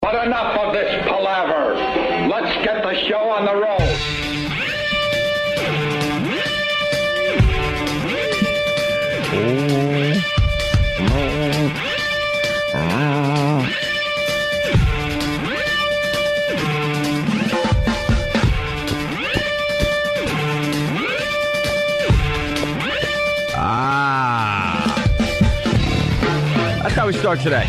But enough of this palaver. Let's get the show on the road. That's how we start today.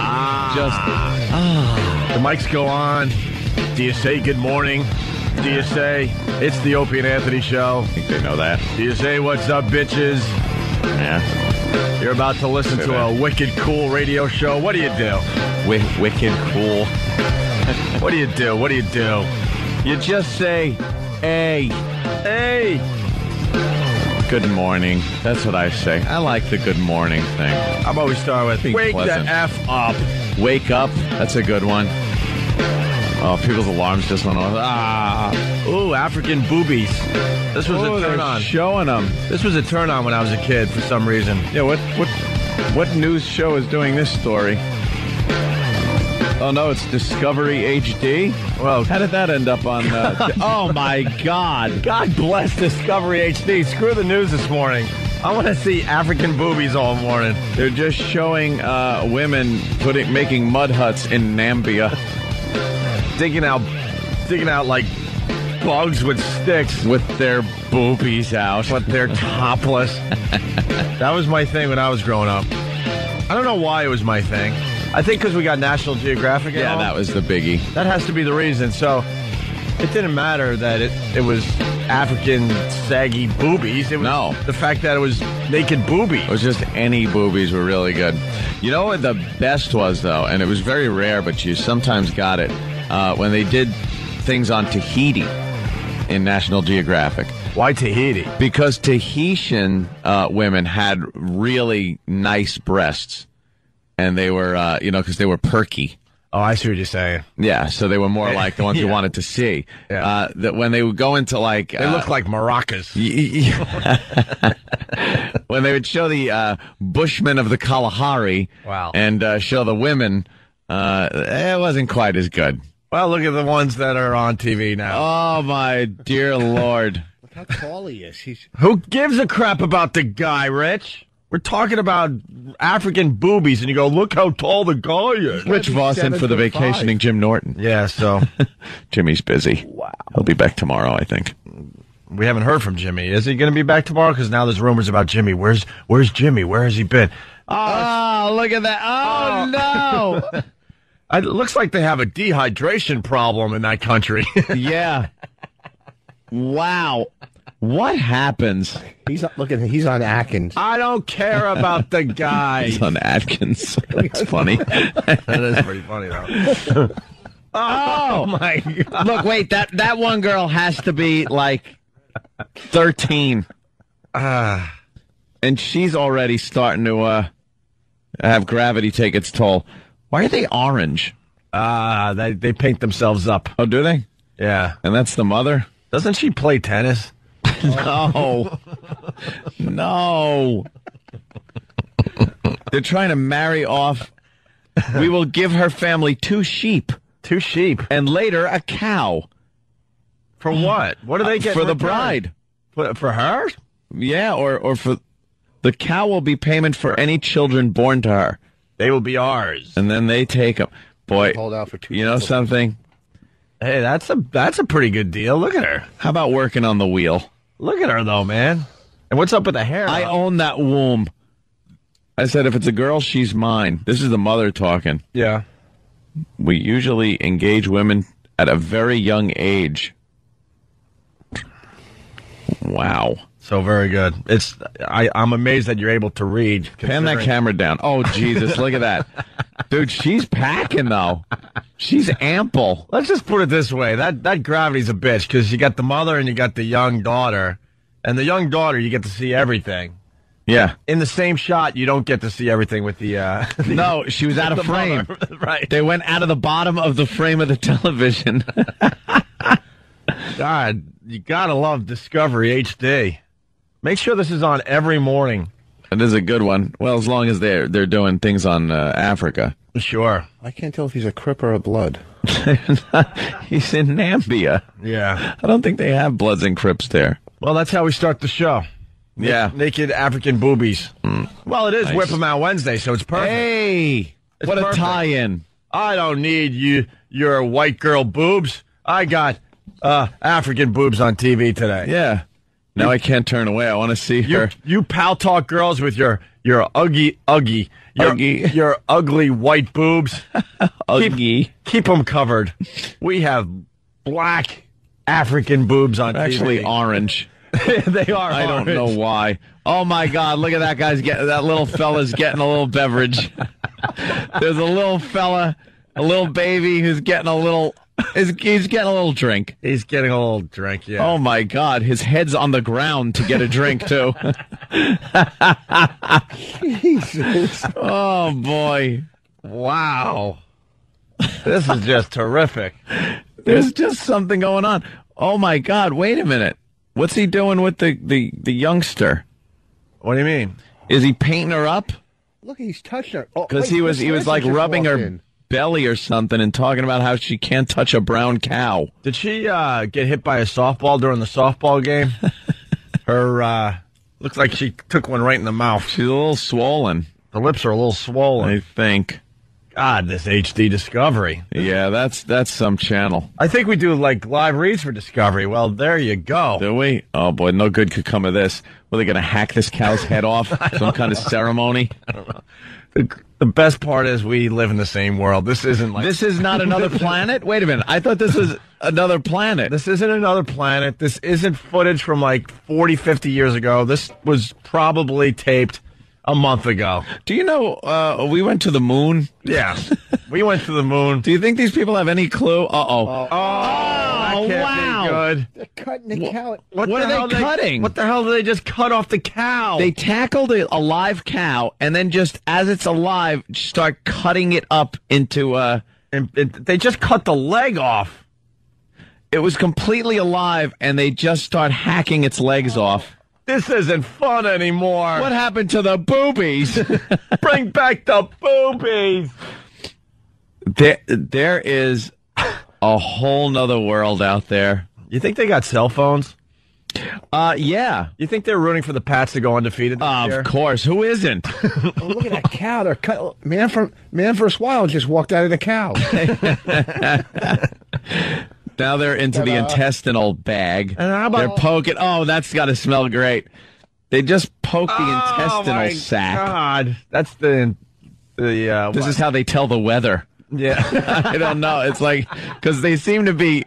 The mics go on. Do you say good morning? Do you say it's the Opie and Anthony show? I think they know that. Do you say what's up, bitches? Yeah. You're about to listen to a wicked cool radio show. What do you do? Wicked cool. What do you do? What do you do? You just say, hey, hey. Good morning. That's what I say. I like the good morning thing. How about we start with Being wake pleasant. the F up. Wake up. That's a good one. Oh, people's alarms just went off. Ooh, African boobies. This was a turn on. Showing them. This was a turn on when I was a kid for some reason. Yeah, what news show is doing this story? Oh, no, it's Discovery HD? Well, How did that end up on... oh, my God. God bless Discovery HD. Screw the news this morning. I want to see African boobies all morning. They're just showing women making mud huts in Nambia. Digging out like bugs with sticks. With their boobies out. But they're topless. That was my thing when I was growing up. I don't know why it was my thing. I think because we got National Geographic. Yeah, that was the biggie. That has to be the reason. So it didn't matter that it was African saggy boobies. It was the fact that it was naked boobies. It was just any boobies were really good. You know what the best was, though? And it was very rare, but you sometimes got it. When they did things on Tahiti in National Geographic. Why Tahiti? Because Tahitian women had really nice breasts. And they were, because they were perky. Oh, I see what you're saying. Yeah, so they were more like the ones you wanted to see. Yeah. That when they would go into like... They look like maracas. When they would show the Bushmen of the Kalahari and show the women, it wasn't quite as good. Well, look at the ones that are on TV now. Oh, my dear Lord. Look how tall he is. Who gives a crap about the guy, Rich? We're talking about African boobies, and you go, look how tall the guy is. Rich Voss in for the vacationing Jim Norton. Yeah, so. Jimmy's busy. Wow. He'll be back tomorrow, I think. We haven't heard from Jimmy. Is he going to be back tomorrow? Because now there's rumors about Jimmy. Where's Jimmy? Where has he been? Oh, look at that. Oh, no. It looks like they have a dehydration problem in that country. Yeah. Wow. What happens? He's on Atkins. I don't care about the guy. He's on Atkins. That's funny. That is pretty funny, though. Oh, my God. Look, wait, that one girl has to be like 13. And she's already starting to have gravity take its toll. Why are they orange? They paint themselves up. Oh, do they? Yeah. And that's the mother? Doesn't she play tennis? No. No. They're trying to marry off. We will give her family 2 sheep. 2 sheep. And later a cow. For what? What do they get for the bride? For her? Yeah, or for the cow will be payment for any children born to her. They will be ours. And then they take them. Boy, Hold out for 2 you know something? Hey, that's a pretty good deal. Look at her. How about working on the wheel? Look at her, though, man. And what's up with the hair? I own that womb. I said, if it's a girl, she's mine. This is the mother talking. Yeah. We usually engage women at a very young age. Wow. So very good. I'm amazed that you're able to read. Pan that camera down. Oh, Jesus, look at that. Dude, she's packing, though. She's ample. Let's just put it this way. That gravity's a bitch, because you got the mother and you got the young daughter. And the young daughter, you get to see everything. Yeah. In the same shot, you don't get to see everything with the... no, she was out of frame. Right. They went out of the bottom of the frame of the television. God, you gotta love Discovery HD. Make sure this is on every morning. It is a good one. Well, as long as they're doing things on Africa. Sure. I can't tell if he's a Crip or a Blood. He's in Nambia. Yeah. I don't think they have Bloods and Crips there. Well, that's how we start the show. Yeah. Naked African boobies. Well, it is Nice. Whip 'em Out Wednesday, so it's perfect. Hey, It's what perfect. a tie-in. I don't need your white girl boobs. I got African boobs on TV today. Yeah. Now I can't turn away. I want to see her. You pal talk girls with your ugly, your ugly white boobs. Uggy. Keep them covered. We have black African boobs on Actually, TV. orange. They are. I don't know why. Oh my God! Look at that guy's that little fella's getting a little beverage. There's a little fella, a little baby who's getting a little. He's getting a little drink. He's getting a little drink. Yeah. Oh my God! His head's on the ground to get a drink too. Jesus. Oh boy! Wow. This is just terrific. There's just something going on. Oh my God! Wait a minute. What's he doing with the youngster? What do you mean? Is he painting her up? Look, he's touching her. Oh, Because wait, he was Chris like Hansen just rubbing her walked in. belly or something and talking about how she can't touch a brown cow. Did she get hit by a softball during the softball game? Her looks like she took one right in the mouth. She's a little swollen, The lips are a little swollen. I think. God, this HD Discovery. Yeah, that's some channel. I think we do like live reads for Discovery. Well, there you go. Do we? Oh boy, no good could come of this. Were they going to hack this cow's head off? Some kind of ceremony? The best part is we live in the same world. This isn't like This is not another planet? Wait a minute. I thought this was another planet. This isn't another planet. This isn't footage from like 40, 50 years ago. This was probably taped a month ago. Do you know we went to the moon? Yeah. We went to the moon. Do you think these people have any clue? Uh-oh. That can't wow. be good. They're cutting the cow. What the are hell they cutting? What the hell did they just cut off the cow? They tackled a live cow and then just as it's alive, start cutting it up into they just cut the leg off. it was completely alive and they just start hacking its legs off. This isn't fun anymore. What happened to the boobies? Bring back the boobies. There is a whole nother world out there. You think they got cell phones? Yeah. You think they're rooting for the Pats to go undefeated this year? Of course. Who isn't? Oh, look at that cow. They're cut. Man vs. Wild just walked out of the cow. Now they're into the intestinal bag. And how about- They're poking. Oh, that's got to smell great. They just poke the intestinal sac. God, that's the This is how they tell the weather. yeah. I don't know. It's like, because they seem to be.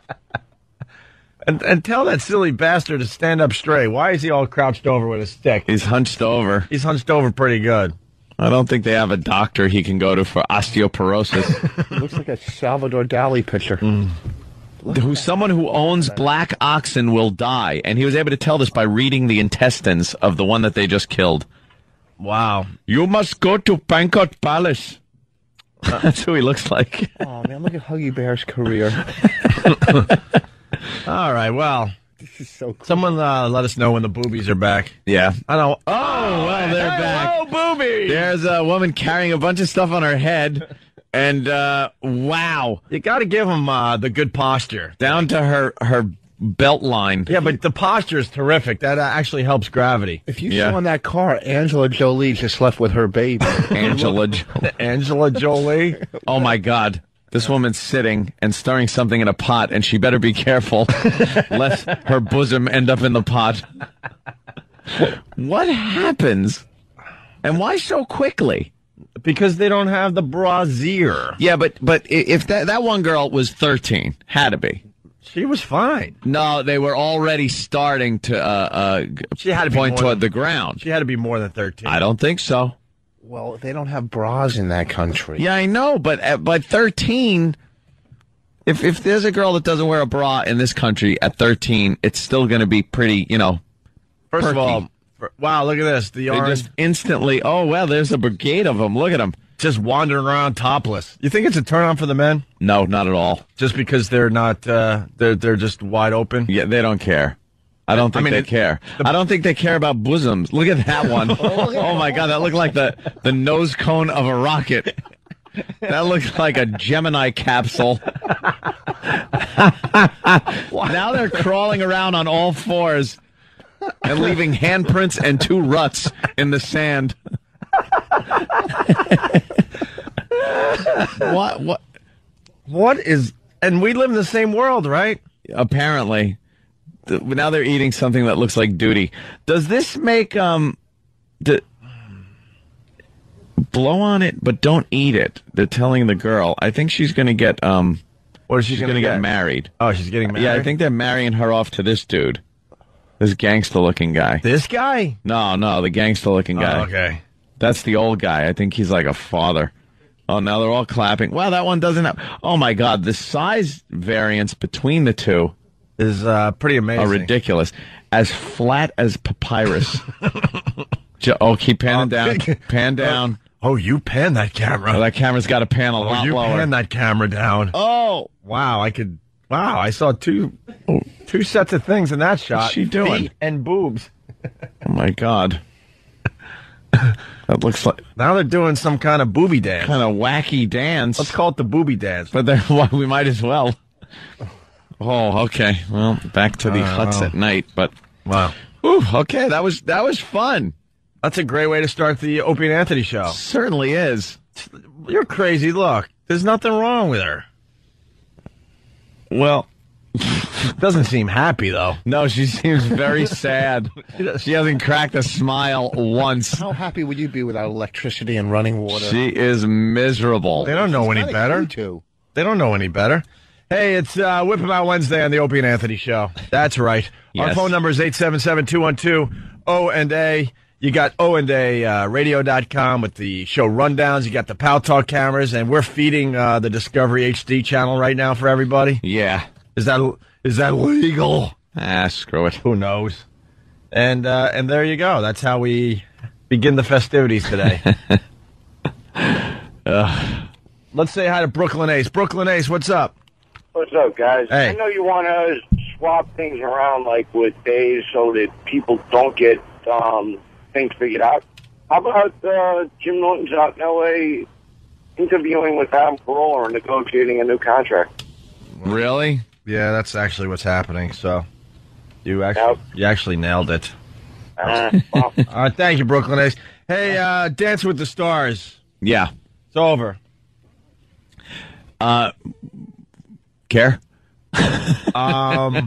and tell that silly bastard to stand up straight. Why is he all crouched over with a stick? He's hunched over. He's hunched over pretty good. I don't think they have a doctor he can go to for osteoporosis. Looks like a Salvador Dali picture. Someone who owns black oxen will die. And he was able to tell this by reading the intestines of the one that they just killed. Wow. You must go to Pankot Palace. That's who he looks like. Oh, man, look at Huggy Bear's career. All right, well, This is so cool. someone let us know when the boobies are back. Yeah. I don't. Oh, well, they're back. Oh, boobies! There's a woman carrying a bunch of stuff on her head. And, wow. You got to give them the good posture. Down to her belt line. Yeah, but the posture is terrific. That actually helps gravity. If you Yeah. saw in that car, Angela Jolie just left with her baby. Angela. Angela Jolie. Oh, my God. This woman's sitting and stirring something in a pot, and she better be careful lest her bosom end up in the pot. What happens? And why so quickly? Because they don't have the brassiere. Yeah, but if that one girl was 13, had to be. She was fine. No, they were already starting to She had to be point more toward than- the ground. She had to be more than 13. I don't think so. Well, they don't have bras in that country. Yeah, I know, but by 13, if there's a girl that doesn't wear a bra in this country at 13, it's still going to be pretty, First of perky. all, wow, look at this. The They orange just instantly, oh, well, there's a brigade of them. Look at them. just wandering around topless. You think it's a turn on for the men? No, not at all. Just because they're not, they're just wide open? Yeah, they don't care. I don't think they care. I don't think they care about bosoms. Look at that one. Oh my God, that looked like the nose cone of a rocket. That looks like a Gemini capsule. Now they're crawling around on all fours and leaving handprints and 2 ruts in the sand. What is? And we live in the same world, right? Apparently. Now they're eating something that looks like duty. Does this make blow on it, but don't eat it? They're telling the girl. I think she's going to get What is she going to get married. Oh, she's getting married. Yeah, I think they're marrying her off to this dude, this gangster-looking guy. This guy? No, the gangster-looking guy. Oh, okay. That's the old guy. I think he's like a father. Oh, now they're all clapping. Wow, that one doesn't have. Oh my God, the size variance between the two is pretty amazing. Are ridiculous. As flat as papyrus. Keep panning down. Pan down. Oh, you pan that camera. Oh, that camera's got to pan a lot you lower. Pan that camera down. Oh, wow! I saw two sets of things in that shot. What's she doing? Feet and boobs. Oh my God. That looks like now they're doing some kind of booby dance. Kind of wacky dance. Let's call it the booby dance. But we might as well. Oh, okay. Well, back to the huts at night. But wow. Ooh, okay, that was fun. That's a great way to start the Opie and Anthony show. Certainly is. You're crazy. Look, there's nothing wrong with her. Well, doesn't seem happy though. No, she seems very sad. She hasn't cracked a smile once. How happy would you be without electricity and running water? She is miserable. They don't know any better. They don't know any better. Hey, it's Whip 'Em Out Wednesday on the Opie and Anthony show. That's right. Yes. Our phone number is 877-212-O&A. You got O&A radio.com with the show rundowns. You got the Pal Talk cameras, and we're feeding the Discovery HD channel right now for everybody. Yeah. Is that legal? Screw it. Who knows? And there you go. That's how we begin the festivities today. Let's say hi to Brooklyn Ace. Brooklyn Ace, what's up? What's up, guys? Hey. I know you want to swap things around, like with days, so that people don't get things figured out. How about Jim Norton's out in L.A. interviewing with Adam Carolla or negotiating a new contract? Really? Yeah, that's actually what's happening. So you actually nailed it. Well. All right, thank you, Brooklyn Ace. Hey, Dance with the Stars. Yeah. It's over. Care? I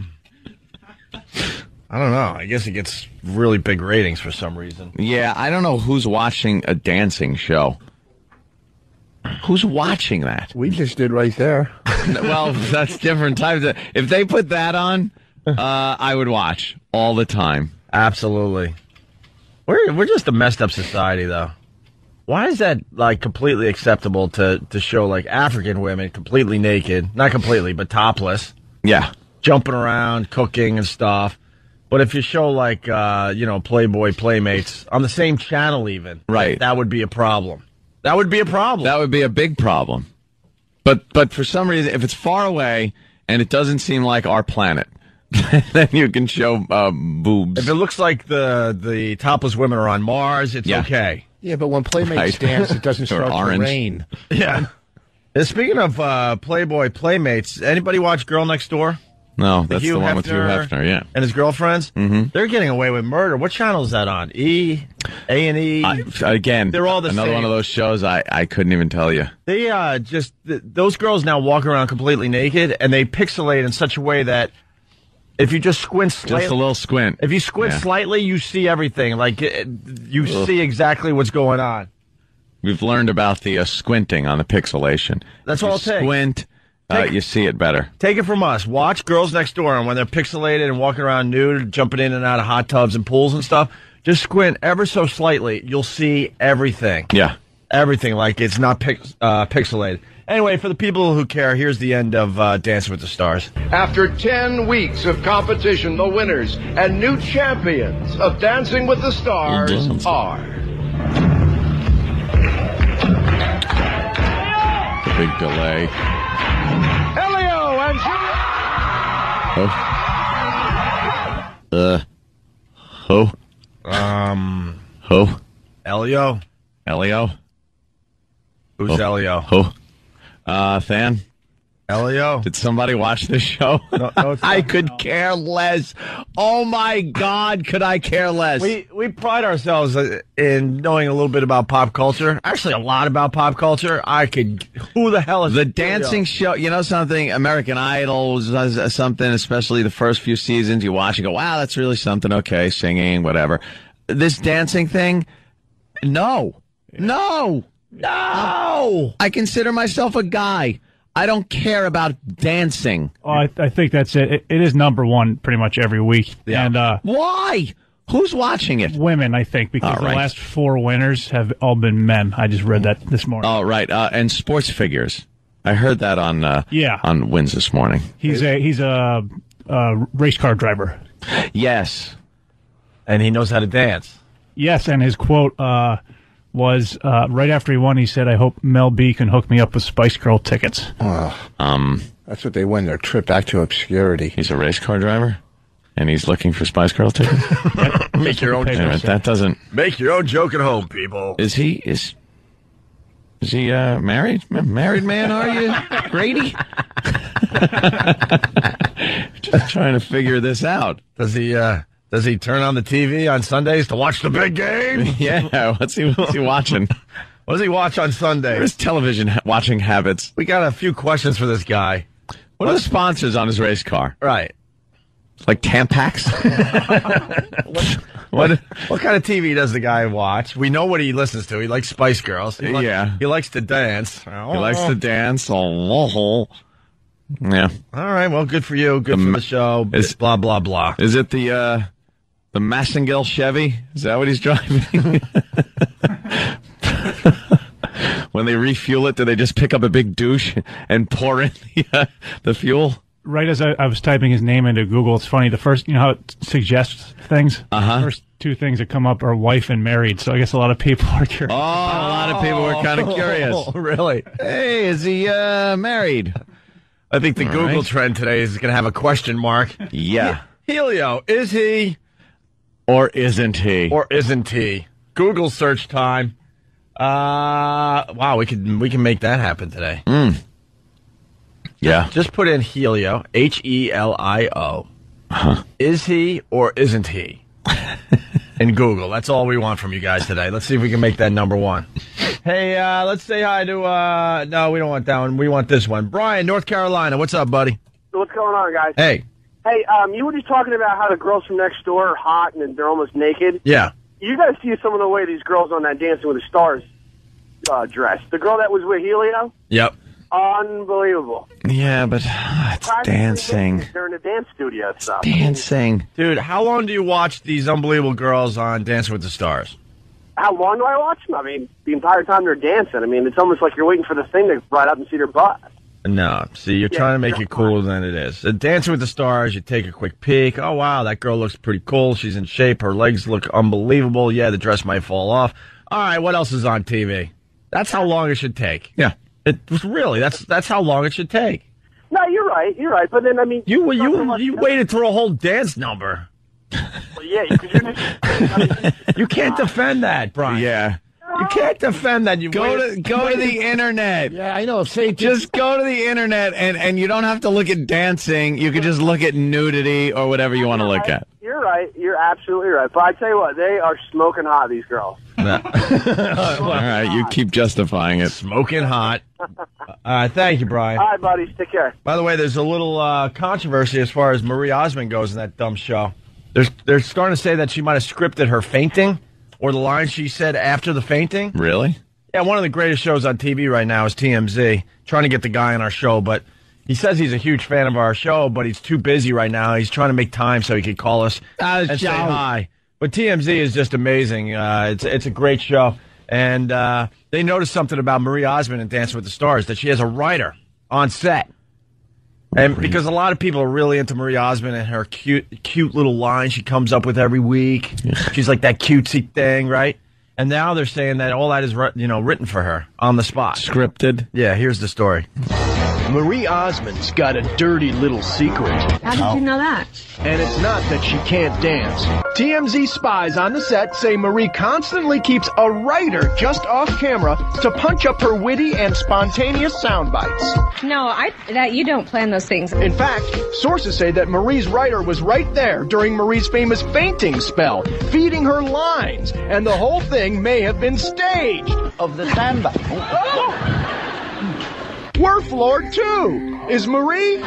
don't know. I guess it gets really big ratings for some reason. Yeah, I don't know who's watching a dancing show. Who's watching that? We just did right there. Well, that's different times. If they put that on, I would watch all the time. Absolutely. We're just a messed up society, though. Why is that like completely acceptable to show like African women completely naked, not completely, but topless? Yeah, jumping around, cooking and stuff. But if you show like Playboy Playmates on the same channel, even right, that would be a problem. That would be a problem. That would be a big problem. But for some reason, if it's far away and it doesn't seem like our planet, then you can show boobs. If it looks like the topless women are on Mars, it's okay. Yeah, but when Playmates dance, it doesn't start to rain. Yeah. And speaking of Playboy Playmates, anybody watch Girl Next Door? No, that's the one with Hugh Hefner, yeah. And his girlfriends? Mm-hmm. They're getting away with murder. What channel is that on? A&E? Again, they're all the another same. one of those shows I couldn't even tell you. They those girls now walk around completely naked, and they pixelate in such a way that if you just squint slightly, just a little squint. If you squint slightly, you see everything. Like you see exactly what's going on. We've learned about the squinting on the pixelation. That's all it takes. Squint, you see it better. Take it from us. Watch Girls Next Door, and when they're pixelated and walking around nude, jumping in and out of hot tubs and pools and stuff, just squint ever so slightly. You'll see everything. Yeah. Everything, like it's not pixelated. Anyway, for the people who care, here's the end of Dancing with the Stars. After 10 weeks of competition, the winners and new champions of Dancing with the Stars are... The big delay. Elio and Who? Who? Elio? Elio? Who's Elio? Who? Fan? Elio? Did somebody watch this show? No, it's I not. could care less. Oh my God, could I care less? We pride ourselves in knowing a little bit about pop culture. Actually, a lot about pop culture. Who the hell is The Elio? dancing show, you know something? American Idol was something, especially the first few seasons. You watch and go, wow, that's really something. Okay, singing, whatever. This dancing thing, no. I consider myself a guy. I don't care about dancing. Oh, I think that's it. It is number one pretty much every week. Yeah. And Why? Who's watching it? women, I think, because All right. the last 4 winners have all been men. I just read that this morning. Oh, right. And sports figures. I heard that on Wins this morning. He's a race car driver. Yes. And he knows how to dance. Yes, and his quote was right after he won. He said, "I hope Mel B can hook me up with Spice Girl tickets." That's what they win, their trip back to obscurity. He's a race car driver, and he's looking for Spice Girl tickets. Make your own Wait a Wait a minute, that doesn't. Make your own joke at home, people. Is he married? Married man? Are you, Grady? Just trying to figure this out. Does he turn on the TV on Sundays to watch the big game? Yeah, what's he watching? What does he watch on Sundays? His television watching habits. We got a few questions for this guy. What are the sponsors on his race car? Right. Like Tampax? What kind of TV does the guy watch? We know what he listens to. He likes Spice Girls. He likes to dance. He likes to dance. Oh. Yeah. All right. Well, good for you. Good for the show. Blah blah blah. Is it the Massengale Chevy? Is that what he's driving? When they refuel it, do they just pick up a big douche and pour in the fuel? Right as I was typing his name into Google, it's funny. The first, how it suggests things. Uh-huh. The first 2 things that come up are wife and married. So I guess a lot of people are curious. Oh, a lot of people were kind of curious. Oh, really? Hey, is he married? I think the Google trend today is going to have a question mark. Yeah. Helio, is he Or isn't he? or isn't he? Google search time. Wow, we can make that happen today. Yeah. Just put in Helio, Helio. Is he or isn't he? In Google. That's all we want from you guys today. Let's see if we can make that number 1. Hey, let's say hi to, no, we don't want that one. We want this one. Brian, North Carolina. What's up, buddy? What's going on, guys? Hey. Hey, you were just talking about how the girls from next door are hot and they're almost naked. Yeah. You got to see some of the way these girls on that Dancing with the Stars dress. The girl that was with Helio, Yep. unbelievable. Yeah, but it's dancing. They're in a dance studio and stuff. Dancing. Dude, how long do you watch these unbelievable girls on Dancing with the Stars? How long do I watch them? I mean, the entire time they're dancing. I mean, it's almost like you're waiting for the thing to ride up and see their butt. No. See, you're trying to make it cooler than it is. Dancing with the Stars, you take a quick peek. Oh, wow, that girl looks pretty cool. She's in shape. Her legs look unbelievable. Yeah, the dress might fall off. All right, what else is on TV? That's how long it should take. Yeah. It was really, that's how long it should take. No, you're right. You're right. But then, I mean, You waited through a whole dance number. Well, yeah, because you're just, You can't defend that, Brian. Yeah. You can't defend that. Go to the internet. Yeah, I know. Say Just go to the internet, and you don't have to look at dancing. You could just look at nudity or whatever you want to look at. You're right. You're absolutely right. But I tell you what, they are smoking hot, these girls. All right, you keep justifying it. Smoking hot. Thank you, Brian. All right, buddies. Take care. By the way, there's a little controversy as far as Marie Osmond goes in that dumb show. They're starting to say that she might have scripted her fainting or the line she said after the fainting. Really? Yeah, one of the greatest shows on TV right now is TMZ. Trying to get the guy on our show, but he says he's a huge fan of our show, but he's too busy right now. He's trying to make time so he could call us and say hi. But TMZ is just amazing. It's a great show. And they noticed something about Marie Osmond in Dancing with the Stars, that she has a writer on set. And because a lot of people are really into Marie Osmond and her cute little line she comes up with every week. She's like that cutesy thing, right? And now they're saying that all that is written for her on the spot. Scripted? Yeah, here's the story. Marie Osmond's got a dirty little secret. How did you know that? And it's not that she can't dance. TMZ spies on the set say Marie constantly keeps a writer just off camera to punch up her witty and spontaneous sound bites. No, you don't plan those things. In fact, sources say that Marie's writer was right there during Marie's famous fainting spell, feeding her lines, and the whole thing may have been staged. Of the sandbag. We're floored too. Is Marie?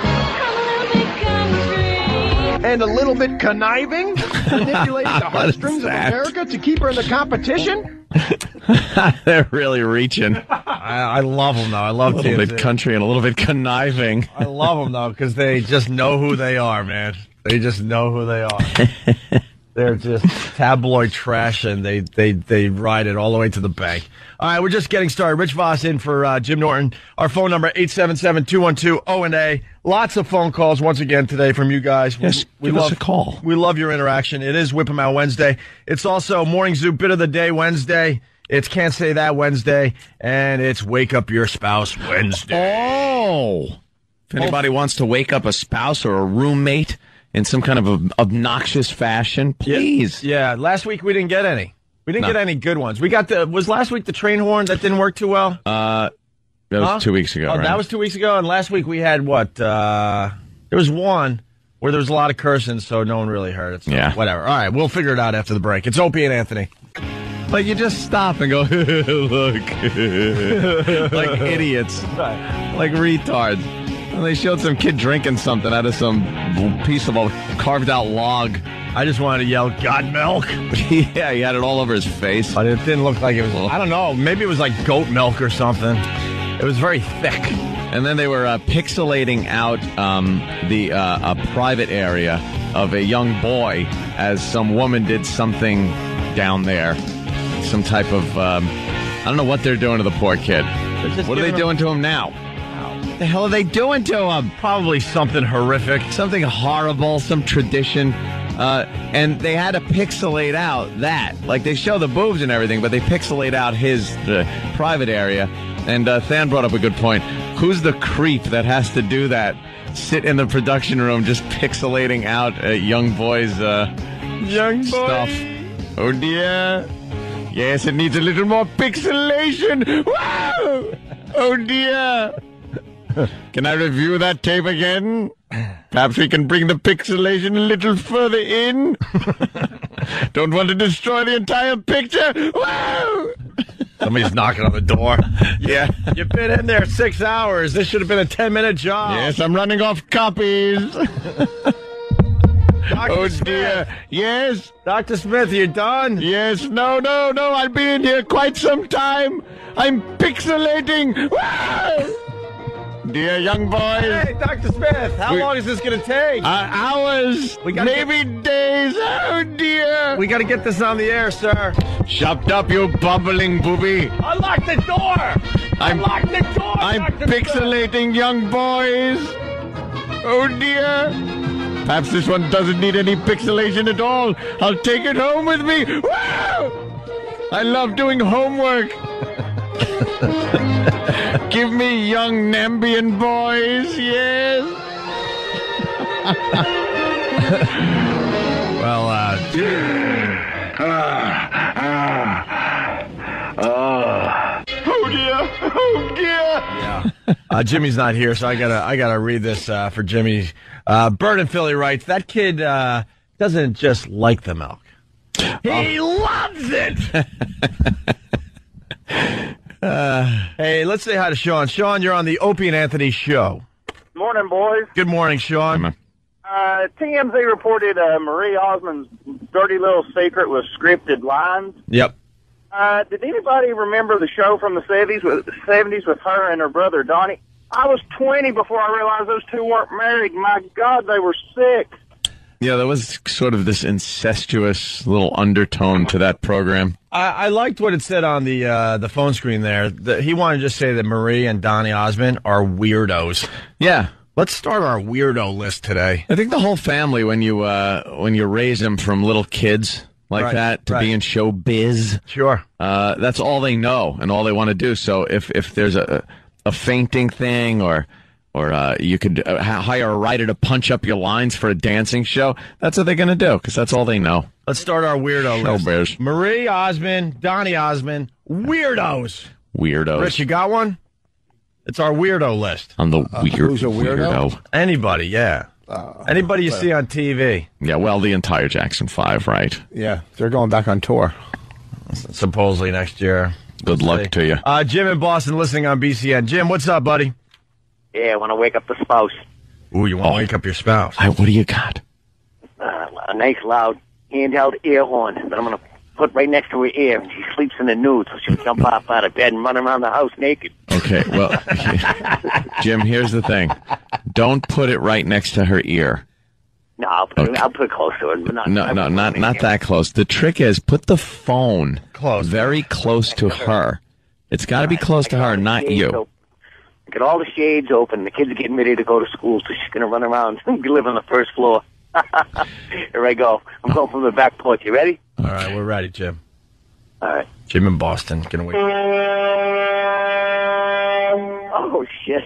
And a little bit conniving? Manipulating the heartstrings of America to keep her in the competition? They're really reaching. I love them, though. I love a little TMZ. bit country and a little bit conniving. I love them, though, because they just know who they are, man. They just know who they are. They're just tabloid trash, and they ride it all the way to the bank. All right, we're just getting started. Rich Voss in for Jim Norton. Our phone number, 877-212-0&A. Lots of phone calls once again today from you guys. Yes, give us a call. We love your interaction. It is Whip 'em Out Wednesday. It's also Morning Zoo Bit of the Day Wednesday. It's Can't Say That Wednesday. And it's Wake Up Your Spouse Wednesday. Oh! If anybody wants to wake up a spouse or a roommate in some kind of obnoxious fashion, please. Yeah, last week we didn't get any. We didn't get any good ones. We got was last week the train horn that didn't work too well? That was 2 weeks ago, Oh, right? that was 2 weeks ago, and last week we had what? There was one where there was a lot of cursing, so no one really heard it. So Yeah. Whatever. All right, we'll figure it out after the break. It's Opie and Anthony. Like, you just stop and go, look. Like idiots. Like retards. And they showed some kid drinking something out of some piece of a carved out log. I just wanted to yell, God milk. Yeah, he had it all over his face. But it didn't look like it was, I don't know, maybe it was like goat milk or something. It was very thick. And then they were pixelating out a private area of a young boy as some woman did something down there. Some type of, I don't know what they're doing to the poor kid. What are they doing to him now? What the hell are they doing to him? Probably something horrific. Something horrible, some tradition. And they had to pixelate out that. Like, they show the boobs and everything, but they pixelate out his private area. And Than brought up a good point. Who's the creep that has to do that? Sit in the production room just pixelating out young boys' stuff. Oh, dear. Yes, it needs a little more pixelation. Wow! Oh, dear. Can I review that tape again? Perhaps we can bring the pixelation a little further in. Don't want to destroy the entire picture. Wow! Somebody's knocking on the door. Yeah. You've been in there 6 hours. This should have been a 10-minute job. Yes, I'm running off copies. Oh, dear. Yes. Dr. Smith, you done? Yes. No. I'll be in here quite some time. I'm pixelating. Wow! Dear young boys. Hey, Dr. Smith, how long is this going to take? Hours. Maybe days. Oh, dear. We got to get this on the air, sir. Shut up, you bubbling booby. Unlock the door. Unlock the door. I'm pixelating young boys. Oh, dear. Perhaps this one doesn't need any pixelation at all. I'll take it home with me. Wow! I love doing homework. Give me young Nambian boys, yes. Well, Oh dear! Oh dear! yeah. Jimmy's not here, so I gotta read this for Jimmy. Bird in Philly writes, that kid doesn't just like the milk. He loves it! Hey, let's say hi to Sean. Sean, you're on the Opie and Anthony show. Morning, boys. Good morning, Sean. TMZ reported Marie Osmond's dirty little secret was scripted lines. Yep. Did anybody remember the show from the 70s with her and her brother Donnie? I was 20 before I realized those two weren't married. My God, they were sick. Yeah, there was sort of this incestuous little undertone to that program. I liked what it said on the phone screen there. He wanted to just say that Marie and Donnie Osmond are weirdos. Yeah. Let's start our weirdo list today. I think the whole family, when you raise them from little kids like that to be in show biz, sure, that's all they know and all they want to do. So if there's a fainting thing or Or you could hire a writer to punch up your lines for a dancing show. That's what they're going to do, because that's all they know. Let's start our weirdo list. Showbiz. Marie Osmond, Donny Osmond, weirdos. Weirdos. Rich, you got one? It's our weirdo list. On the who's a weirdo? Anybody, yeah. Anybody you see on TV. Yeah, well, the entire Jackson 5, right? Yeah, they're going back on tour. Supposedly next year. Good luck to you. Jim in Boston listening on BCN. Jim, what's up, buddy? Yeah, I want to wake up the spouse. Ooh, you want to wake up your spouse? What do you got? A nice loud handheld air horn that I'm going to put right next to her ear. She sleeps in the nude, so she'll jump off out of bed and run around the house naked. Okay, well, Jim, here's the thing. Don't put it right next to her ear. No, I'll put it close to her. Not that close. The trick is put the phone very close to her. It's got to be close to her, not you. Get all the shades open. The kids are getting ready to go to school, so she's going to run around and live on the first floor. Here I go. I'm going from the back porch. You ready? All right, we're ready, Jim. All right. Jim in Boston. Gonna wait. Oh, shit.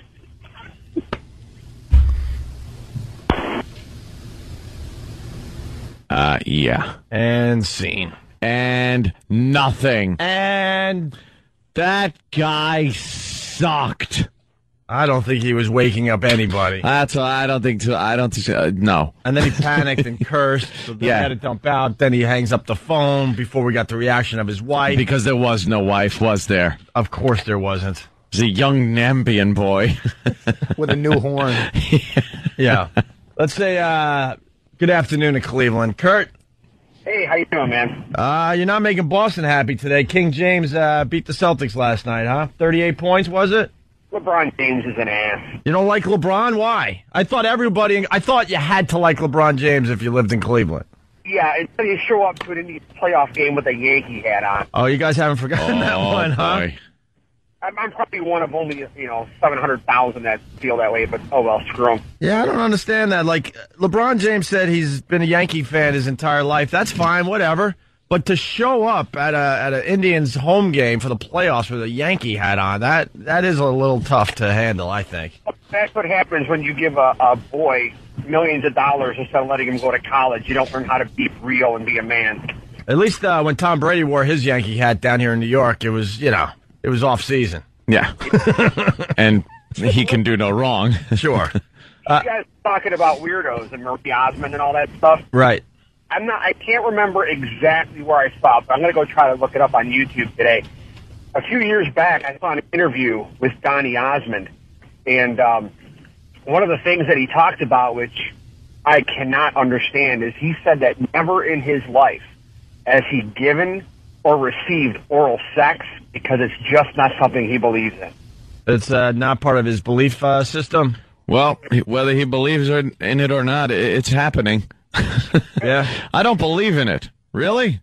Yeah. And scene. And nothing. And that guy sucked. I don't think he was waking up anybody. That's why I don't think so. No. And then he panicked and cursed, so they had to dump out. Then he hangs up the phone before we got the reaction of his wife. Because there was no wife, was there? Of course there wasn't. It was a young Nambian boy. With a new horn. Yeah. Let's say good afternoon to Cleveland. Kurt? Hey, how you doing, man? You're not making Boston happy today. King James beat the Celtics last night, huh? 38 points, was it? LeBron James is an ass. You don't like LeBron? Why? I thought you had to like LeBron James if you lived in Cleveland. Yeah, until you show up to an Indians playoff game with a Yankee hat on. Oh, you guys haven't forgotten that one, huh? Boy. I'm probably one of only, 700,000 that feel that way, but oh well, screw him. Yeah, I don't understand that. Like, LeBron James said he's been a Yankee fan his entire life. That's fine, whatever. But to show up at an Indians home game for the playoffs with a Yankee hat on, that is a little tough to handle, I think. That's what happens when you give a boy millions of dollars instead of letting him go to college. You don't learn how to be real and be a man. At least when Tom Brady wore his Yankee hat down here in New York, it was off season. Yeah. And he can do no wrong. Sure. You guys talking about weirdos and Marie Osmond and all that stuff. Right. I can't remember exactly where I saw it, but I'm going to go try to look it up on YouTube today. A few years back, I saw an interview with Donny Osmond, and one of the things that he talked about, which I cannot understand, is he said that never in his life has he given or received oral sex because it's just not something he believes in. It's not part of his belief system? Well, whether he believes in it or not, it's happening. Yeah. I don't believe in it. Really?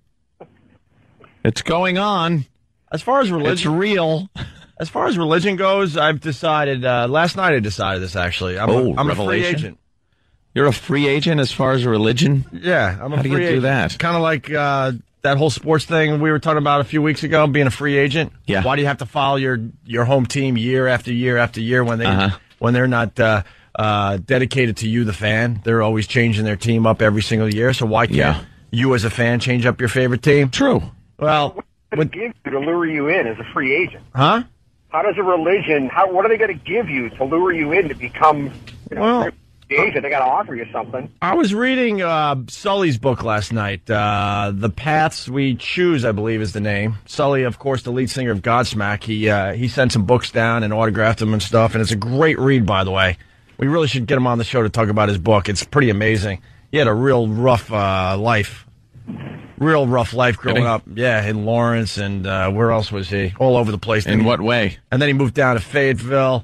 It's going on. As far as religion, it's real. As far as religion goes, I've decided, last night I decided this actually. I'm a free agent. You're a free agent as far as religion? Yeah, I'm a How free do you agent. do that? Kind of like that whole sports thing we were talking about a few weeks ago, being a free agent. Yeah. Why do you have to follow your home team year after year after year when they're not dedicated to you, the fan? They're always changing their team up every single year. So why can't you, as a fan, change up your favorite team? True. Well, what do they give you to lure you in as a free agent? Huh? How does a religion? What are they going to give you to lure you in to become? Well, the agent, they got to offer you something. I was reading Sully's book last night. The Paths We Choose, I believe, is the name. Sully, of course, the lead singer of Godsmack. He sent some books down and autographed them and stuff, and it's a great read, by the way. We really should get him on the show to talk about his book. It's pretty amazing. He had a real rough life. Real rough life growing up. Yeah, in Lawrence, and where else was he? All over the place. In what way? And then he moved down to Fayetteville.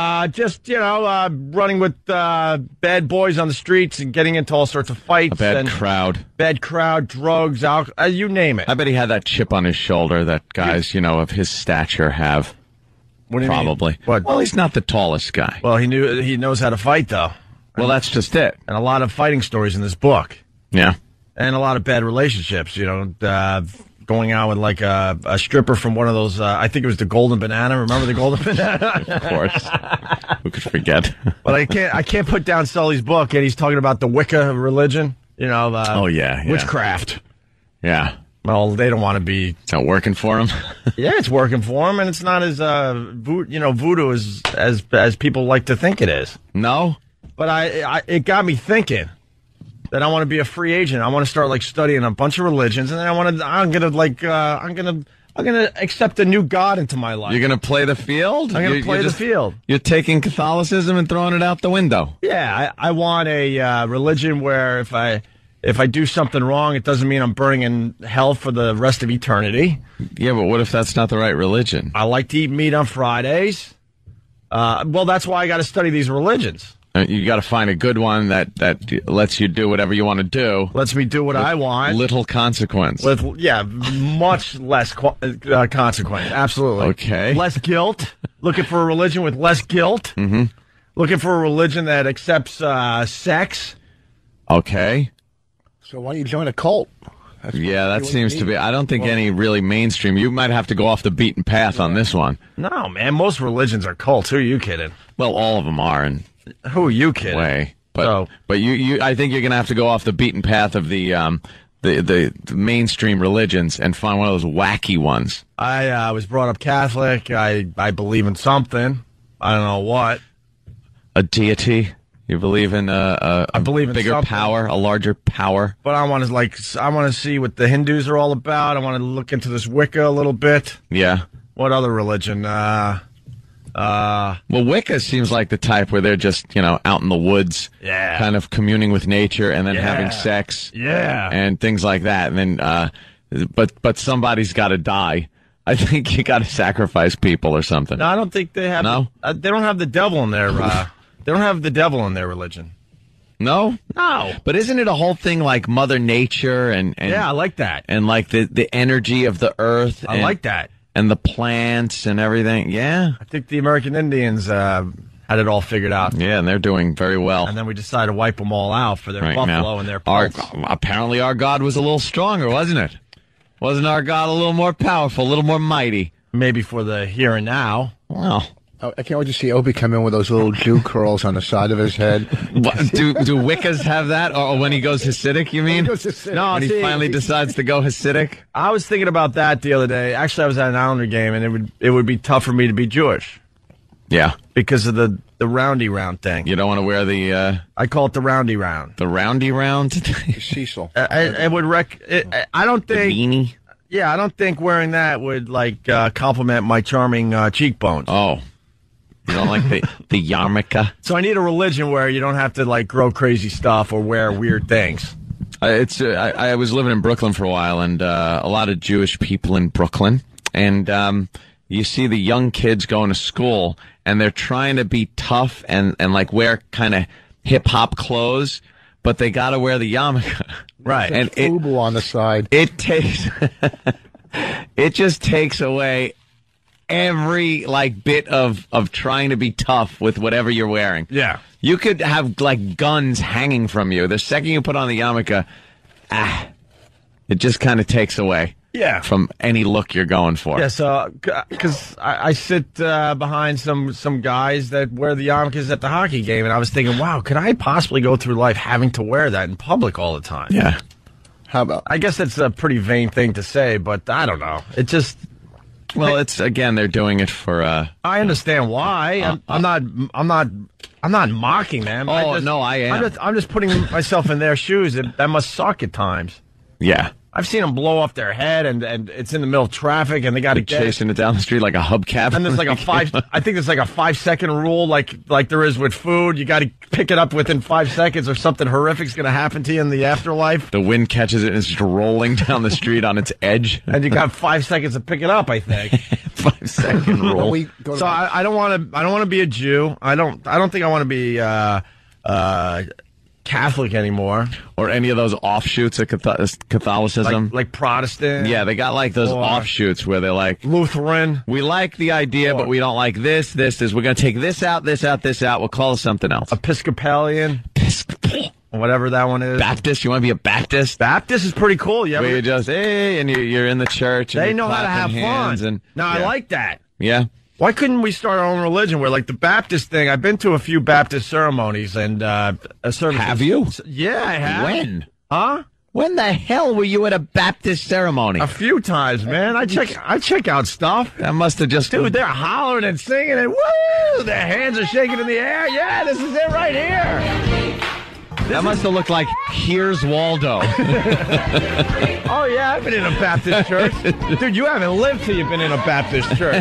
Running with bad boys on the streets and getting into all sorts of fights. A bad crowd. Bad crowd, drugs, alcohol, you name it. I bet he had that chip on his shoulder that guys, of his stature have. What do you Probably. mean? What? Well, he's not the tallest guy. Well, he knows how to fight, though. Well, that's just it. And a lot of fighting stories in this book. Yeah. And a lot of bad relationships, going out with like a stripper from one of those. I think it was the Golden Banana. Remember the Golden Banana? Of course. Who could forget? But I can't put down Sully's book, and he's talking about the Wicca religion. You know, witchcraft. Yeah. Well, they don't want to be. It's not working for him. Yeah, it's working for him, and it's not as voodoo as people like to think it is. No, but it got me thinking that I want to be a free agent. I want to start like studying a bunch of religions, and then I'm gonna accept a new god into my life. You're gonna play the field. I'm gonna play the field. You're taking Catholicism and throwing it out the window. Yeah, I want a religion where if I do something wrong, it doesn't mean I'm burning in hell for the rest of eternity. Yeah, but what if that's not the right religion? I like to eat meat on Fridays. Well, that's why I got to study these religions. You got to find a good one that lets you do whatever you want to do. Lets me do what I want. Little consequence. Much less consequence. Absolutely. Okay. Less guilt. Looking for a religion with less guilt. Mm-hmm. Looking for a religion that accepts sex. Okay. So why don't you join a cult? That seems to be. I don't think any really mainstream. You might have to go off the beaten path on this one. No, man. Most religions are cults. Who are you kidding? Well, all of them are. And who are you kidding? Way. But you, I think you're going to have to go off the beaten path of the mainstream religions and find one of those wacky ones. I was brought up Catholic. I believe in something. I don't know what. A deity. You believe in I believe in bigger something. Power, a larger power. But I want to see what the Hindus are all about. I want to look into this Wicca a little bit. Yeah. What other religion? Well, Wicca seems like the type where they're just, out in the woods, kind of communing with nature and then having sex, and things like that. And then, but somebody's got to die. I think you got to sacrifice people or something. No, I don't think they have. No, they don't have the devil in their. They don't have the devil in their religion. No? No. But isn't it a whole thing like Mother Nature and yeah, I like that. And like the energy of the earth. I like that. And the plants and everything. Yeah. I think the American Indians had it all figured out. Yeah, and they're doing very well. And then we decided to wipe them all out for their buffalo and their pelts. Apparently our God was a little stronger, wasn't it? Wasn't our God a little more powerful, a little more mighty? Maybe for the here and now. Well. I can't wait to see Opie come in with those little Jew curls on the side of his head. Do Wiccas have that? Or when he goes Hasidic, you mean? When he finally decides to go Hasidic? I was thinking about that the other day. Actually, I was at an Islander game, and it would be tough for me to be Jewish. Yeah. Because of the roundy round thing. You don't want to wear the... I call it the roundy round. The roundy round? Cecil. I don't think... The beanie? Yeah, I don't think wearing that would, compliment my charming cheekbones. Oh. You don't like the yarmulke? So I need a religion where you don't have to grow crazy stuff or wear weird things. I was living in Brooklyn for a while, and a lot of Jewish people in Brooklyn, and you see the young kids going to school, and they're trying to be tough and wear kind of hip hop clothes, but they got to wear the yarmulke, right? And FUBU on the side. It just takes away every bit of trying to be tough with whatever you're wearing. Yeah. You could have guns hanging from you. The second you put on the yarmulke, it just kind of takes away from any look you're going for. Yeah, so because I sit behind some guys that wear the yarmulkes at the hockey game, and I was thinking, wow, could I possibly go through life having to wear that in public all the time? Yeah. How about? I guess that's a pretty vain thing to say, but I don't know. It just... Well, it's again they're doing it for. I understand why. I'm not mocking them. I am. I'm just putting myself in their shoes. That must suck at times. Yeah. I've seen them blow off their head, and it's in the middle of traffic, and they got to chasing it down the street like a hubcap. And there's I think there's a 5-second rule, like there is with food. You got to pick it up within 5 seconds, or something horrific's going to happen to you in the afterlife. The wind catches it and it's just rolling down the street on its edge, and you got 5 seconds to pick it up. I think 5-second rule. So I don't want to be a Jew. I don't think I want to be Catholic anymore, or any of those offshoots of Catholicism, like Protestant. Yeah, they got those offshoots where they're like Lutheran. We like the idea, but we don't like this. We're going to take this out. We'll call it something else. Episcopalian. whatever that one is. Baptist? You want to be a Baptist? Baptist is pretty cool. You Where ever, you just, hey, and you're in the church. And they you're know how to have clapping hands fun. And, Now, I like that. Yeah. Why couldn't we start our own religion where, like, the Baptist thing? I've been to a few Baptist ceremonies and services. Have you? Yeah, I have. When? Huh? When the hell were you at a Baptist ceremony? A few times, man. I check out stuff. That must have just... Dude, they're hollering and singing and woo! Their hands are shaking in the air. Yeah, this is it right here. That must have looked like Here's Waldo. Oh, yeah, I've been in a Baptist church. Dude, you haven't lived till you've been in a Baptist church.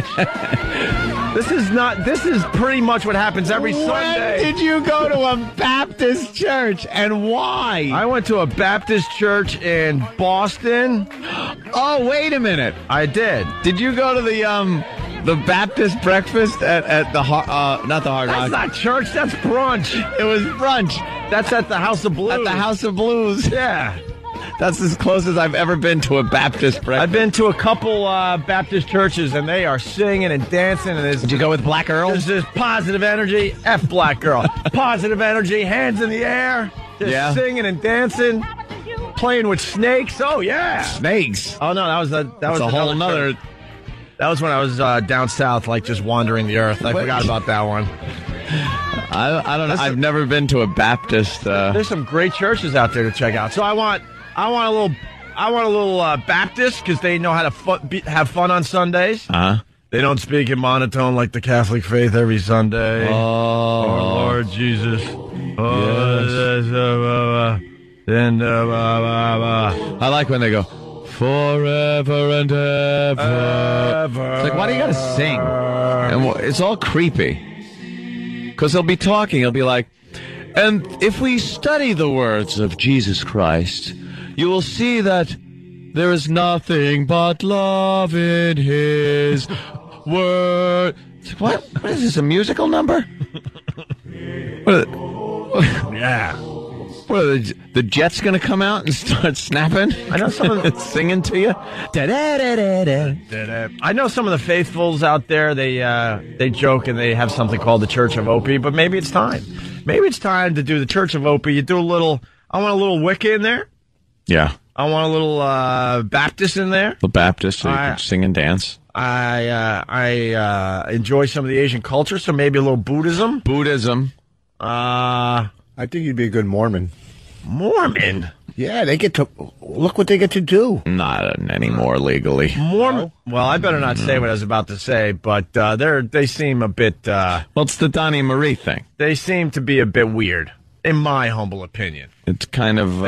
This is pretty much what happens every Sunday. When did you go to a Baptist church and why? I went to a Baptist church in Boston. Oh, wait a minute. I did. Did you go to the Baptist breakfast at the not the Hard Rock? That's not church, that's brunch. It was brunch. That's at the House of Blues. At the House of Blues. Yeah. That's as close as I've ever been to a Baptist breakfast. I've been to a couple Baptist churches, and they are singing and dancing. And Did you go with Black Earl? There's this positive energy. F Black Girl. Positive energy, hands in the air, just singing and dancing, playing with snakes. Oh, yeah. Snakes? Oh, no, that was a whole nother... That was when I was down south, like just wandering the earth. I forgot about that one. I don't know. I've never been to a Baptist. There's some great churches out there to check out. So I want a little Baptist because they know how to have fun on Sundays. They don't speak in monotone like the Catholic faith every Sunday. Oh, Lord Jesus. Oh, yes. I like when they go, forever and ever. It's like, why do you gotta sing? And it's all creepy. Because they'll be talking, he'll be like, and if we study the words of Jesus Christ, you will see that there is nothing but love in his word. What? What is this, a musical number? Yeah. What are the Jets going to come out and start snapping? I know some of the singing to you. I know some of the faithfuls out there. They joke and they have something called the Church of Opie. But maybe it's time. Maybe it's time to do the Church of Opie. You do a little. I want a little Wicca in there. Yeah. I want a little Baptist in there. The Baptist, so you can sing and dance. I enjoy some of the Asian culture, so maybe a little Buddhism. I think you'd be a good Mormon. Mormon? Yeah, they get to look what they get to do. Not anymore legally. Mormon? Well, I better not say what I was about to say, but they seem a bit. Well, it's the Donnie Marie thing. They seem to be a bit weird, in my humble opinion. It's kind of.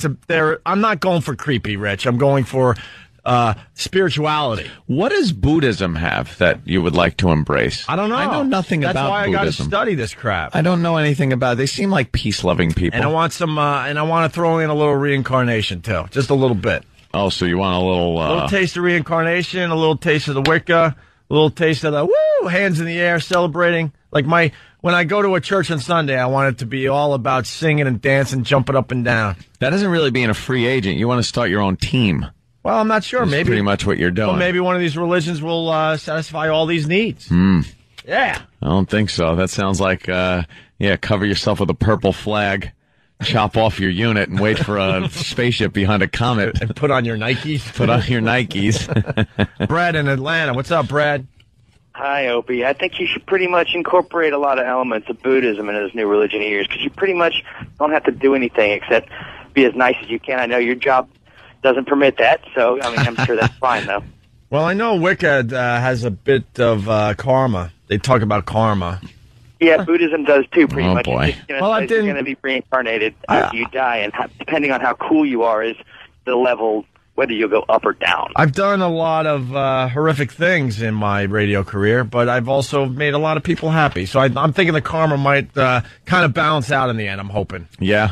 I'm not going for creepy, Rich. I'm going for spirituality. What does Buddhism have that you would like to embrace? I don't know. I know nothing about Buddhism. That's why I got to study this crap. I don't know anything about it. They seem like peace-loving people. And I want and I want to throw in a little reincarnation, too. Just a little bit. Oh, so you want a little... A little taste of reincarnation, a little taste of the Wicca, a little taste of the woo, hands in the air, celebrating. Like when I go to a church on Sunday, I want it to be all about singing and dancing, jumping up and down. That isn't really being a free agent. You want to start your own team. Well, I'm not sure. That's maybe pretty much what you're doing. Well, maybe one of these religions will satisfy all these needs. Yeah. I don't think so. That sounds like, cover yourself with a purple flag, chop off your unit, and wait for a spaceship behind a comet. And put on your Nikes. Put on your Nikes. Brad in Atlanta. What's up, Brad? Hi, Opie. I think you should pretty much incorporate a lot of elements of Buddhism into this new religion of yours, because you pretty much don't have to do anything except be as nice as you can. I know your job doesn't permit that, so I mean, I'm sure that's fine, though. Well, I know Wicca has a bit of karma. They talk about karma. Yeah, Buddhism does too, pretty much. Boy. You're going to be reincarnated after you die, and depending on how cool you are is the level, whether you'll go up or down. I've done a lot of horrific things in my radio career, but I've also made a lot of people happy. So I'm thinking the karma might kind of balance out in the end, I'm hoping. Yeah.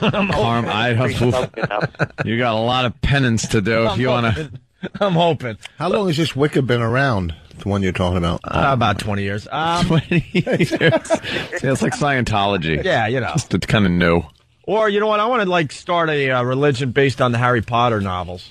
Karma. You got a lot of penance to do if you want to. I'm hoping. How long has this Wicca been around, the one you're talking about? About 20 years. 20 years. See, it's like Scientology. Yeah, you know. It's kind of new. Or, you know what, I want to, start a religion based on the Harry Potter novels.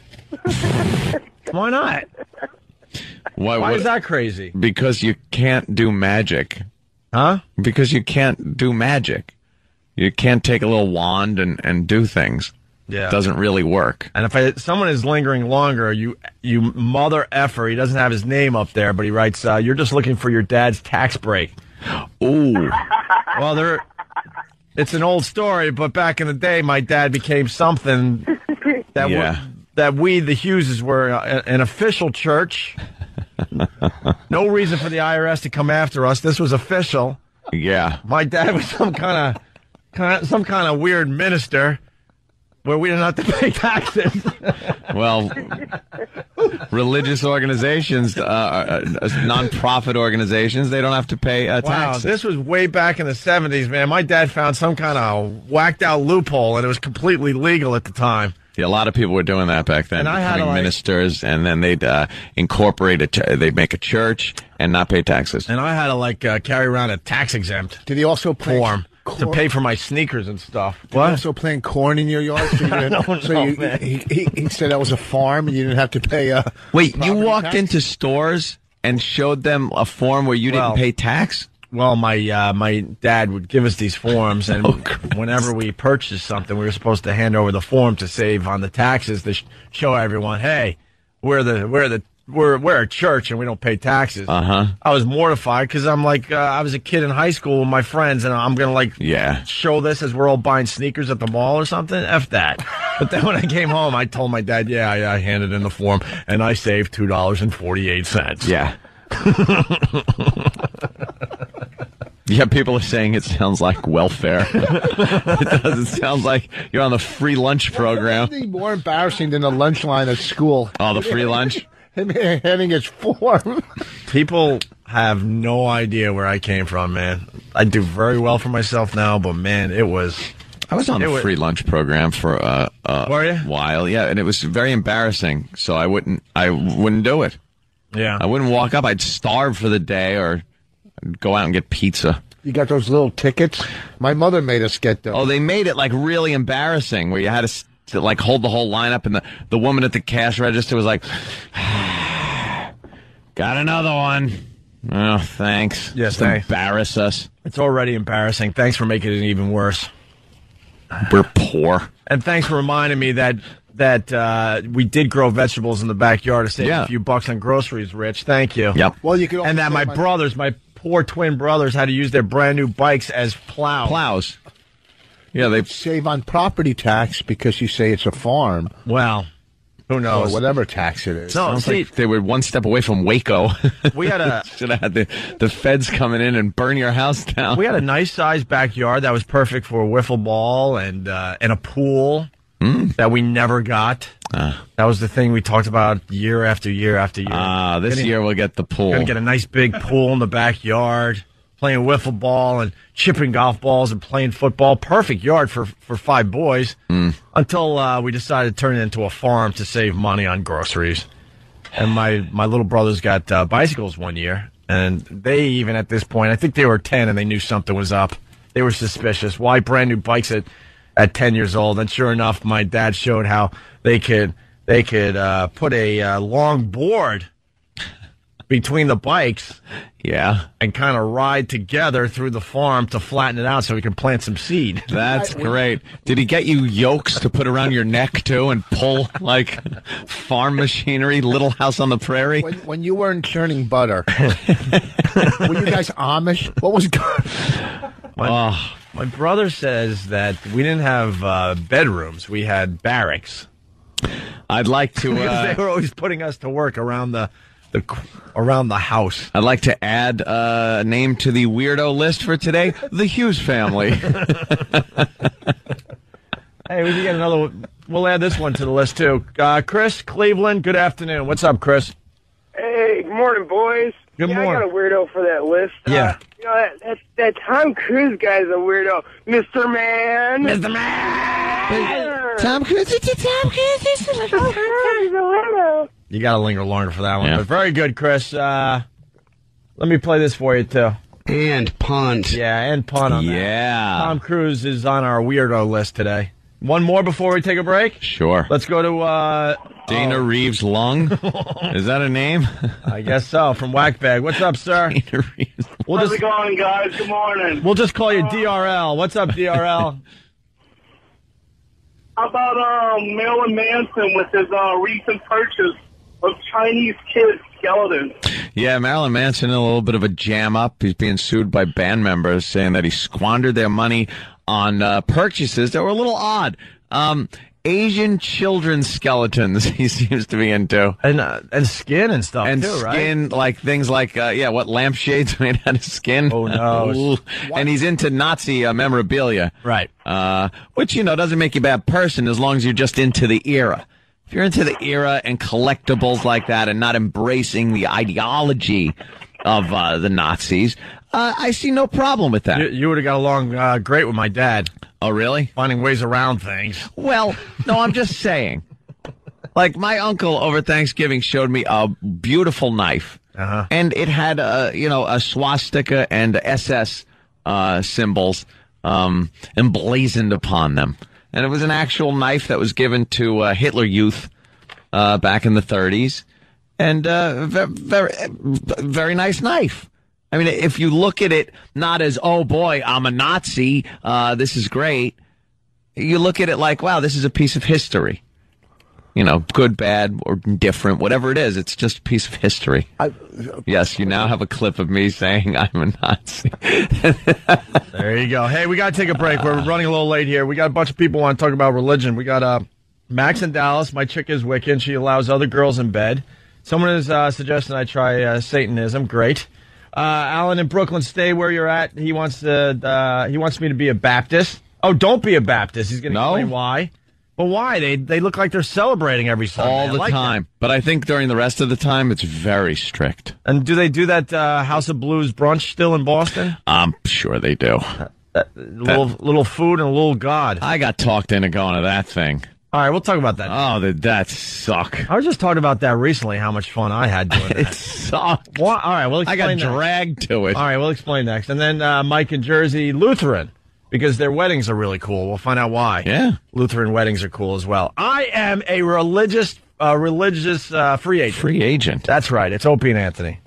Why not? Why is that crazy? Because you can't do magic. Huh? Because you can't do magic. You can't take a little wand and do things. Yeah. It doesn't really work. And if someone is lingering longer, you mother effer. He doesn't have his name up there, but he writes, "You're just looking for your dad's tax break." Ooh. Well, it's an old story, but back in the day, my dad became something that we, the Hugheses, were an official church. No reason for the IRS to come after us. This was official. Yeah. My dad was some kind of weird minister where we didn't have to pay taxes. Well, religious organizations, non-profit organizations, they don't have to pay taxes. Wow, this was way back in the 70s, man. My dad found some kind of whacked-out loophole, and it was completely legal at the time. Yeah, a lot of people were doing that back then, and I had becoming ministers, and then they'd incorporate they'd make a church and not pay taxes. And I had to carry around a tax-exempt Did he also play form to pay for my sneakers and stuff. Did he also playing corn in your yard? So he said that was a farm and you didn't have to pay Wait, you walked tax? into stores and showed them a form where you didn't pay tax? Well, my dad would give us these forms, and whenever we purchased something, we were supposed to hand over the form to save on the taxes to show everyone, hey, we're a church and we don't pay taxes. Uh-huh. I was mortified because I'm I was a kid in high school with my friends, and I'm gonna show this as we're all buying sneakers at the mall or something. F that. But then when I came home, I told my dad, I handed in the form and I saved $2.48. Yeah. Yeah, people are saying it sounds like welfare. It does. It sounds like you're on the free lunch program. Nothing more embarrassing than the lunch line at school. Oh, the free lunch? Him handing his form. People have no idea where I came from, man. I do very well for myself now, but man, I was on the free lunch program for a while, yeah, and it was very embarrassing. So I wouldn't do it. Yeah, I wouldn't walk up. I'd starve for the day, or go out and get pizza. You got those little tickets? My mother made us get those. Oh, they made it really embarrassing, where you had to hold the whole lineup, and the woman at the cash register was like, "Got another one." Oh, thanks. Yes, just embarrass us. It's already embarrassing. Thanks for making it even worse. We're poor. And thanks for reminding me that we did grow vegetables in the backyard to save a few bucks on groceries, Rich. Thank you. Yep. Well, you could. And that my poor twin brothers had to use their brand new bikes as plows. Yeah, they save on property tax because you say it's a farm. Well, who knows? Or whatever tax it is. No, see, like they were one step away from Waco. We had should have had the feds coming in and burn your house down. We had a nice sized backyard that was perfect for a wiffle ball and a pool that we never got. That was the thing we talked about year after year after year. This year we'll get the pool. Gonna get a nice big pool in the backyard, playing wiffle ball and chipping golf balls and playing football. Perfect yard for 5 boys. Until we decided to turn it into a farm to save money on groceries. And my little brothers got bicycles one year, and they even at this point, I think they were 10 and they knew something was up. They were suspicious. Why brand new bikes at 10 years old? And sure enough, my dad showed how they could put a long board between the bikes, and kind of ride together through the farm to flatten it out so we can plant some seed. That's great. Did he get you yokes to put around your neck too and pull like farm machinery, Little House on the Prairie? When you weren't churning butter, were you guys Amish? What was going? My brother says that we didn't have bedrooms; we had barracks. I'd like to. Because they were always putting us to work around the house. I'd like to add a name to the weirdo list for today: the Hughes family. Hey, we can get another one. We'll add this one to the list too. Chris, Cleveland. Good afternoon. What's up, Chris? Hey, good morning, boys. Good morning. I got a weirdo for that list. Yeah. That Tom Cruise guy's a weirdo. Mr. Man. Mr. Man. Tom Cruise. It's Tom Cruise. He's a weirdo. You got to linger longer for that one. Yeah. But very good, Chris. Let me play this for you, too. And punt. Yeah, and punt on that. Yeah. Tom Cruise is on our weirdo list today. One more before we take a break? Sure. Let's go to Dana Reeves Lung. Is that a name? I guess so. From Whackbag. What's up, sir? Dana Reeves. How's it going, guys? Good morning. We'll just call you DRL. What's up, DRL? How about Marilyn Manson with his recent purchase of Chinese kid skeletons? Yeah, Marilyn Manson in a little bit of a jam up. He's being sued by band members saying that he squandered their money on purchases that were a little odd. Asian children's skeletons he seems to be into. And skin and stuff, and too, right? skin, like things like, what, lampshades made out of skin? Oh, no. And he's into Nazi memorabilia. Right. Which, doesn't make you a bad person as long as you're just into the era. If you're into the era and collectibles like that and not embracing the ideology of the Nazis, I see no problem with that. You would have got along great with my dad. Oh, really? Finding ways around things. Well, no, I'm just saying. Like, my uncle over Thanksgiving showed me a beautiful knife. Uh-huh. And it had, a swastika and SS symbols emblazoned upon them. And it was an actual knife that was given to Hitler Youth back in the 30s. And very, very nice knife. I mean, if you look at it not as, oh, boy, I'm a Nazi, this is great. You look at it like, wow, this is a piece of history. Good, bad, or different, whatever it is. It's just a piece of history. Yes, you now have a clip of me saying I'm a Nazi. There you go. Hey, we got to take a break. We're running a little late here. We got a bunch of people want to talk about religion. We got Max in Dallas. My chick is Wiccan. She allows other girls in bed. Someone is suggesting I try Satanism. Great. Alan in Brooklyn, stay where you're at. He wants me to be a Baptist. Oh, don't be a Baptist. He's going to explain why. But why? They look like they're celebrating every Sunday. All the time. But I think during the rest of the time, it's very strict. And do they do that House of Blues brunch still in Boston? I'm sure they do. Little food and a little God. I got talked into going to that thing. All right, we'll talk about that. Oh, that suck. I was just talking about that recently, how much fun I had doing that. It sucked. Well, all right, we'll explain I got dragged to it. All right, we'll explain next. And then Mike in Jersey, Lutheran, because their weddings are really cool. We'll find out why. Yeah. Lutheran weddings are cool as well. I am a religious free agent. Free agent. That's right. It's Opie and Anthony.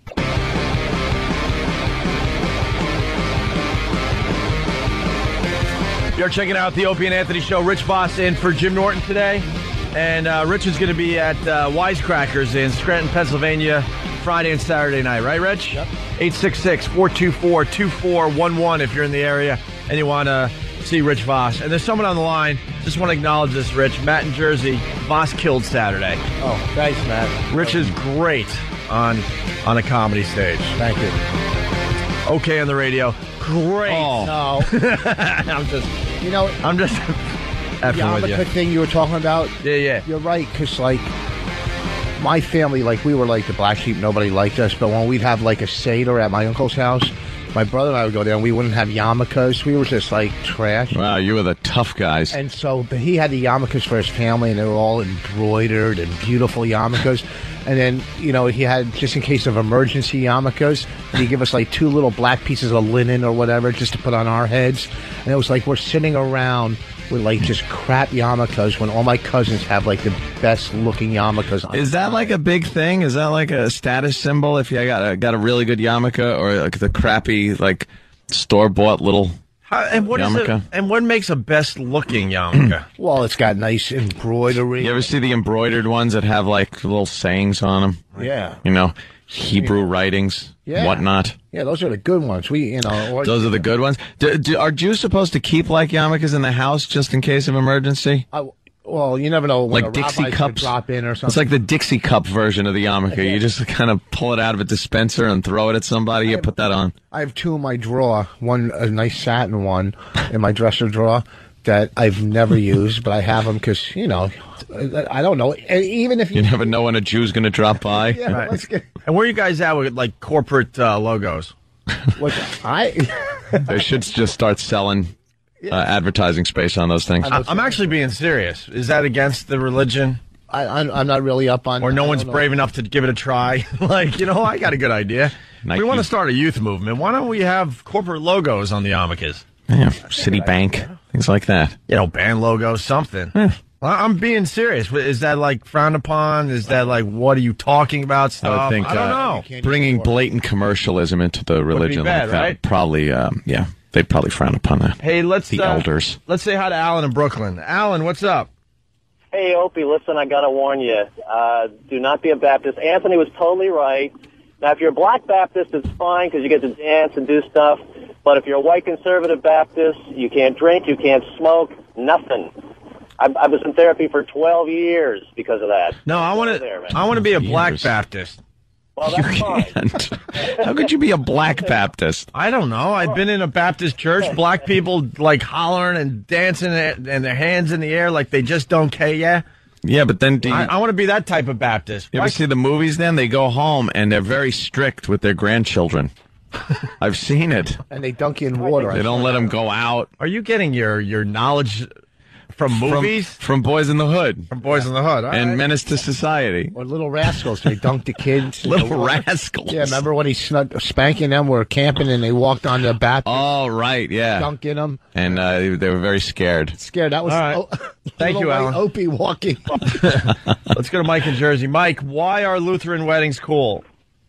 You're checking out the Opie and Anthony Show. Rich Voss in for Jim Norton today. And Rich is going to be at Wisecrackers in Scranton, Pennsylvania, Friday and Saturday night. Right, Rich? Yep. 866-424-2411 if you're in the area and you want to see Rich Voss. And there's someone on the line. Just want to acknowledge this, Rich. Matt in Jersey. Voss killed Saturday. Oh, thanks, Matt. Rich is great on a comedy stage. Thank you. Okay on the radio. Great. Oh. No. I'm just effing with you. yarmulke thing you were talking about. Yeah. You're right, because, my family, we were like the black sheep. Nobody liked us. But when we'd have, a Seder at my uncle's house, my brother and I would go there, and we wouldn't have yarmulkes. We were just, trash. Wow, you were the tough guys. And so he had the yarmulkes for his family, and they were all embroidered and beautiful yarmulkes. And then, he had, just in case of emergency yarmulkes, he'd give us, 2 little black pieces of linen or whatever just to put on our heads. And it was we're sitting around with, just crap yarmulkes when all my cousins have, the best-looking yarmulkes. Is that, a big thing? Is that, a status symbol if you got a really good yarmulke or, the crappy, store-bought little... And what yarmulke? And what makes a best looking yarmulke? Well, it's got nice embroidery. You ever see the embroidered ones that have little sayings on them? Yeah. Hebrew writings, whatnot. Yeah, those are the good ones. Those are the good ones. Are Jews supposed to keep yarmulkes in the house just in case of emergency? Well, you never know when Dixie cups drop in or something. It's like the Dixie cup version of the yarmulke. You just kind of pull it out of a dispenser and throw it at somebody. You put that on. I have 2 in my drawer. One, a nice satin one, in my dresser drawer that I've never used, but I have them because I don't know. Even if you never know when a Jew's going to drop by. Yeah, right. And where are you guys at with corporate logos? They should just start selling. Advertising space on those things. I'm actually being serious. Is that against the religion? I'm not really up on. Or no one's brave enough to give it a try. I got a good idea. Nike. We want to start a youth movement. Why don't we have corporate logos on the yarmulkes? Yeah, Citibank. Things like that. You know, band logo, something. I'm being serious. Is that like frowned upon? Is that like, what are you talking about stuff? I would think I don't know. bringing blatant commercialism into the religion bad, like that right? probably, they'd probably frown upon that. Hey, the elders. Let's say hi to Alan in Brooklyn. Alan, what's up? Hey, Opie, listen, I got to warn you. Do not be a Baptist. Anthony was totally right. Now, if you're a black Baptist, it's fine because you get to dance and do stuff. But if you're a white conservative Baptist, you can't drink, you can't smoke, nothing. I was in therapy for 12 years because of that. No, I want to be a black Baptist. Well, that's fine. How could you be a black Baptist? I don't know. I've been in a Baptist church. Black people like hollering and dancing and their hands in the air like they just don't care. Yeah. Yeah, but then I want to be that type of Baptist. You ever see the movies then? They go home and they're very strict with their grandchildren. I've seen it. And they dunk you in water. They don't let them go out. Are you getting your knowledge from movies? From Boys in the Hood. From Boys in the Hood. All and right. Menace to Society. Or Little Rascals. They dunked the kids. Little Rascals. Yeah, remember when he spanking them? Were camping and they walked on the bath. Oh, right, yeah. Dunking them. And they were very scared. That was right. Thank you, Alan. Opie walking. Let's go to Mike in Jersey. Mike, why are Lutheran weddings cool?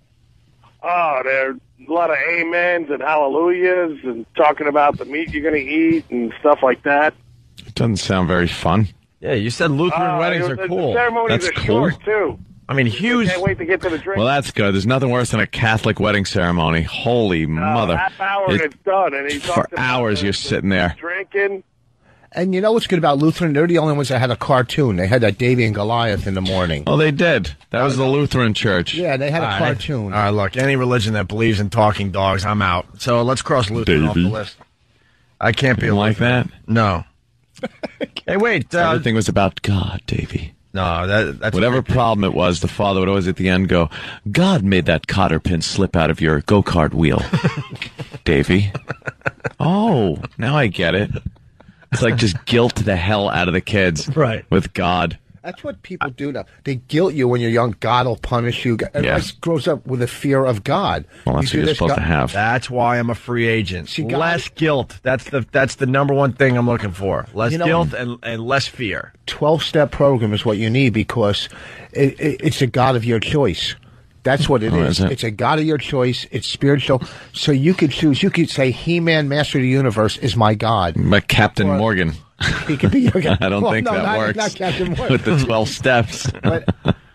Oh, there are a lot of amens and hallelujahs and talking about the meat you're going to eat and stuff like that. It doesn't sound very fun. Yeah, you said Lutheran weddings are cool. The ceremonies That's are cool. short, too. I mean, huge. Can't wait to get to the drink. Well, that's good. There's nothing worse than a Catholic wedding ceremony. Holy mother. Half hour and it's done. And he For talks about hours you're sitting there. drinking. And you know what's good about Lutheran? They're the only ones that had a cartoon. They had that Davy and Goliath in the morning. Oh, they did. That was the Lutheran church. Yeah, they had a cartoon. All right, look, any religion that believes in talking dogs, I'm out. So let's cross Lutheran off the list. I can't be like that. No. Hey, wait. Everything was about God, Davy. No, that's whatever problem it was. The father would always at the end go, "God made that cotter pin slip out of your go-kart wheel, Davy." Oh, now I get it. It's like just guilt the hell out of the kids, right? With God. That's what people do now. They guilt you when you're young. God will punish you. Everybody grows up with a fear of God. Well, that's what you're supposed to have. That's why I'm a free agent. Less guilt. That's the number one thing I'm looking for. Less guilt and less fear. 12-step program is what you need because it's a God of your choice. That's what it is. It's a God of your choice. It's spiritual. So you could choose. You could say, He-Man, Master of the Universe, is my God. But Captain Morgan. He could be your God. I don't think that works. Not Captain Morgan. With the 12 steps. But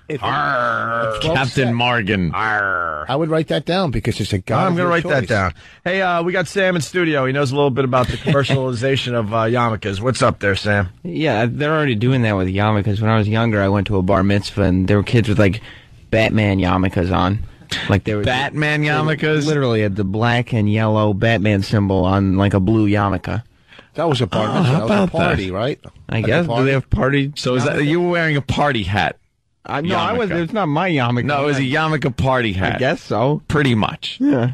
Captain Morgan. I would write that down because it's a God. I'm going to write that down. Hey, we got Sam in studio. He knows a little bit about the commercialization of yarmulkes. What's up there, Sam? Yeah, they're already doing that with yarmulkes. When I was younger, I went to a bar mitzvah, and there were kids with, like, Batman yarmulkes on. Like they were Batman yarmulkes? Literally had the black and yellow Batman symbol on, like, a blue yarmulke. That was a bar mitzvah. How that was about a party, that? right? I guess. Do they have party? So is that you were wearing a party hat? No, I was. It's not my yarmulke. No, it was a yarmulke party hat. I guess so. Pretty much. Yeah.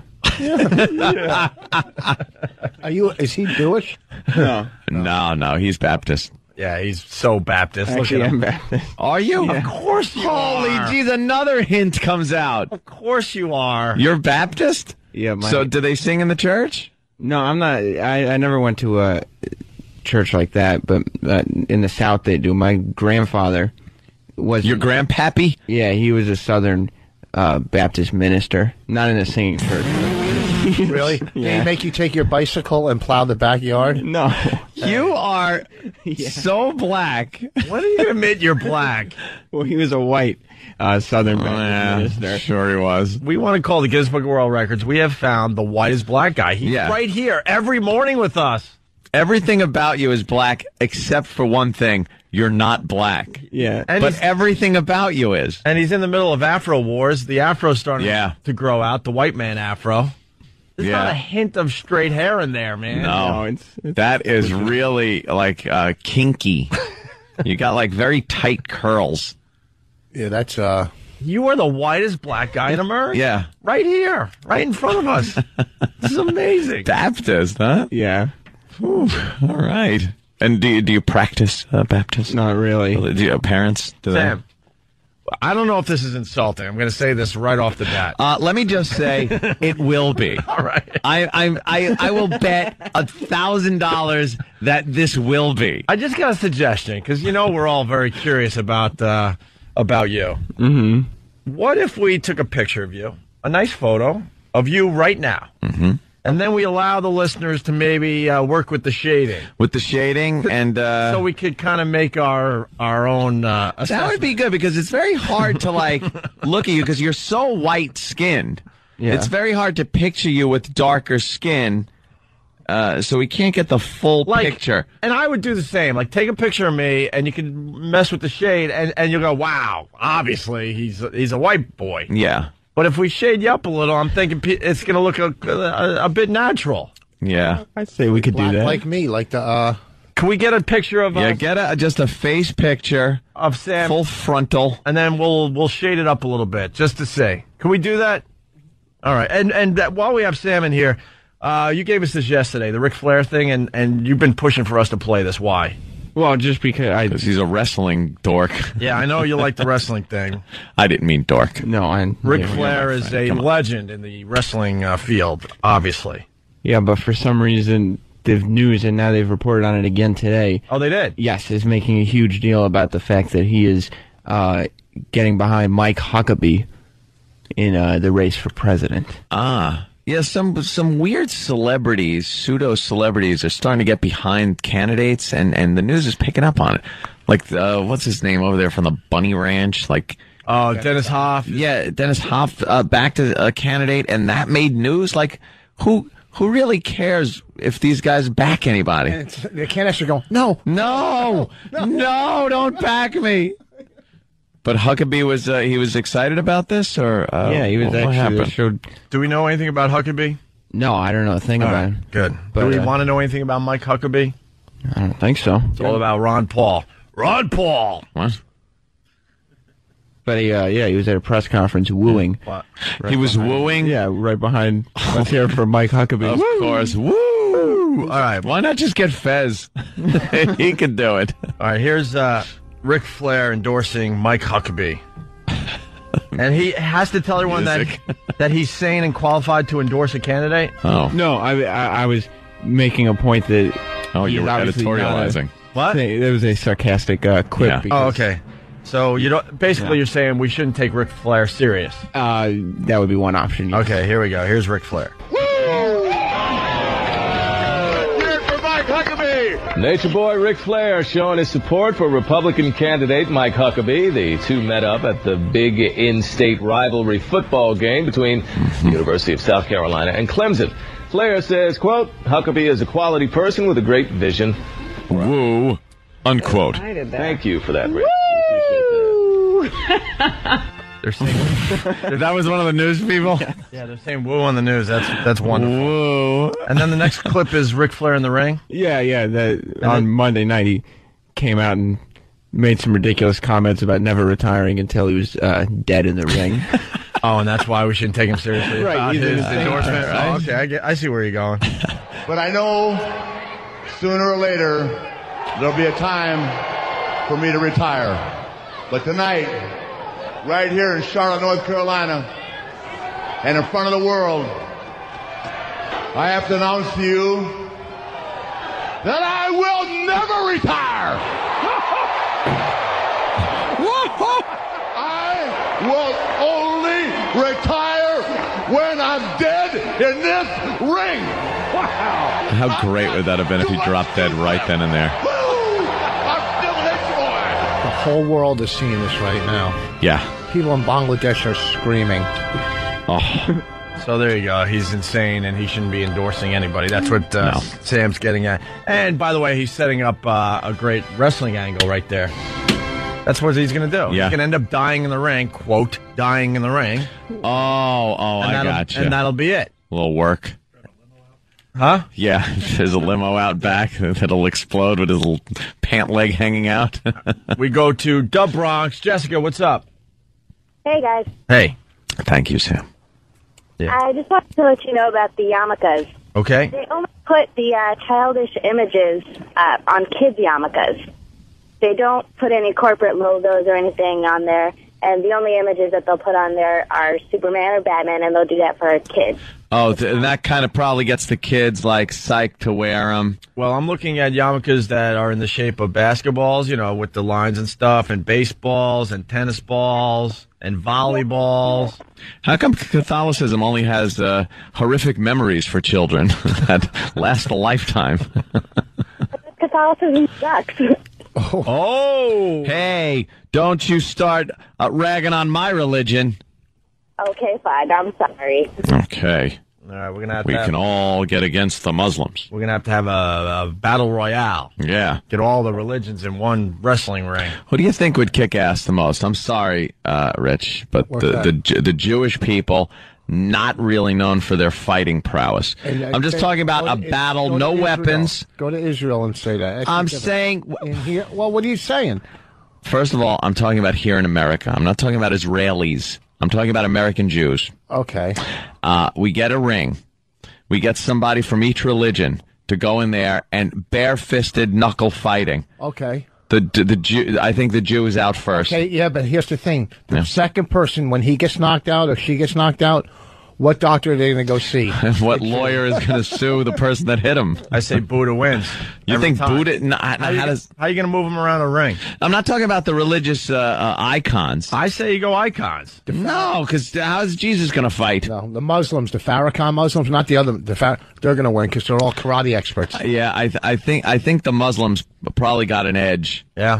Are you? Is he Jewish? No, he's Baptist. Yeah, he's so Baptist. Actually, Look at him. I'm Baptist. Are you? Yeah. Of course you Holy are. jeez, another hint comes out. Of course you are. You're Baptist? Yeah. So do they sing in the church? No, I'm not. I never went to a church like that, but in the South they do. My grandfather was... Your grandpappy? Yeah, he was a Southern Baptist minister. Not in a singing church. Really? Did he make you take your bicycle and plow the backyard? No. You are so black. When do you admit you're black? Well, he was a white Southern Baptist minister. Sure he was. We want to call the Guinness Book of World Records. We have found the whitest black guy. He's right here every morning with us. Everything about you is black except for one thing. You're not black. Yeah. And but everything about you is. And he's in the middle of Afro wars. The Afro's starting to grow out, the white man Afro. There's not a hint of straight hair in there, man. No, it's that is really like kinky. You got like very tight curls. Yeah, that's You are the whitest black guy in America. Yeah. Right here, right in front of us. This is amazing. Baptist, huh? Yeah. Ooh, all right. And do you practice Baptist? Not really. Do you have parents? Do Sam, I don't know if this is insulting. I'm going to say this right off the bat. Let me just say, it will be. All right. I will bet $1,000 that this will be. I just got a suggestion because we're all very curious about you. Mm-hmm. What if we took a picture of you, a nice photo of you right now, and then we allow the listeners to maybe work with the shading. With the shading, and so we could kind of make our own. That would be good because it's very hard to look at you because you're so white skinned. Yeah. It's very hard to picture you with darker skin. So we can't get the full picture. And I would do the same. Like, take a picture of me, and you can mess with the shade, and you'll go, wow, obviously he's a white boy. Yeah. But if we shade you up a little, I'm thinking it's going to look a bit natural. Yeah. I'd say we could do that. Like me, like the... Can we get a picture of us? Yeah, just a face picture. Of Sam. Full frontal. And then we'll shade it up a little bit, just to see. Can we do that? All right. And while we have Sam in here... you gave us this yesterday, the Ric Flair thing, and you've been pushing for us to play this. Why? Well, just because he's a wrestling dork. Yeah, I know you like the wrestling thing. I didn't mean dork. No, Ric Flair is a legend in the wrestling field, obviously. Yeah, but for some reason, the news, and now they've reported on it again today. Oh, they did? Yes, is making a huge deal about the fact that he is getting behind Mike Huckabee in the race for president. Ah. Yeah, some weird celebrities, pseudo-celebrities, are starting to get behind candidates, and the news is picking up on it. Like, what's his name over there from the Bunny Ranch? Dennis Hoff. Yeah, Dennis Hoff backed a candidate, and that made news. Like, who really cares if these guys back anybody? And the candidates are going, no, don't back me. But Huckabee was excited about this, or yeah, he was what happened? Do we know anything about Huckabee? No, I don't know a thing about him. Good. But, do we want to know anything about Mike Huckabee? I don't think so. It's all about Ron Paul. Ron Paul. What? But he was at a press conference wooing. What? He was wooing? Yeah, right behind. Let's hear it for Mike Huckabee. Of course. Woo! All right. Why not just get Fez? He can do it. All right, here's Ric Flair endorsing Mike Huckabee. And he has to tell everyone that he's sane and qualified to endorse a candidate? Oh. No, I was making a point that... Oh, you were editorializing. What? There was a sarcastic quip. Yeah. Oh, okay. So you're saying we shouldn't take Ric Flair serious? That would be one option. Yes. Okay, here we go. Here's Ric Flair. Nature Boy Ric Flair showing his support for Republican candidate Mike Huckabee. The two met up at the big in-state rivalry football game between the University of South Carolina and Clemson. Flair says, quote, Huckabee is a quality person with a great vision. Woo, unquote. Thank you for that, Rick. They're saying that was one of the news people? Yeah, they're saying woo on the news. That's wonderful. Woo. And then the next clip is Ric Flair in the ring? Yeah. On Monday night, he came out and made some ridiculous comments about never retiring until he was dead in the ring. Oh, and that's why we shouldn't take him seriously about his endorsement. Right. Oh, okay, I see where you're going. But I know sooner or later there'll be a time for me to retire. But tonight, right here in Charlotte, North Carolina, and in front of the world, I have to announce to you that I will never retire. I will only retire when I'm dead in this ring. Wow. How great would that have been if he dropped dead right then and there? The whole world is seeing this right now. Yeah. People in Bangladesh are screaming. Oh. So there you go. He's insane, and he shouldn't be endorsing anybody. That's what Sam's getting at. And by the way, he's setting up a great wrestling angle right there. That's what he's going to do. Yeah. He's going to end up dying in the ring, quote, dying in the ring. I gotcha. And that'll be it. A little work. Huh? Yeah, there's a limo out back that'll explode with his little pant leg hanging out. We go to Dub Bronx. Jessica, what's up? Hey, guys. Hey. Thank you, Sam. Yeah. I just wanted to let you know about the yarmulkes. Okay. They only put the childish images on kids' yarmulkes. They don't put any corporate logos or anything on there. and the only images that they'll put on there are Superman or Batman, and they'll do that for kids. Oh, that kind of probably gets the kids, like, psyched to wear them. Well, I'm looking at yarmulkes that are in the shape of basketballs, you know, with the lines and stuff, and baseballs, and tennis balls, and volleyballs. How come Catholicism only has horrific memories for children that last a lifetime? Catholicism sucks. Oh! Hey, don't you start ragging on my religion. Okay, fine. I'm sorry. Okay. All right, we're gonna have We to have, can all get against the Muslims. we're gonna have a battle royale. Yeah. Get all the religions in one wrestling ring. Who do you think would kick ass the most? I'm sorry, Rich, but the Jewish people, not really known for their fighting prowess. I'm just talking about a battle, no weapons. Go to Israel and say that. I'm saying... In here, well, what are you saying? First of all, I'm talking about here in America. I'm not talking about Israelis. I'm talking about American Jews. Okay. We get a ring. We get somebody from each religion to go in there and bare-fisted knuckle fighting. Okay. The Jew, I think the Jew is out first. Okay, yeah, but here's the thing. The Yeah. second person, when he gets knocked out or she gets knocked out, what doctor are they going to go see? What lawyer is going to sue the person that hit him? I say Buddha wins. You Every think time. Buddha? How you going to move him around a ring? I'm not talking about the religious icons. I say you go icons. No, because how's Jesus going to fight? No, the Muslims, the Farrakhan Muslims, not the other. They're going to win because they're all karate experts. Yeah, I think the Muslims probably got an edge. Yeah.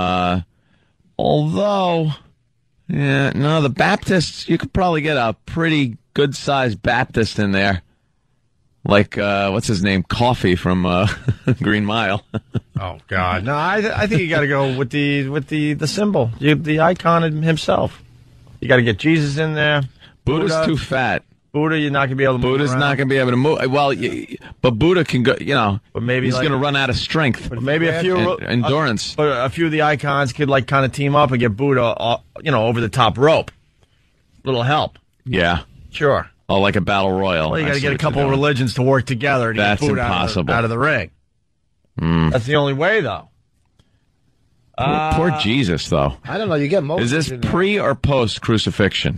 Although, yeah, no, the Baptists, you could probably get a pretty good-sized Baptist in there. Like, what's his name? Coffee from Green Mile. Oh God, no! I think you got to go with the symbol, the icon himself. You got to get Jesus in there. Buddha's too fat. Buddha, you're not going to be able to move Buddha's around. not going to be able to move. Well, but Buddha can go. You know, But maybe he's like- going to run out of strength. But maybe a few endurance. But a few of the icons could like kind of team up and get Buddha, over the top rope. Little help. Yeah. Sure. Oh, like a battle royal. Well, you got to I see get a what you're couple of doing. religions to work together to That's get Buddha impossible. out of the ring. Mm. That's the only way, though. Poor Jesus, though. I don't know. You get most. Is this pre or post crucifixion?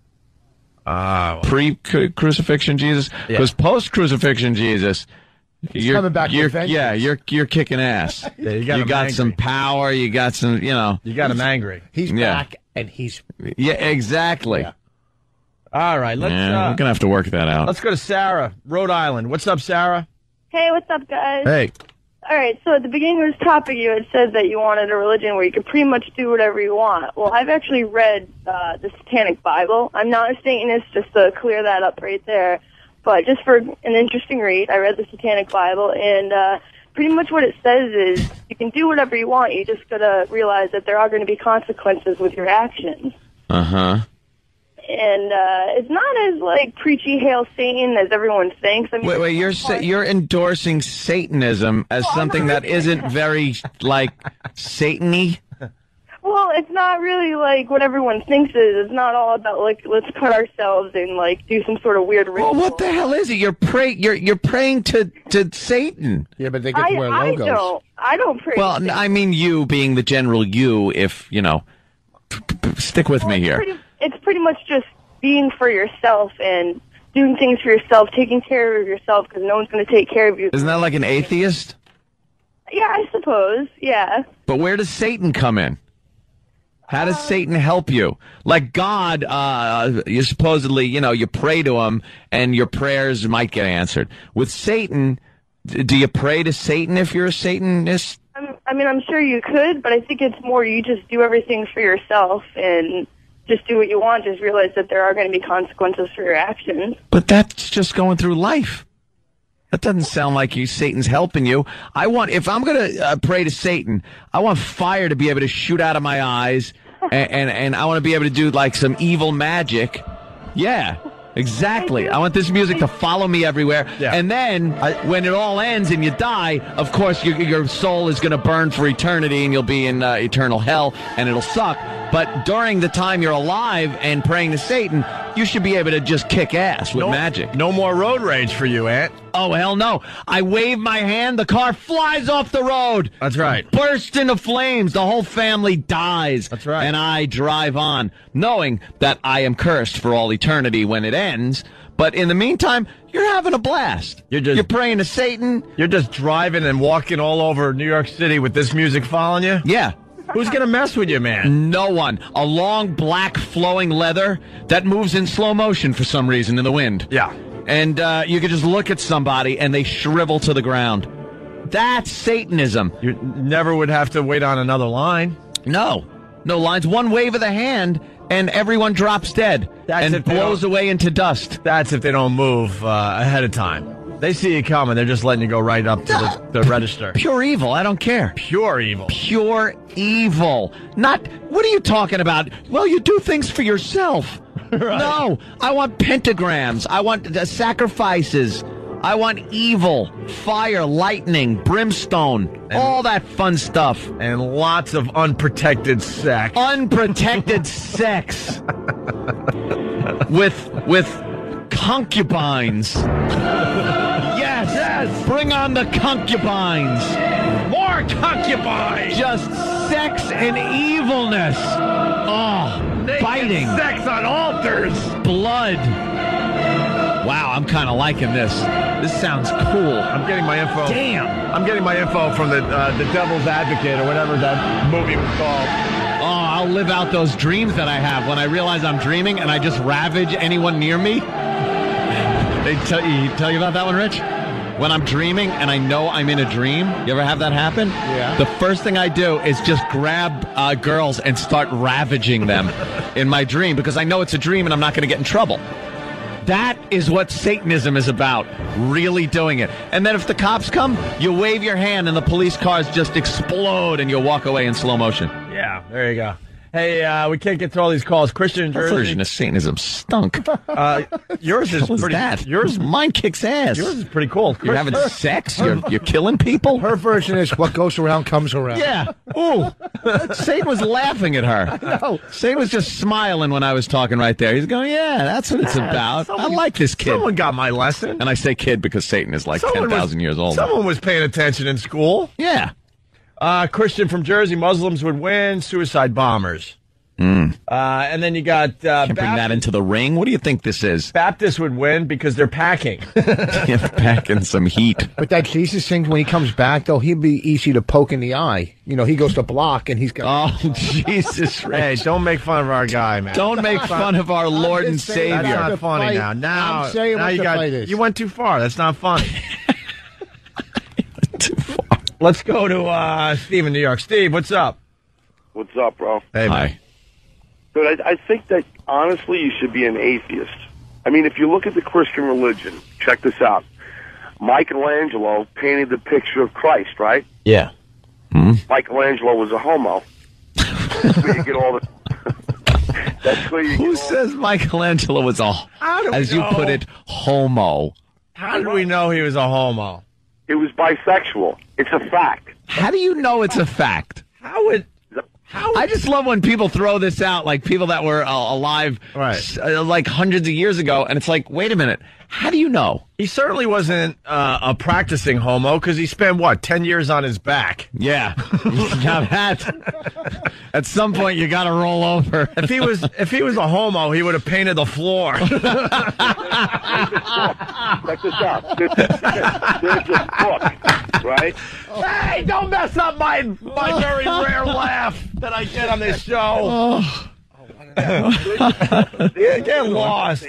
Pre crucifixion Jesus, because post crucifixion Jesus, you're coming back with vengeance. yeah, you're kicking ass. Yeah, you got him got angry. some power. You got some, You got him angry. He's Yeah. back and he's. Yeah, exactly. Yeah. All right, let's We're gonna have to work that out. let's go to Sarah, Rhode Island. What's up, Sarah? Hey, what's up, guys? Hey. All right, so at the beginning of this topic, you had said that you wanted a religion where you could pretty much do whatever you want. Well, I've actually read the Satanic Bible. I'm not a Satanist, just to clear that up right there. But just for an interesting read, I read the Satanic Bible, and pretty much what it says is you can do whatever you want. You just got to realize that there are going to be consequences with your actions. Uh-huh. And it's not as, like, preachy Hail Satan as everyone thinks. I mean, Wait, you're endorsing Satanism as something that isn't very like Satan-y? Well, it's not really like what everyone thinks it is. It's not all about like let's cut ourselves and like do some sort of weird ritual. Well, what the hell is it? You're praying to Satan. Yeah, but they get to wear logos. I don't pray. Well, I mean you being the general you. If you know, stick with me here. It's pretty much just being for yourself and doing things for yourself, taking care of yourself because no one's going to take care of you. Isn't that like an atheist? Yeah, I suppose. Yeah. But where does Satan come in? How does Satan help you? Like God, you supposedly, you pray to him and your prayers might get answered. With Satan, do you pray to Satan if you're a Satanist? I mean, I'm sure you could, but I think it's more you just do everything for yourself and just do what you want. Just realize that there are going to be consequences for your actions. But that's just going through life. That doesn't sound like Satan's helping you. If I'm going to pray to Satan, I want fire to be able to shoot out of my eyes, and I want to be able to do like some evil magic. Yeah, exactly. I want this music to follow me everywhere. Yeah. And then when it all ends and you die, of course your soul is going to burn for eternity, and you'll be in eternal hell, and it'll suck. But during the time you're alive and praying to Satan, You should be able to just kick ass with magic. No more road rage for you, Ant. Oh, hell no. I wave my hand, the car flies off the road. That's right. Bursts into flames. The whole family dies. That's right. And I drive on, knowing that I am cursed for all eternity when it ends. But in the meantime, you're having a blast. You're praying to Satan. You're just driving and walking all over New York City with this music following you? Yeah. Who's going to mess with you, man? No one. A long, black, flowing leather that moves in slow motion for some reason in the wind. Yeah. And you can just look at somebody and they shrivel to the ground. That's Satanism. You never would have to wait on another line. No. No lines. One wave of the hand and everyone drops dead and blows away into dust. That's if they don't move ahead of time. They see you coming. They're just letting you go right up to the register. Pure evil. I don't care. Pure evil. Pure evil. Not, what are you talking about? Well, you do things for yourself. Right. No. I want pentagrams. I want sacrifices. I want evil, fire, lightning, brimstone, all that fun stuff. And lots of unprotected sex. Unprotected sex. With concubines. Yes. Bring on the concubines. More concubines. Just sex and evilness. Oh, Naked biting. Sex on altars. Blood. Wow, I'm kind of liking this. This sounds cool. I'm getting my info. Damn. I'm getting my info from the Devil's Advocate or whatever that movie was called. Oh, I'll live out those dreams that I have when I realize I'm dreaming and I just ravage anyone near me. They tell you about that one, Rich? When I'm dreaming and I know I'm in a dream, you ever have that happen? Yeah. The first thing I do is just grab girls and start ravaging them in my dream because I know it's a dream and I'm not going to get in trouble. That is what Satanism is about, really doing it. And then if the cops come, you wave your hand and the police cars just explode and you walk away in slow motion. Yeah, there you go. Hey, we can't get to all these calls. Christian in That Jersey. version of Satanism stunk. Yours is pretty. That? Mine kicks ass. Yours is pretty cool. You're having sex? You're killing people? Her version is what goes around comes around. Yeah. Ooh. Satan was laughing at her. No. Satan was just smiling when I was talking right there. He's going, yeah, that's what it's about. I like this kid. Someone got my lesson. And I say kid because Satan is like 10,000 years old. Someone was paying attention in school. Yeah. Christian from Jersey, Muslims would win, suicide bombers. And then you got Can't bring that into the ring. What do you think this is? Baptists would win because they're packing. Packing some heat. But that Jesus thing, when he comes back, though, he'll be easy to poke in the eye. You know, he goes to block, and he's got... Oh, Jesus. Hey, don't make fun of our guy, man. Don't make fun of our Lord and Savior. That's not funny now. Now, I'm saying now what you the got fight is. you went too far. That's not funny. Too far. Let's go to Steve in New York. Steve, what's up? What's up, bro? Hey, Hi. But I think that, honestly, you should be an atheist. I mean, if you look at the Christian religion, check this out. Michelangelo painted the picture of Christ, right? Yeah. Michelangelo was a homo. That's where you get all the... That's where you Who get all says Michelangelo was a, How do we as you know? put it, homo? How did we know he was a homo? It was bisexual. It's a fact. How do you know it's a fact? I just love when people throw this out, like people that were alive like hundreds of years ago, and it's like, wait a minute, how do you know? He certainly wasn't a practicing homo because he spent, 10 years on his back? Yeah. Now that, at some point, you got to roll over. If he was a homo, he would have painted the floor. Check this out. There's this book, right? Hey, don't mess up my very rare laugh that I get on this show. Get lost.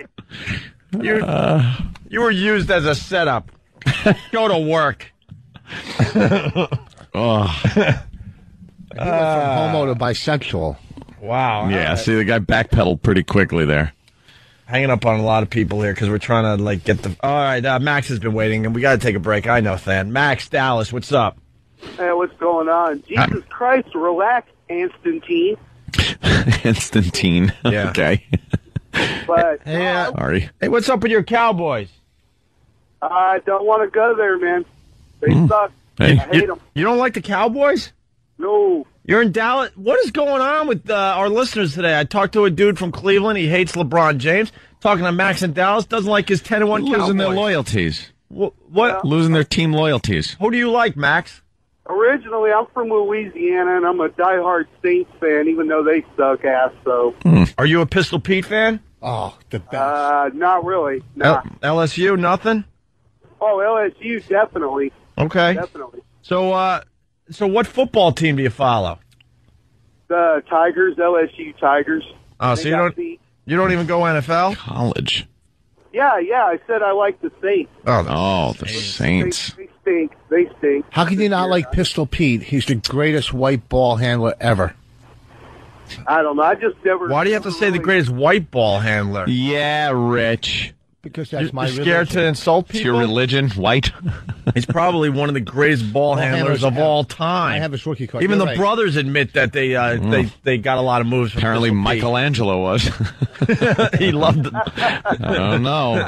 You were used as a setup. Go to work. He went from homo to bisexual. Wow. Yeah, see, the guy backpedaled pretty quickly there. Hanging up on a lot of people here because we're trying to get the... All right, Max has been waiting, and we got to take a break. I know, Than. Max, Dallas, what's up? Hey, what's going on? Jesus Christ, relax, Constantine. Constantine. Yeah. Okay. But Sorry. Hey, what's up with your Cowboys? I don't want to go there, man. They suck. Hey. I hate them. You don't like the Cowboys? No. You're in Dallas. What is going on with our listeners today? I talked to a dude from Cleveland. He hates LeBron James. Talking to Max in Dallas, doesn't like his 10-1 Losing their Cowboys. loyalties. What? Losing their team loyalties. Who do you like, Max? Originally, I'm from Louisiana, and I'm a diehard Saints fan, even though they suck ass. So, Are you a Pistol Pete fan? Oh, the best. not really. Nah. LSU, nothing? Oh, LSU, definitely. Okay. Definitely. So, so what football team do you follow? The Tigers, LSU Tigers. Oh, They so you got don't beat. you don't even go NFL? College. Yeah, I said I like the Saints. Oh, the Saints. They stink. They stink. How can you not like Pistol Pete? He's the greatest white ball handler ever. I don't know. I just never. Why do you have to say the greatest white ball handler? Yeah, Rich. Because that's You're my scared religion. to insult people? It's your religion, white. He's probably one of the greatest ball handlers of all time. I have his rookie card. Even You're the right. brothers admit that they got a lot of moves. From Apparently, Pistol Pete. Michelangelo was. He loved it. I don't know.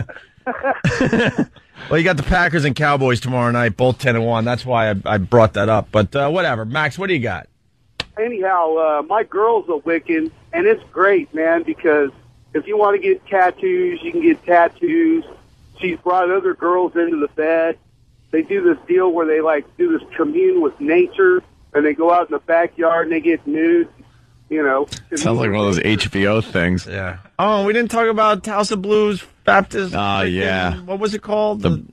Well, you got the Packers and Cowboys tomorrow night, both 10-1. That's why I brought that up. But whatever. Max, what do you got? Anyhow, my girl's a Wiccan, and it's great, man, because if you want to get tattoos, you can get tattoos. She's brought other girls into the bed. They do this deal where they, do this commune with nature, and they go out in the backyard and they get nude, you know. Sounds like one of those HBO things. Yeah. Oh, we didn't talk about House of Blues Baptist. Oh, yeah. What was it called? The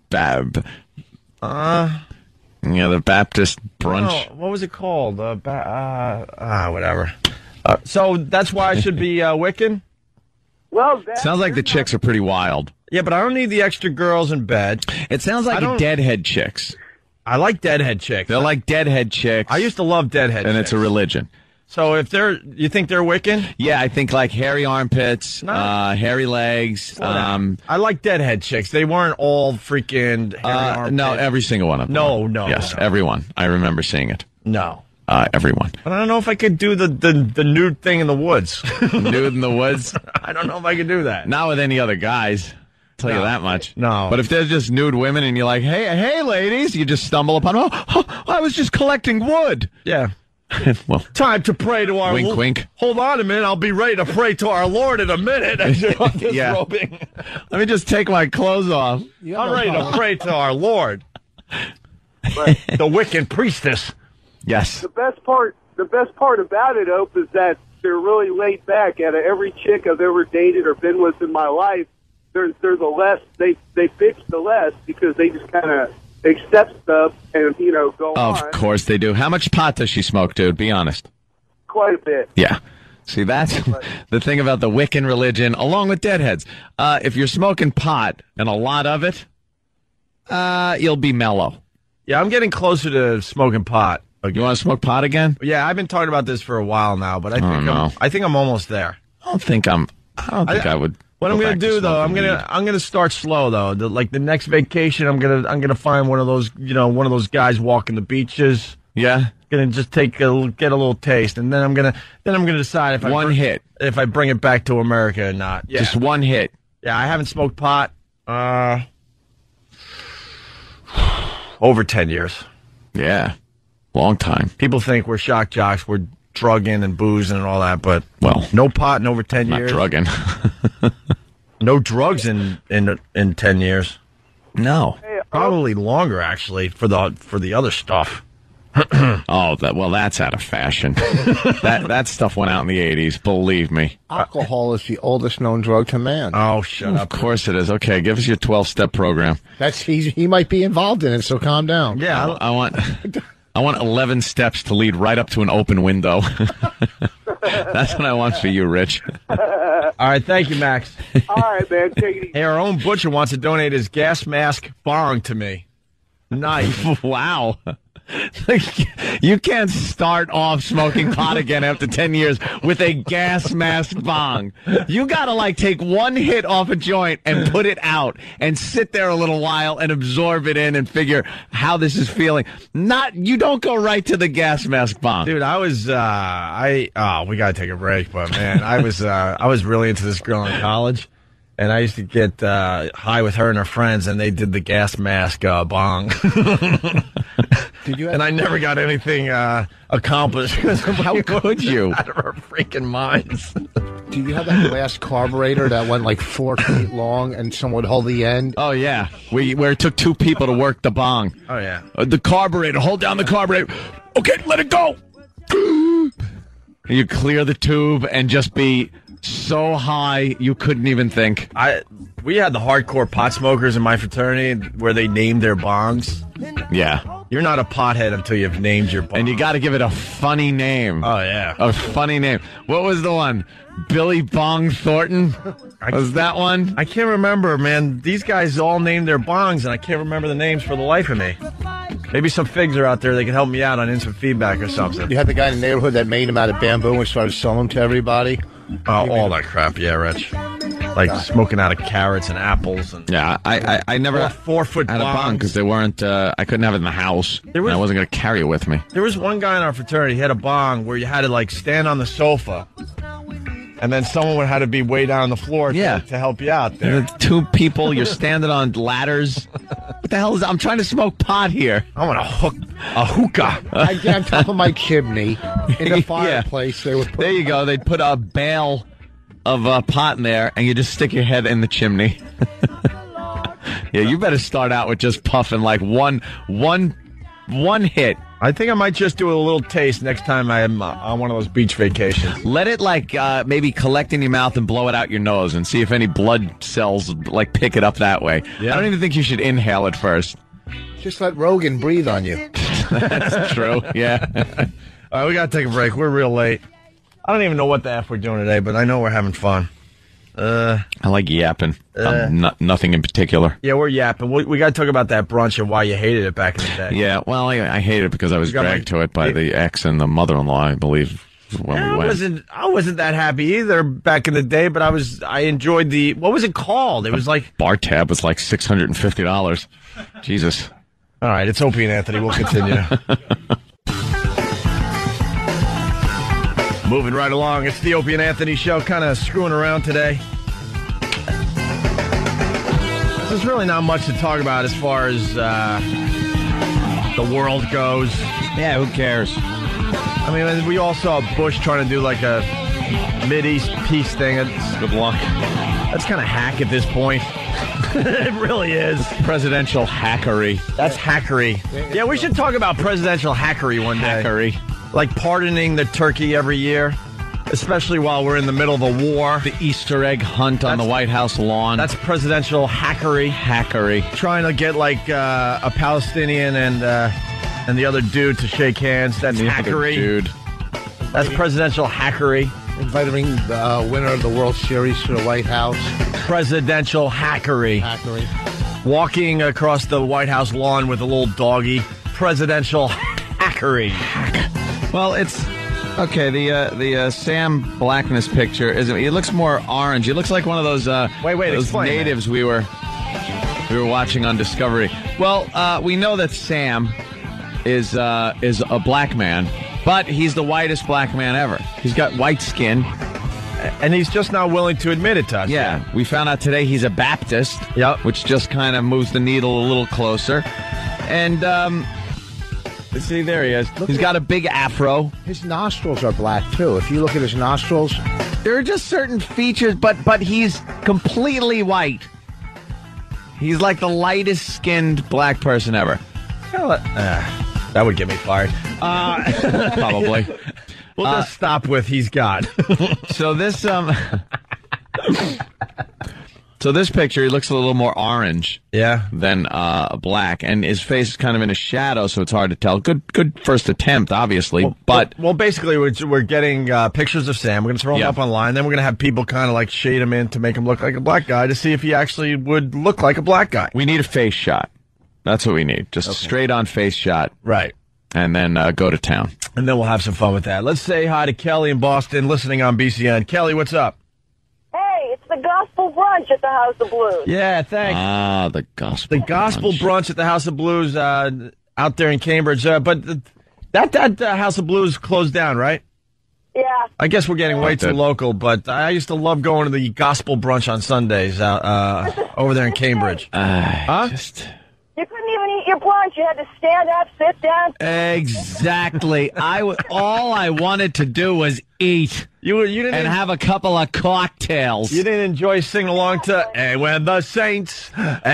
Baptist brunch. No, what was it called? Whatever. So that's why I should be Wiccan? Well, Sounds like the chicks are pretty wild. Yeah, but I don't need the extra girls in bed. It sounds like deadhead chicks. I like deadhead chicks. They're like deadhead chicks. I used to love deadhead and chicks. it's a religion. So you think they're Wiccan? Yeah, I think like hairy armpits, hairy legs. I like deadhead chicks. They weren't all freaking hairy armpits. No, every single one of them. No. Yes, everyone. I remember seeing it. No. Everyone. But I don't know if I could do the nude thing in the woods. Nude in the woods? I don't know if I could do that. Not with any other guys. Tell you that much. No. But if there's just nude women and you're like, hey, ladies, you just stumble upon, I was just collecting wood. Yeah. Well, time to pray to our wink, wink. Hold on a minute. I'll be ready to pray to our Lord in a minute. As you're disrobing. Let me just take my clothes off. I'm ready to pray to our Lord. The Wiccan priestess. Yes. The best part about it, Ope, is that they're really laid back. Out of every chick I've ever dated or been with in my life, they're the less they bitch the less because they just kind of accept stuff and go on. Of course they do. How much pot does she smoke, dude? Be honest. Quite a bit. Yeah. See, that's the thing about the Wiccan religion, along with deadheads. If you're smoking pot and a lot of it, you'll be mellow. Yeah, I'm getting closer to smoking pot. You want to smoke pot again? Yeah, I've been talking about this for a while now, but I think I'm almost there. I don't think I would. What I'm going to do though, I'm going to start slow though. The next vacation, I'm going to find one of those guys walking the beaches. Yeah. Going to just get a little taste, and then I'm going to decide if I bring it back to America or not. Yeah. Just one hit. Yeah, I haven't smoked pot over 10 years. Yeah. Long time. People think we're shock jocks, we're drugging and boozing and all that, but no pot in over 10 years. Not drugging. No drugs in 10 years. No. Probably longer actually for the other stuff. That's out of fashion. that stuff went out in the 80s, believe me. Alcohol is the oldest known drug to man. Oh, shut up. Of course it is. Okay, give us your 12-step program. He might be involved in it, so calm down. Yeah, I want 11 steps to lead right up to an open window. That's what I want for you, Rich. All right, thank you, Max. All right, man. Take it easy. Hey, our own butcher wants to donate his gas mask bong to me. Nice. Wow. You can't start off smoking pot again after 10 years with a gas mask bong. You gotta take one hit off a joint and put it out and sit there a little while and absorb it in and figure how this is feeling. You don't go right to the gas mask bong. Dude, I was, we gotta take a break, but man, I was really into this girl in college. And I used to get high with her and her friends, and they did the gas mask bong. And I never got anything accomplished. How could you? Out of our freaking minds. Do you have that glass carburetor that went like 4 feet long and someone would hold the end? Oh, yeah. Where it took 2 people to work the bong. Oh, yeah. The carburetor. Hold down the carburetor. Okay, let it go. You clear the tube and just be so high you couldn't even think. We had the hardcore pot smokers in my fraternity where they named their bongs. Yeah. You're not a pothead until you've named your bong. And you got to give it a funny name. Oh, yeah. A funny name. What was the one? Billy Bong Thornton? Was that one? I can't remember, man. These guys all named their bongs, and I can't remember the names for the life of me. Maybe some figs are out there that can help me out on instant feedback or something. You had the guy in the neighborhood that made them out of bamboo and started selling them to everybody. Oh, all that crap, yeah, Rich. Like smoking out of carrots and apples. And yeah, I never 4-foot had a bong because they weren't. I couldn't have it in the house. And I wasn't going to carry it with me. There was one guy in our fraternity. He had a bong where you had to like stand on the sofa, and then someone would have to be way down on the floor to help you out there. 2 people, you're standing on ladders. What the hell is that? I'm trying to smoke pot here. I want a hookah. I get on top of my chimney in the fireplace. They would there you go. They'd put a bale of pot in there, and you just stick your head in the chimney. Yeah, you better start out with just puffing like one hit. I think I might just do a little taste next time I'm on one of those beach vacations. Let it like maybe collect in your mouth and blow it out your nose and see if any blood cells like pick it up that way. Yeah. I don't even think you should inhale it first. Just let Rogan breathe on you. That's true. Yeah. All right, we got to take a break. We're real late. I don't even know what the F we're doing today, but I know we're having fun. I like yapping. Nothing in particular. Yeah, we're yapping. We got to talk about that brunch and why you hated it back in the day. Yeah, well, I hated it because I was dragged to it by the ex and the mother-in-law, I believe, when we went. I wasn't that happy either back in the day, but I enjoyed the, what was it called? It was like... Bar tab was like $650. Jesus. All right, it's Opie and Anthony. We'll continue. Moving right along, it's the Opie and Anthony show, kind of screwing around today. There's really not much to talk about as far as the world goes. Yeah, who cares? I mean, we all saw Bush trying to do like a Mideast peace thing. Good luck. That's kind of hack at this point. It really is. Presidential hackery. That's hackery. Yeah, we should talk about presidential hackery one day. Hackery. Like pardoning the turkey every year, especially while we're in the middle of a war. The Easter egg hunt on the White House lawn. That's presidential hackery. Hackery. Trying to get like a Palestinian and the other dude to shake hands. That's hackery. Dude. That's presidential hackery. Inviting the winner of the World Series to the White House. Presidential hackery. Hackery. Walking across the White House lawn with a little doggy. Presidential hackery. Well, it's okay. The Sam Blackness picture he looks more orange. He looks like one of those those natives we were watching on Discovery. Well, we know that Sam is a black man, but he's the whitest black man ever. He's got white skin, and he's just not willing to admit it to us. Yeah, we found out today he's a Baptist. Yep, which just kind of moves the needle a little closer, and. See, there he is. He's got a big afro. His nostrils are black, too. If you look at his nostrils... There are just certain features, but he's completely white. He's like the lightest skinned black person ever. That would get me fired. Probably. We'll just stop with he's got. So this... So this picture, he looks a little more orange, than black, and his face is kind of in a shadow, so it's hard to tell. Good first attempt, obviously, but basically, we're getting pictures of Sam. We're going to throw him up online. Then we're going to have people kind of like shade him in to make him look like a black guy to see if he actually would look like a black guy. We need a face shot. That's what we need. Just a straight on face shot, right? And then go to town, and then we'll have some fun with that. Let's say hi to Kelly in Boston, listening on BCN. Kelly, what's up? It's the Gospel Brunch at the House of Blues. Yeah, thanks. The Gospel The Gospel Brunch at the House of Blues out there in Cambridge. But that House of Blues closed down, right? Yeah. I guess we're getting way too local, but I used to love going to the Gospel Brunch on Sundays over there in Cambridge. Yeah, You couldn't even eat your brunch. You had to stand up, sit down. Exactly. All I wanted to do was eat. You didn't and have a couple of cocktails. You didn't enjoy singing along to "And when the Saints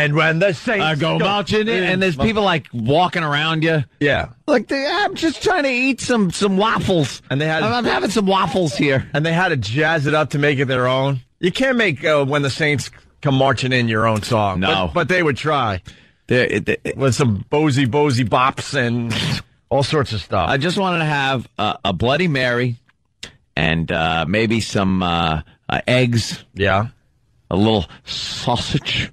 go marching in," and there's people like walking around you. Yeah, like I'm just trying to eat some waffles, and I'm having some waffles here, and they had to jazz it up to make it their own. You can't make "When the Saints Come Marching In" your own song. No, but they would try with some Bozy bops and all sorts of stuff. I just wanted to have a Bloody Mary. And maybe some eggs. Yeah. A little sausage.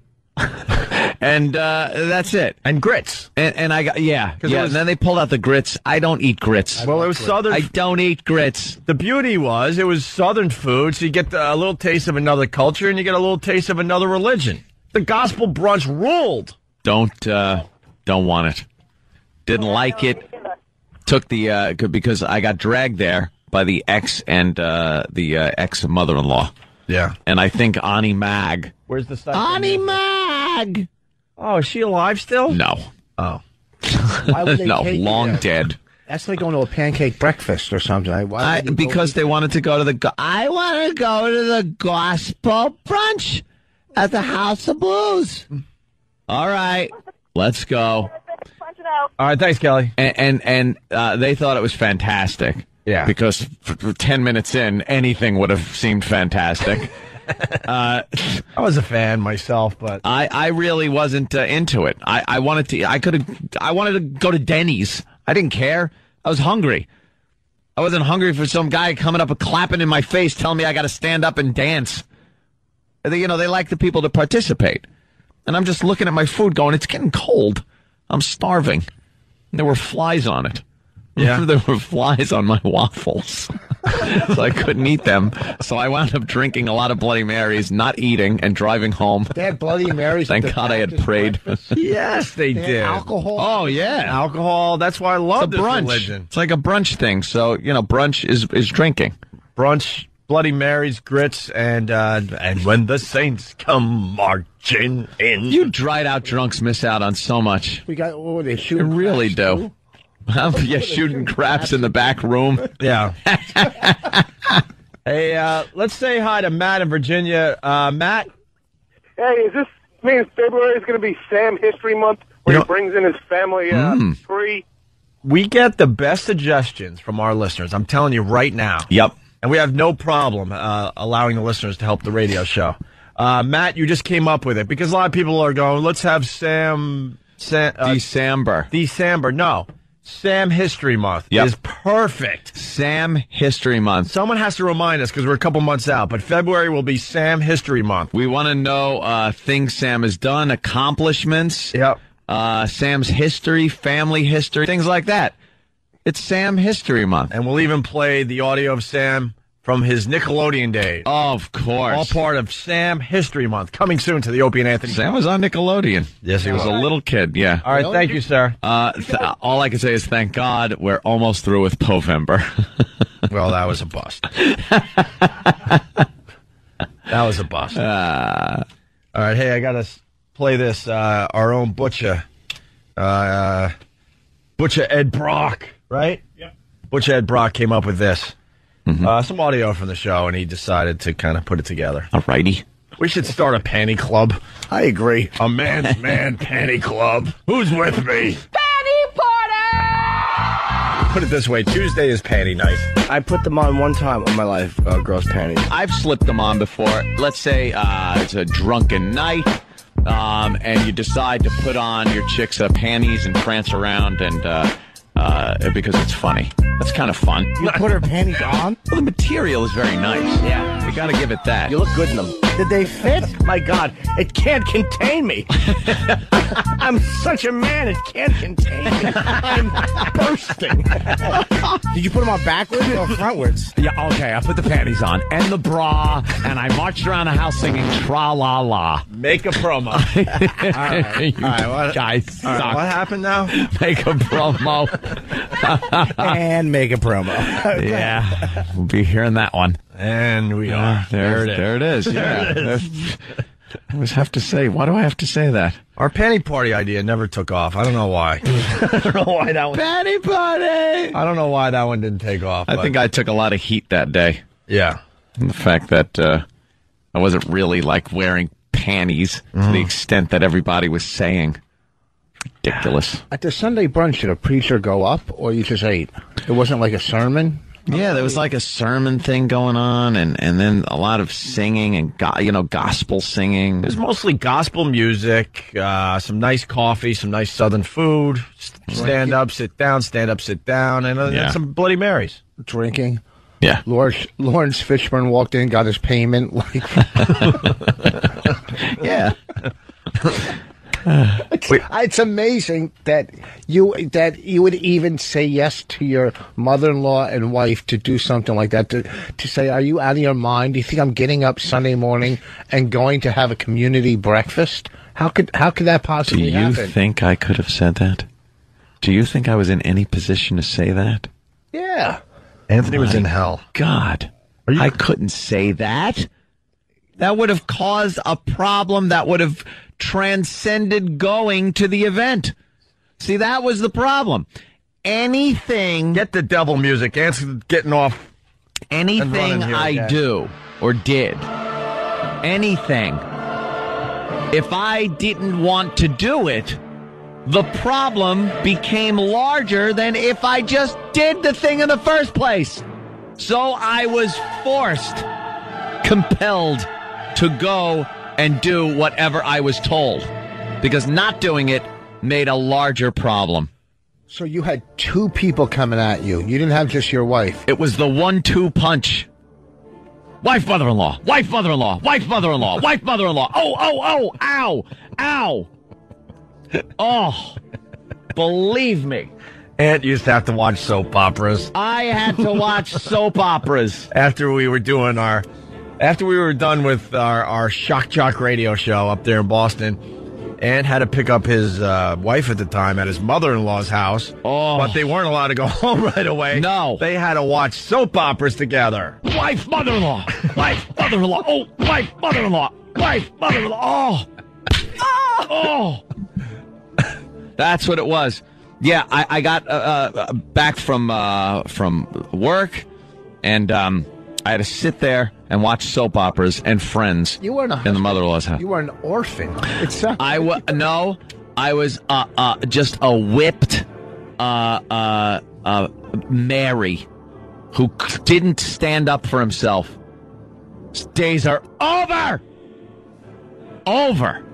And that's it. And grits. And I got, and then they pulled out the grits. I don't eat grits. Well, it was Southern. I don't eat grits. The beauty was it was Southern food, so you get a little taste of another culture and you get a little taste of another religion. The gospel brunch ruled. Don't want it. Didn't like it. Took the, because I got dragged there by the ex and the ex-mother-in-law. Yeah. And I think Ani Mag. Where's the stuff? Ani Mag! Oh, is she alive still? No. Oh. Why would they no, take long you? dead. That's like going to a pancake breakfast or something. Because they wanted to go to I want to go to the gospel brunch at the House of Blues. All right, let's go. All right, thanks, Kelly. And they thought it was fantastic. Yeah. Because for 10 minutes in, anything would have seemed fantastic. I was a fan myself, but I really wasn't into it. I wanted to go to Denny's. I didn't care. I was hungry. I wasn't hungry for some guy coming up and clapping in my face, telling me I got to stand up and dance. They like the people to participate. And I'm just looking at my food going, it's getting cold. I'm starving. And there were flies on it. Yeah. There were flies on my waffles. So I couldn't eat them. So I wound up drinking a lot of Bloody Marys, not eating, and driving home. They had Bloody Marys. Thank God I had prayed. Yes, they did. Alcohol. Oh, yeah. Alcohol. That's why I love this brunch. religion. It's like a brunch thing. So, brunch is drinking. Brunch, Bloody Marys, grits, and when the saints come marching in. You dried out drunks miss out on so much. We got, what were they You shooting? really do. Yeah, shooting craps in the back room. Yeah. Hey, let's say hi to Matt in Virginia. Matt? Hey, is this mean February is going to be Sam History Month, where he brings in his family tree? We get the best suggestions from our listeners. I'm telling you right now. Yep. And we have no problem allowing the listeners to help the radio show. Matt, you just came up with it because a lot of people are going, let's have December. No. Sam History Month is perfect. Sam History Month. Someone has to remind us because we're a couple months out, but February will be Sam History Month. We want to know things Sam has done, accomplishments. Yep. Sam's history, family history, things like that. It's Sam History Month. And we'll even play the audio of Sam from his Nickelodeon days. Of course. All part of Sam History Month. Coming soon to the Opie and Anthony. Sam was on Nickelodeon. Yes, he was a little kid, yeah. All right, thank you, sir. All I can say is thank God we're almost through with Povember. Well, that was a bust. That was a bust. All right, hey, I got to play this. Our own Butcher. Butcher Ed Brock, right? Yep. Butcher Ed Brock came up with this. Mm-hmm. Some audio from the show, and he decided to kind of put it together. All righty. We should start a panty club. I agree. A man's man panty club. Who's with me? Panty party! Put it this way, Tuesday is panty night. I put them on one time in my life, girls' panties. I've slipped them on before. Let's say it's a drunken night, and you decide to put on your chick's panties and prance around and because it's funny. That's kind of fun. You put her panties on? Well, the material is very nice. Yeah. You got to give it that. You look good in them. Did they fit? My God, it can't contain me. I'm such a man, it can't contain me. I'm bursting. Did you put them on backwards or frontwards? Yeah, okay, I put the panties on and the bra, and I marched around the house singing tra-la-la. Make a promo. You guys suck. Right, what happened now? Make a promo. And make a promo. Yeah, we'll be hearing that one. And we are. There it is. Yeah. I always have to say, why do I have to say that? Our panty party idea never took off. I don't know why. I don't know why that one. Panty party! I don't know why that one didn't take off. I think I took a lot of heat that day. Yeah. And the fact that I wasn't really like wearing panties to the extent that everybody was saying. Ridiculous. At the Sunday brunch, did a preacher go up, or you just ate? It wasn't like a sermon? Yeah, there was like a sermon thing going on, and then a lot of singing and gospel singing. It was mostly gospel music, some nice coffee, some nice Southern food, stand up, sit down, and some Bloody Marys. Drinking. Yeah. Lawrence Fishburne walked in, got his payment. Yeah. It's amazing that you would even say yes to your mother-in-law and wife to do something like that, to say, are you out of your mind? Do you think I'm getting up Sunday morning and going to have a community breakfast? How could that possibly happen? Do you think I could have said that? Do you think I was in any position to say that? Yeah. Anthony was in hell. God. I couldn't say that. That would have caused a problem that would have transcended going to the event. See, that was the problem. Anything... Get the devil music. Anthony's getting off. Anything I do or did, anything, if I didn't want to do it, the problem became larger than if I just did the thing in the first place. So I was forced, compelled to go and do whatever I was told, because not doing it made a larger problem. So you had two people coming at you. You didn't have just your wife. It was the 1-2 punch. Wife, mother-in-law. Wife, mother-in-law. Wife, mother-in-law. Wife, mother-in-law. Oh, ow, ow. Oh, believe me. Aunt used to have to watch soap operas. I had to watch soap operas. After we were done with our Shock Jock radio show up there in Boston, Aunt had to pick up his wife at the time at his mother-in-law's house. Oh. But they weren't allowed to go home right away. No. They had to watch soap operas together. Wife, mother-in-law. Wife, mother-in-law. Oh, wife, mother-in-law. Wife, mother-in-law. Oh. Oh. That's what it was. Yeah, I got back from work, and I had to sit there and watch soap operas and Friends in the mother-in-law's house. You were an orphan. I was just a whipped Mary who didn't stand up for himself. His days are over. Over.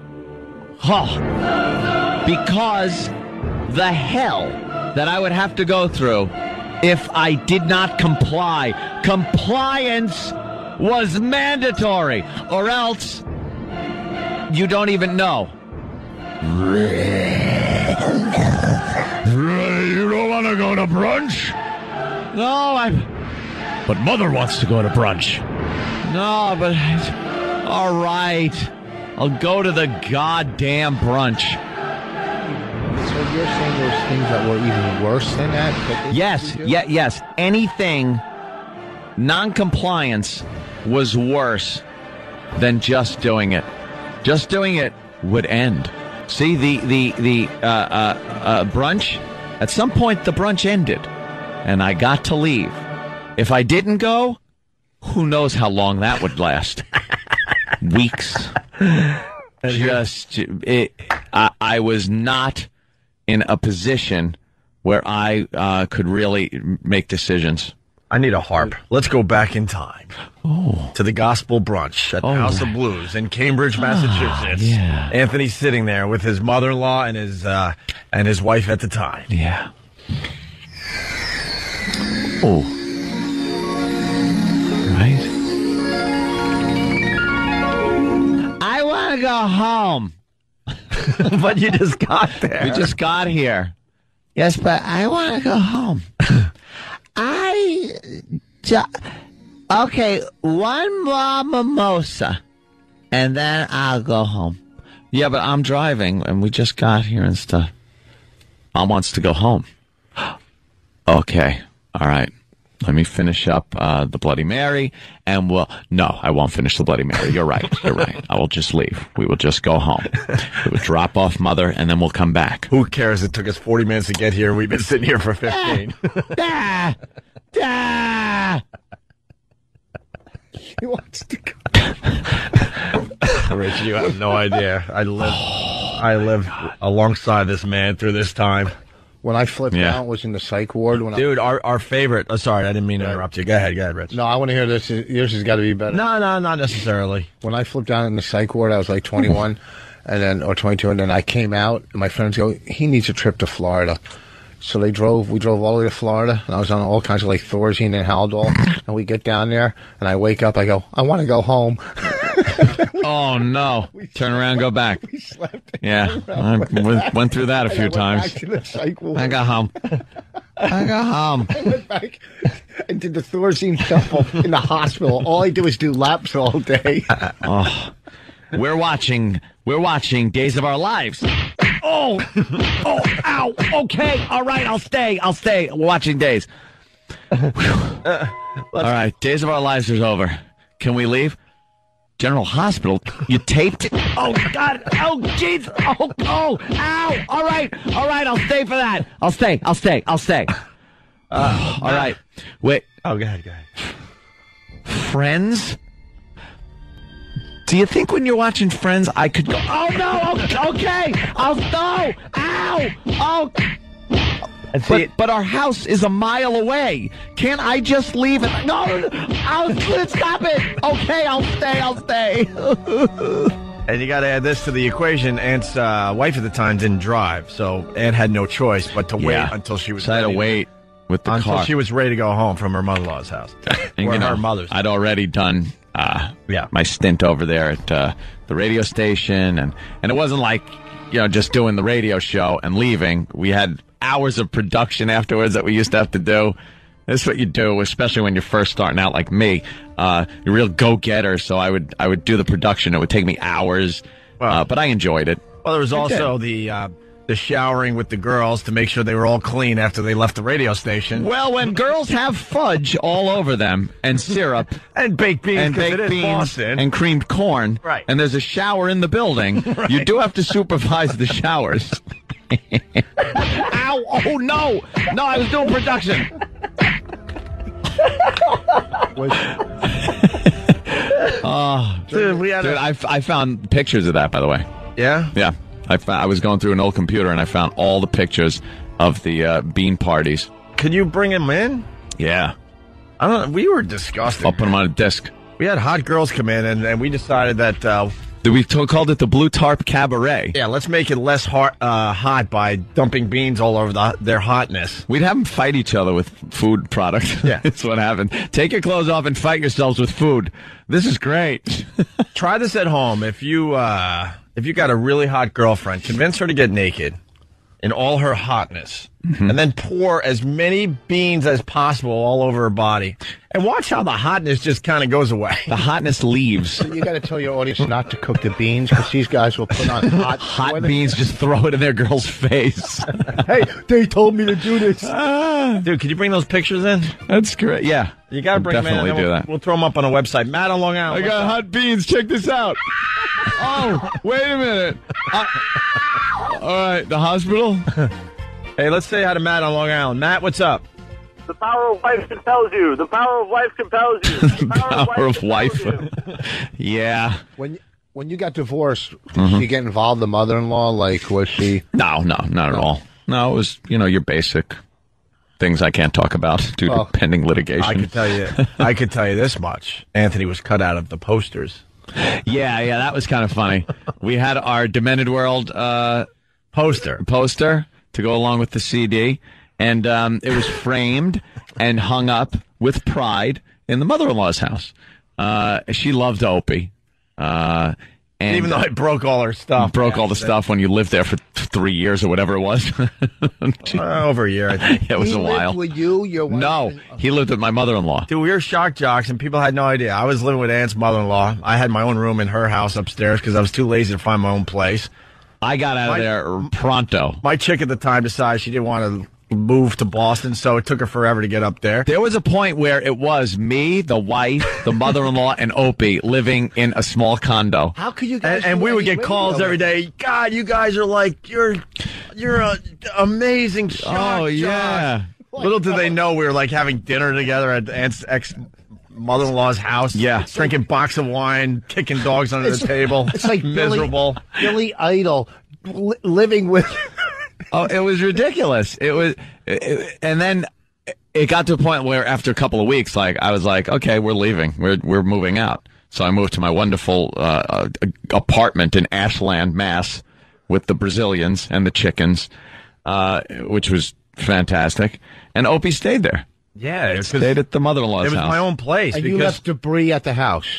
Oh. Because the hell that I would have to go through if I did not comply. Compliance was mandatory, or else you don't even know. You don't want to go to brunch? No, But Mother wants to go to brunch. No, but... All right. I'll go to the goddamn brunch. So you're saying there's things that were even worse than that? Yes. Anything non-compliance was worse than just doing it. Just doing it would end. See, the brunch, at some point the brunch ended, and I got to leave. If I didn't go, who knows how long that would last. Weeks. I was not in a position where I could really make decisions. I need a harp. Let's go back in time to the gospel brunch at the House of Blues in Cambridge, Massachusetts. Yeah. Anthony's sitting there with his mother-in-law and his wife at the time. Yeah. Oh. Right. I want to go home. But you just got there. We just got here. Yes, but I want to go home. Okay, one more mimosa, and then I'll go home. Yeah, but I'm driving, and we just got here and stuff. Mom wants to go home. Okay, all right. Let me finish up the Bloody Mary, and no, I won't finish the Bloody Mary. You're right. I will just leave. We will just go home. We will drop off Mother, and then we'll come back. Who cares? It took us 40 minutes to get here. We've been sitting here for 15. He wants to go. Rich, you have no idea. I live alongside this man through this time. When I flipped out, was in the psych ward. Dude, our favorite. Oh, sorry, I didn't mean to interrupt you. Go ahead, Rich. No, I want to hear this. Yours has got to be better. No, not necessarily. When I flipped out in the psych ward, I was like 21, or 22, and then I came out, and my friends go, he needs a trip to Florida. So we drove all the way to Florida, and I was on all kinds of like Thorazine and Haldol, and we get down there, and I wake up, I go, I want to go home. Oh, no. Turn around, go back. We slept. Yeah, I went through that a few times. I got home. I went back and did the Thorazine shuffle in the hospital. All I do is do laps all day. We're watching Days of Our Lives. Oh, ow. Okay, all right, I'll stay. We're watching Days. All right, Days of Our Lives is over. Can we leave? General Hospital? You taped it? Oh, God. Oh, jeez. Oh, ow. All right, I'll stay for that. I'll stay. All right. Wait. Oh, go ahead. Friends? Do you think when you're watching Friends, I could go, oh, no, okay, I'll go, ow, oh. But our house is a mile away. Can't I just leave it? No, stop it. Okay, I'll stay. And you got to add this to the equation. Aunt's wife at the time didn't drive, so Aunt had no choice but to wait until she was ready. I had to wait with the until car. she was ready to go home from her mother-in-law's house. And, or her mother's. I'd already done my stint over there at the radio station, and it wasn't like, just doing the radio show and leaving. We had hours of production afterwards that we used to have to do. This is what you do, especially when you're first starting out like me. You're a real go-getter, so I would do the production. It would take me hours, but I enjoyed it. Well, there was also the showering with the girls to make sure they were all clean after they left the radio station. Well, when girls have fudge all over them and syrup and baked beans Boston, and creamed corn, right, and there's a shower in the building, right, you do have to supervise the showers. Ow! Oh no! No, I was doing production. Dude, I found pictures of that, by the way. Yeah? Yeah. I was going through an old computer and I found all the pictures of the bean parties. Could you bring them in? Yeah. I don't know. We were disgusted. I'll put them on a disc. We had hot girls come in and we decided that... we called it the Blue Tarp Cabaret. Yeah, let's make it less hot by dumping beans all over their hotness. We'd have them fight each other with food products. Yeah. That's what happened. Take your clothes off and fight yourselves with food. This is great. Try this at home. If you got a really hot girlfriend, convince her to get naked in all her hotness, and then pour as many beans as possible all over her body. And watch how the hotness just kind of goes away. The hotness leaves. You got to tell your audience not to cook the beans, because these guys will put on hot beans, just throw it in their girl's face. Hey, they told me to do this. Dude, can you bring those pictures in? That's great. Yeah. You got to bring them in. Definitely do that. We'll throw them up on a website. Matt on Long Island. I got hot beans. Check this out. Oh, wait a minute. All right, the hospital. Hey, let's say hi to Matt on Long Island. Matt, what's up? The power of wife compels you. The power of wife compels you. The power of wife. Yeah. When you got divorced, did you get involved? The mother-in-law, like, was she? No, not at all. No, it was your basic things I can't talk about due to pending litigation. I could tell you this much. Anthony was cut out of the posters. Yeah, that was kind of funny. We had our Demented World poster to go along with the CD, and it was framed and hung up with pride in the mother-in-law's house. She loved Opie. And even though I broke all her stuff. Broke all the stuff when you lived there for 3 years or whatever it was. Over a year, I think. It was a while. He lived with you? Your wife? No, he lived with my mother-in-law. Dude, we were shock jocks, and people had no idea. I was living with Aunt's mother-in-law. I had my own room in her house upstairs because I was too lazy to find my own place. I got out of there pronto. My chick at the time decided she didn't want to moved to Boston, so it took her forever to get up there. There was a point where it was me, the wife, the mother-in-law, and Opie living in a small condo. How could you guys? And we would get calls every day. God, you guys are like you're an amazing shot. Oh yeah. Little did they know we were like having dinner together at Aunt's ex-mother-in-law's house. Yeah. Drinking box of wine, kicking dogs under the table. It's like miserable. Billy Idol living with. Oh, it was ridiculous. It was, and then it got to a point where after a couple of weeks, like I was like, okay, we're leaving. We're moving out. So I moved to my wonderful apartment in Ashland, Mass, with the Brazilians and the chickens, which was fantastic. And Opie stayed there. Yeah, stayed at the mother-in-law's house. It was my own place. And because you left debris at the house.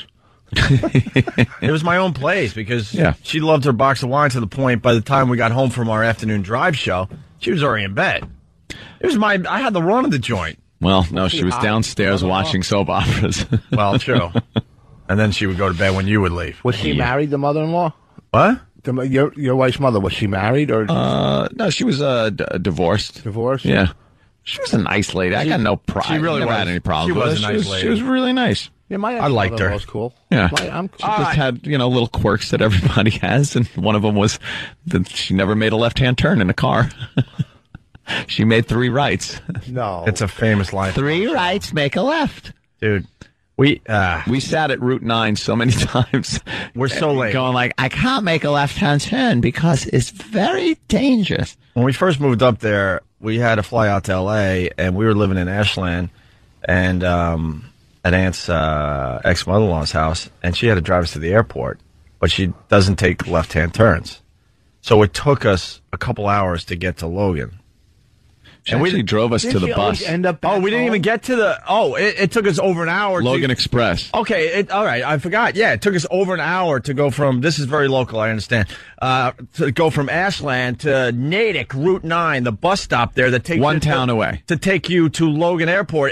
It was my own place because she loved her box of wine to the point by the time we got home from our afternoon drive show, she was already in bed. I had the run of the joint. Well, no, she was downstairs watching soap operas. Well, true. And then she would go to bed when you would leave. Was she married, the mother-in-law? What? Your wife's mother, was she married or? No, she was divorced. Divorced? Yeah. She was a nice lady. I got no pride. She really never was. had any problems. She with was her. a nice lady. She was really nice. Yeah, I liked her. Was cool. Yeah. She just had, little quirks that everybody has, and one of them was that she never made a left-hand turn in a car. She made 3 rights. No. It's a famous line. 3 rights, make a left. Dude, we sat at Route 9 so many times. We're so late. Going like, I can't make a left-hand turn because it's very dangerous. When we first moved up there, we had to fly out to L.A., and we were living in Ashland, and at Aunt's ex-mother-in-law's house, and she had to drive us to the airport, but she doesn't take left-hand turns. So it took us a couple hours to get to Logan. She actually drove us to the bus. We didn't even get to the... it took us over an hour. Logan Express. Okay, all right, I forgot. Yeah, it took us over an hour to go from... This is very local, I understand. To go from Ashland to Natick, Route 9, the bus stop there that takes... One town away. To take you to Logan Airport.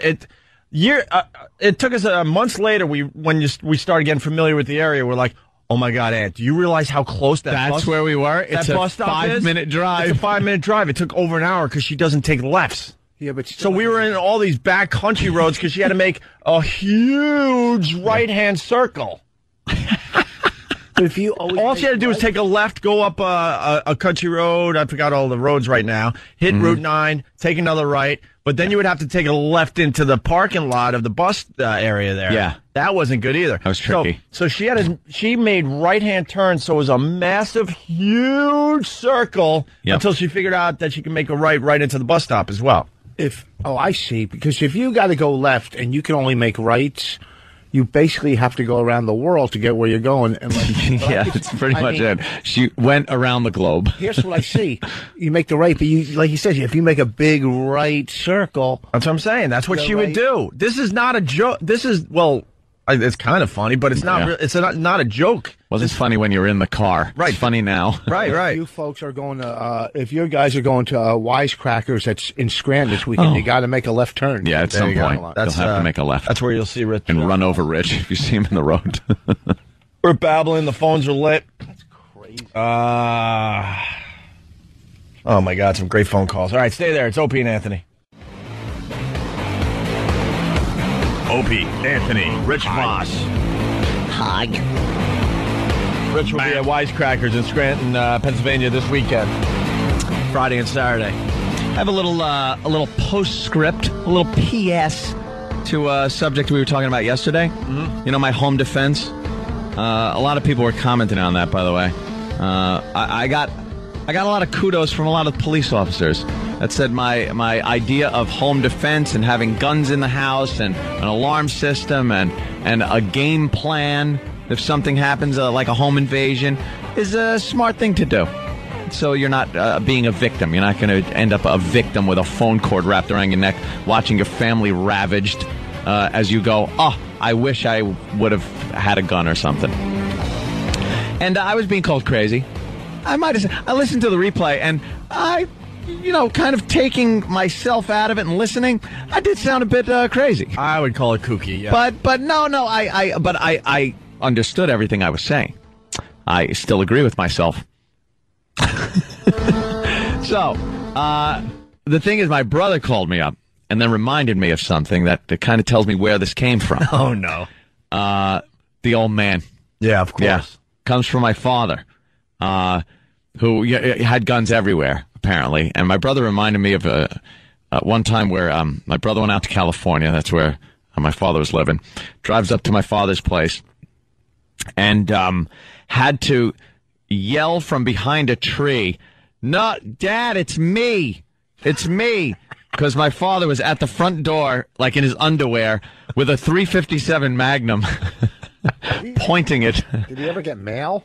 It took us months later, when we started getting familiar with the area, we're like... Oh my God, Aunt! Do you realize how close That's where we were. It's a 5-minute drive. It's a 5-minute drive. It took over an hour because she doesn't take lefts. Yeah, but so we were in all these back country roads because she had to make a huge right-hand circle. All she had to do was take a left, go up a country road. I forgot all the roads right now. Hit Route 9, take another right, but then you would have to take a left into the parking lot of the bus area there. Yeah. That wasn't good either. That was tricky. So she made right-hand turns, so it was a massive, huge circle until she figured out that she could make a right into the bus stop as well. I see. Because if you got to go left and you can only make rights, you basically have to go around the world to get where you're going. And it's pretty much it. She went around the globe. Here's what I see. You make the right, but like you said, if you make a big right circle. That's what I'm saying. That's what she would do. This is not a joke. It's kind of funny, but it's not. It's not a joke. Well, it's funny when you're in the car. Right. It's funny now. Right. You folks are going to, if your guys are going to Wisecrackers that's in Scranton this weekend, you got to make a left turn. Yeah, at some point. You'll have to make a left. That's where you'll see Rich. And run over Rich if you see him in the road. We're babbling. The phones are lit. That's crazy. Oh, my God. Some great phone calls. All right, stay there. It's Opie and Anthony. Opie, Anthony, Rich Voss. Hi. Rich will be at Wisecrackers in Scranton, Pennsylvania this weekend, Friday and Saturday. I have a little postscript, a little PS to a subject we were talking about yesterday. Mm-hmm. You know, my home defense. A lot of people were commenting on that, by the way. I got a lot of kudos from a lot of police officers that said my idea of home defense and having guns in the house and an alarm system and a game plan if something happens, like a home invasion, is a smart thing to do. So you're not being a victim. You're not going to end up a victim with a phone cord wrapped around your neck, watching your family ravaged as you go, I wish I would have had a gun or something. And I was being called crazy. I listened to the replay, and kind of taking myself out of it and listening, I did sound a bit crazy. I would call it kooky, yeah. But no, I understood everything I was saying. I still agree with myself. So, the thing is, my brother called me up and then reminded me of something that kind of tells me where this came from. Oh, no. The old man. Yeah, of course. Yeah. Comes from my father, who had guns everywhere, apparently. And my brother reminded me of one time where my brother went out to California. That's where my father was living. Drives up to my father's place and had to yell from behind a tree, "No, Dad, it's me. It's me." Because my father was at the front door, like in his underwear, with a .357 Magnum, pointing it. Did he ever get mail?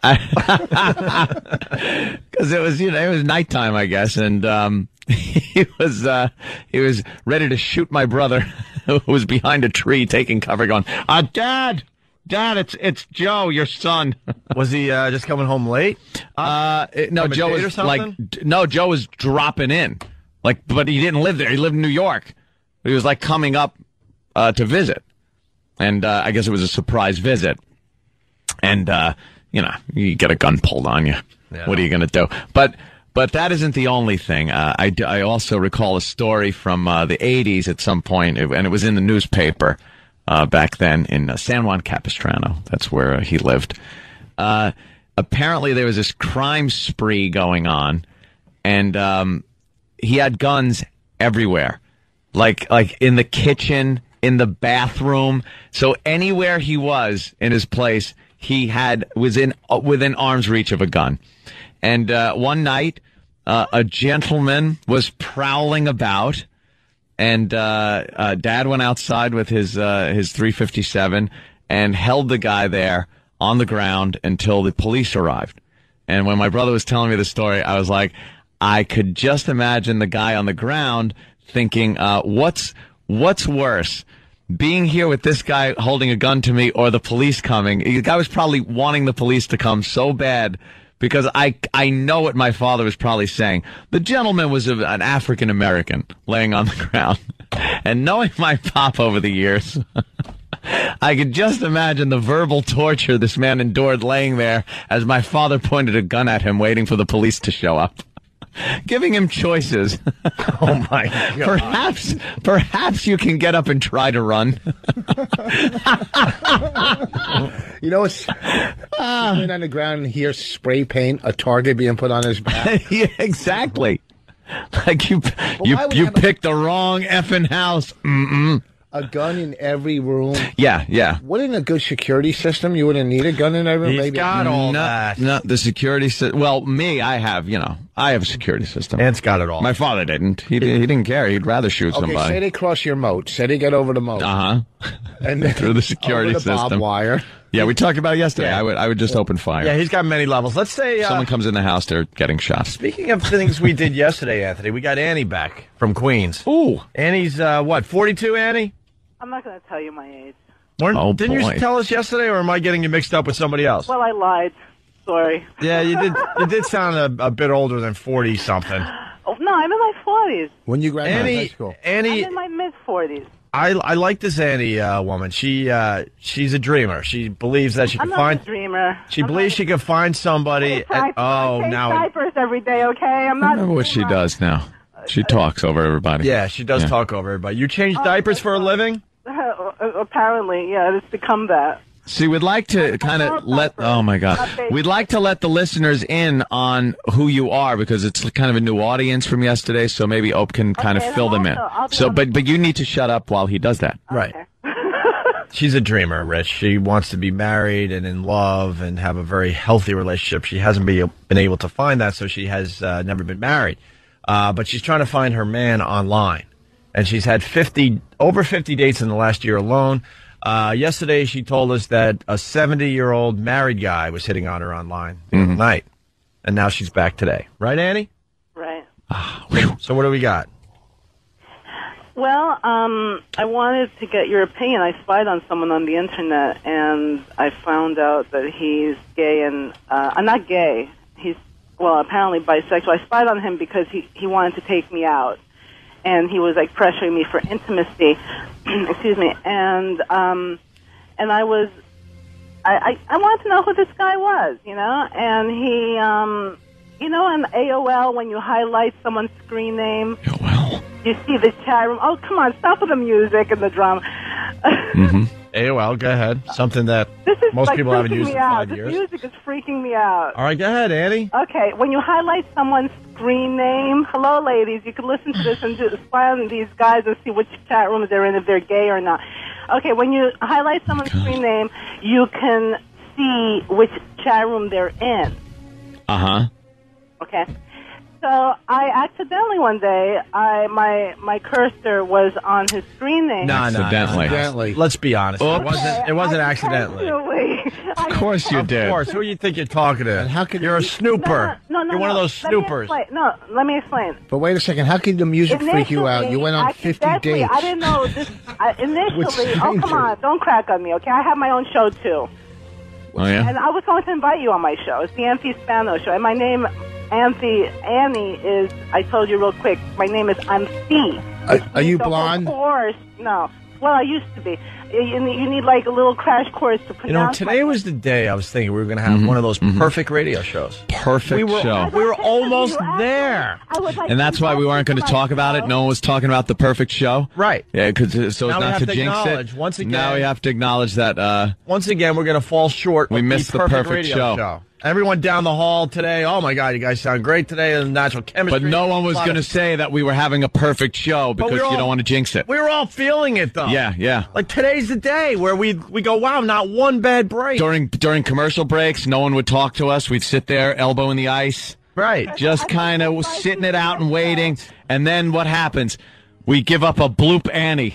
Because it was nighttime, I guess, and he was ready to shoot my brother, who was behind a tree taking cover, going, "Dad, it's Joe, your son." Was he just coming home late? No, Joe was Joe was dropping in. But he didn't live there. He lived in New York. He was coming up to visit, and I guess it was a surprise visit. And you get a gun pulled on you. Yeah. What are you going to do? But that isn't the only thing. I also recall a story from the '80s at some point, and it was in the newspaper back then in San Juan Capistrano. That's where he lived. Apparently, there was this crime spree going on, and he had guns everywhere, like in the kitchen, in the bathroom. So anywhere he was in his place, he was within arm's reach of a gun. And one night, a gentleman was prowling about, and Dad went outside with his .357 and held the guy there on the ground until the police arrived. And when my brother was telling me the story, I was like, I could just imagine the guy on the ground thinking, what's worse, being here with this guy holding a gun to me or the police coming? The guy was probably wanting the police to come so bad, because I know what my father was probably saying. The gentleman was an African-American laying on the ground. And knowing my pop over the years, I could just imagine the verbal torture this man endured laying there as my father pointed a gun at him, waiting for the police to show up. Giving him choices. Oh my God. Perhaps you can get up and try to run. It's laying on the ground and hear spray paint, a target being put on his back. Yeah, exactly. You picked the wrong effing house. Mm-mm. A gun in every room. Yeah. Wouldn't a good security system, you wouldn't need a gun in every room? He's got all that. Not the security system. Well, me, I have a security system. Ant's got it all. My father didn't. He didn't care. He'd rather shoot somebody. Okay, say they cross your moat. Say they get over the moat. And then through the security over the system. Bob wire. Yeah, we talked about it yesterday. Yeah. I would just open fire. Yeah, he's got many levels. Let's say someone comes in the house, they're getting shot. Speaking of things we did yesterday, Anthony, we got Annie back from Queens. Ooh. Annie's, 42, Annie? I'm not going to tell you my age. Didn't you tell us yesterday, or am I getting you mixed up with somebody else? Well, I lied. Sorry. Yeah, you did. You did sound a bit older than 40-something. Oh, no, I'm in my 40s. When you graduated high school? Annie, I'm in my mid-40s. I like this Annie woman. She's a dreamer. She believes that she can I'm not a dreamer. She believes she can find somebody. I change diapers every day. Okay, I'm not. Remember what she does now. She talks over everybody. Yeah, she does talk over everybody. You change diapers for a living? Apparently, yeah, it's become that. See, we'd like to kind of we'd like to let the listeners in on who you are, because it's kind of a new audience from yesterday, so maybe Ope can kind of fill them in. But you need to shut up while he does that. Right. She's a dreamer, Rich. She wants to be married and in love and have a very healthy relationship. She hasn't been able to find that, so she has never been married. But she's trying to find her man online. And she's had over 50 dates in the last year alone. Yesterday, she told us that a 70-year-old married guy was hitting on her online the other night. And now she's back today. Right, Annie? Right. So what do we got? Well, I wanted to get your opinion. I spied on someone on the internet, and I found out that he's gay and... I'm not gay. He's, apparently bisexual. I spied on him because he wanted to take me out. And he was pressuring me for intimacy, excuse me, and I wanted to know who this guy was, and he, in AOL, when you highlight someone's screen name, you see the chat room. Oh, come on, stop with the music and the drama. AOL, go ahead. Something that This is most like people haven't freaking used me in out. 5 years. The music is freaking me out. All right, go ahead, Annie. Okay, when you highlight someone's screen name, hello, ladies, you can listen to this and spy on these guys and see which chat rooms they're in, if they're gay or not. Okay, when you highlight someone's screen name, you can see which chat room they're in. Okay. So I accidentally one day, my cursor was on his screen name. No, Accidentally. Let's be honest. Oops. It wasn't accidentally. Of course you did. Of course. Who do you think you're talking to? How could you're a snooper. No, you're one of those snoopers. Let me explain. But wait a second. How could the music freak you out? You went on 50 Initially, dates. I didn't know this. Initially, With oh, come strangers. on, don't crack on me, okay? I have my own show, too. Oh, yeah? And I was going to invite you on my show. It's the Anthony Spano Show. And my name, Annie, is, I told you real quick, my name is Anthi. Are you So, blonde? Of course, no. Well, I used to be. You need like a little crash course to pronounce. Today was the day I was thinking we were going to have one of those perfect radio shows. Perfect show. We were almost there. And that's why we weren't going to talk about it. No one was talking about the perfect show. Right. Yeah, because so as Now we not have to to jinx acknowledge, it. once again- Now we have to acknowledge that Once again, we're going to fall short. We of missed the perfect radio show. Everyone down the hall today, oh my God, you guys sound great today in natural chemistry. But no one was going to say that we were having a perfect show because you don't want to jinx it. We were all feeling it, though. Yeah. Like today's the day where we go, wow, not one bad break. During commercial breaks, no one would talk to us. We'd sit there, elbow in the ice. Right. Just kind of sitting it out and waiting. And then what happens? We give up a bloop Annie.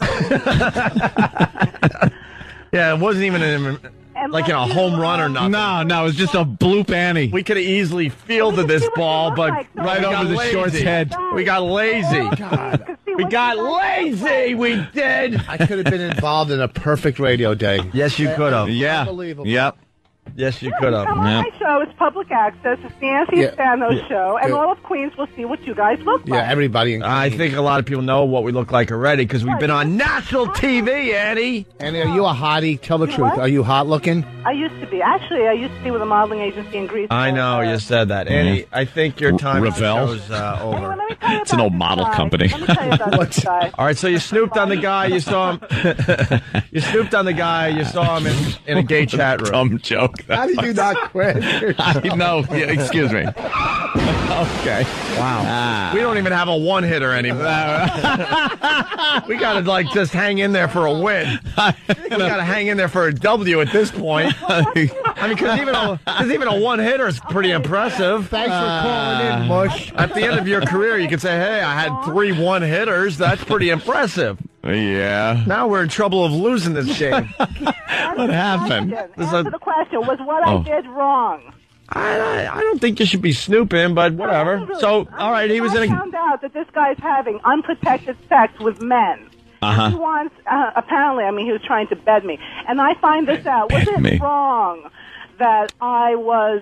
Yeah, it wasn't even like in a home run or nothing. No, it was just a bloop Annie. We could have easily fielded this ball, but right we over got the lazy. short's head. We got lazy. We got lazy. We did. I could have been involved in a perfect radio day. Yes, you could have. Yeah. Unbelievable. Yep. Yes, you could have. My show is public access. It's the Anthony Spano Show, and all of Queens will see what you guys look like. Yeah, everybody. I think a lot of people know what we look like already because we've been on national TV, Annie. Annie, are you a hottie? Tell the truth. what? Are you hot looking? I used to be. Actually, I used to be with a modeling agency in Greece. I know you said that, Annie. I think your time Ravel? is over. It's an old model company. Let me tell you about this guy. All right, so you snooped on the guy. You saw him. You snooped on the guy. You saw him in a gay chat room. Dumb joke. How did you not quit? I know. Yeah, excuse me. Okay. Wow. We don't even have a one-hitter anymore. We got to, like, just hang in there for a win. We got to hang in there for a W at this point. I mean, because even a one-hitter is pretty impressive. Thanks for calling in, Mush. At the end of your career, you could say, hey, I had 3 one-hitters. That's pretty impressive. Yeah. Now we're in trouble of losing this game. What happened? Answer the question. Was what I did wrong? I don't think you should be snooping, but whatever. So, all right, he was in I a... found out that this guy's having unprotected sex with men. Uh-huh. He wants, apparently, I mean, he was trying to bed me. And I find this out. Was it wrong that I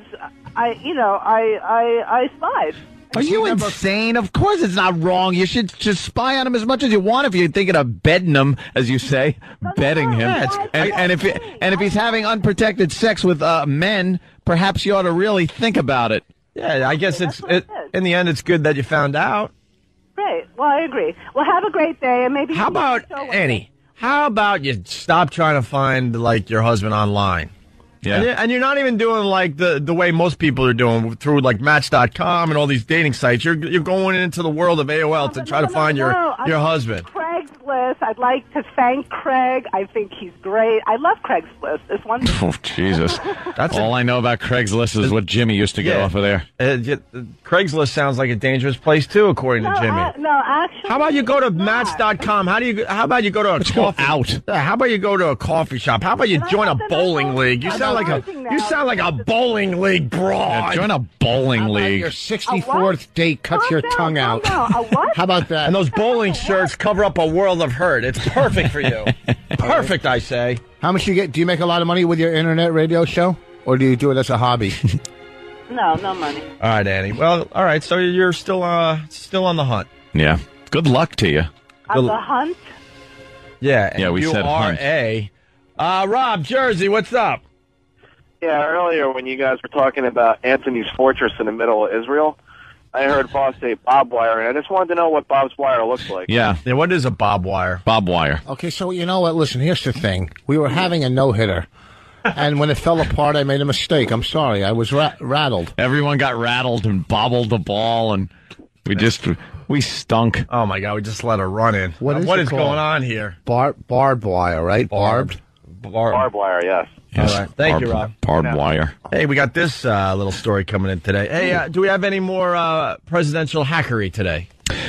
spied? Are you insane? Of course it's not wrong. You should just spy on him as much as you want if you're thinking of bedding him, as you say, bedding him. And if he's having unprotected sex with men, perhaps you ought to really think about it. Yeah, I guess in the end, it's good that you found out. Great. Well, I agree. Well, have a great day, and maybe... How about, Annie, how about you stop trying to find, like, your husband online? Yeah. And you're not even doing, like, the way most people are doing through, like, Match.com and all these dating sites. You're going into the world of AOL to try to find your husband. Craigslist. I'd like to thank Craig. I think he's great. I love Craigslist. It's wonderful. Oh, Jesus. That's all I know about Craigslist is what Jimmy used to get off of there. Craigslist sounds like a dangerous place, too, according to Jimmy. No, actually... How about you go to Match.com? How about you go to a coffee... out. Yeah, how about you go to a coffee shop? How about you join a bowling league? You sound like a bowling league broad. Yeah, join a bowling league. Your 64th date cuts your tongue out. How about that? And those bowling shirts cover up a world of hurt. It's perfect for you. Perfect, I say. How much you get? Do you make a lot of money with your internet radio show, or do you do it as a hobby? No money. All right, Annie. Well, all right. So you're still on the hunt. Yeah. Good luck to you. On the hunt? Yeah. Yeah, we said hunt. Rob, Jersey, what's up? Yeah, earlier when you guys were talking about Anthony's fortress in the middle of Israel, I heard Bob say bob wire, and I just wanted to know what Bob's wire looks like. Yeah. What is a bob wire? Bob wire. Okay, so you know what? Listen, here's the thing. We were having a no-hitter, and when it fell apart, I made a mistake. I'm sorry. I was rattled. Everyone got rattled and bobbled the ball, and we stunk. Oh, my God. We just let her run in. What it is called? going on here? Barbed wire, right? Barbed wire, yes. Yes. All right. Thank you, Rob. Barbed wire. Hey, we got this little story coming in today. Hey, do we have any more presidential hackery today?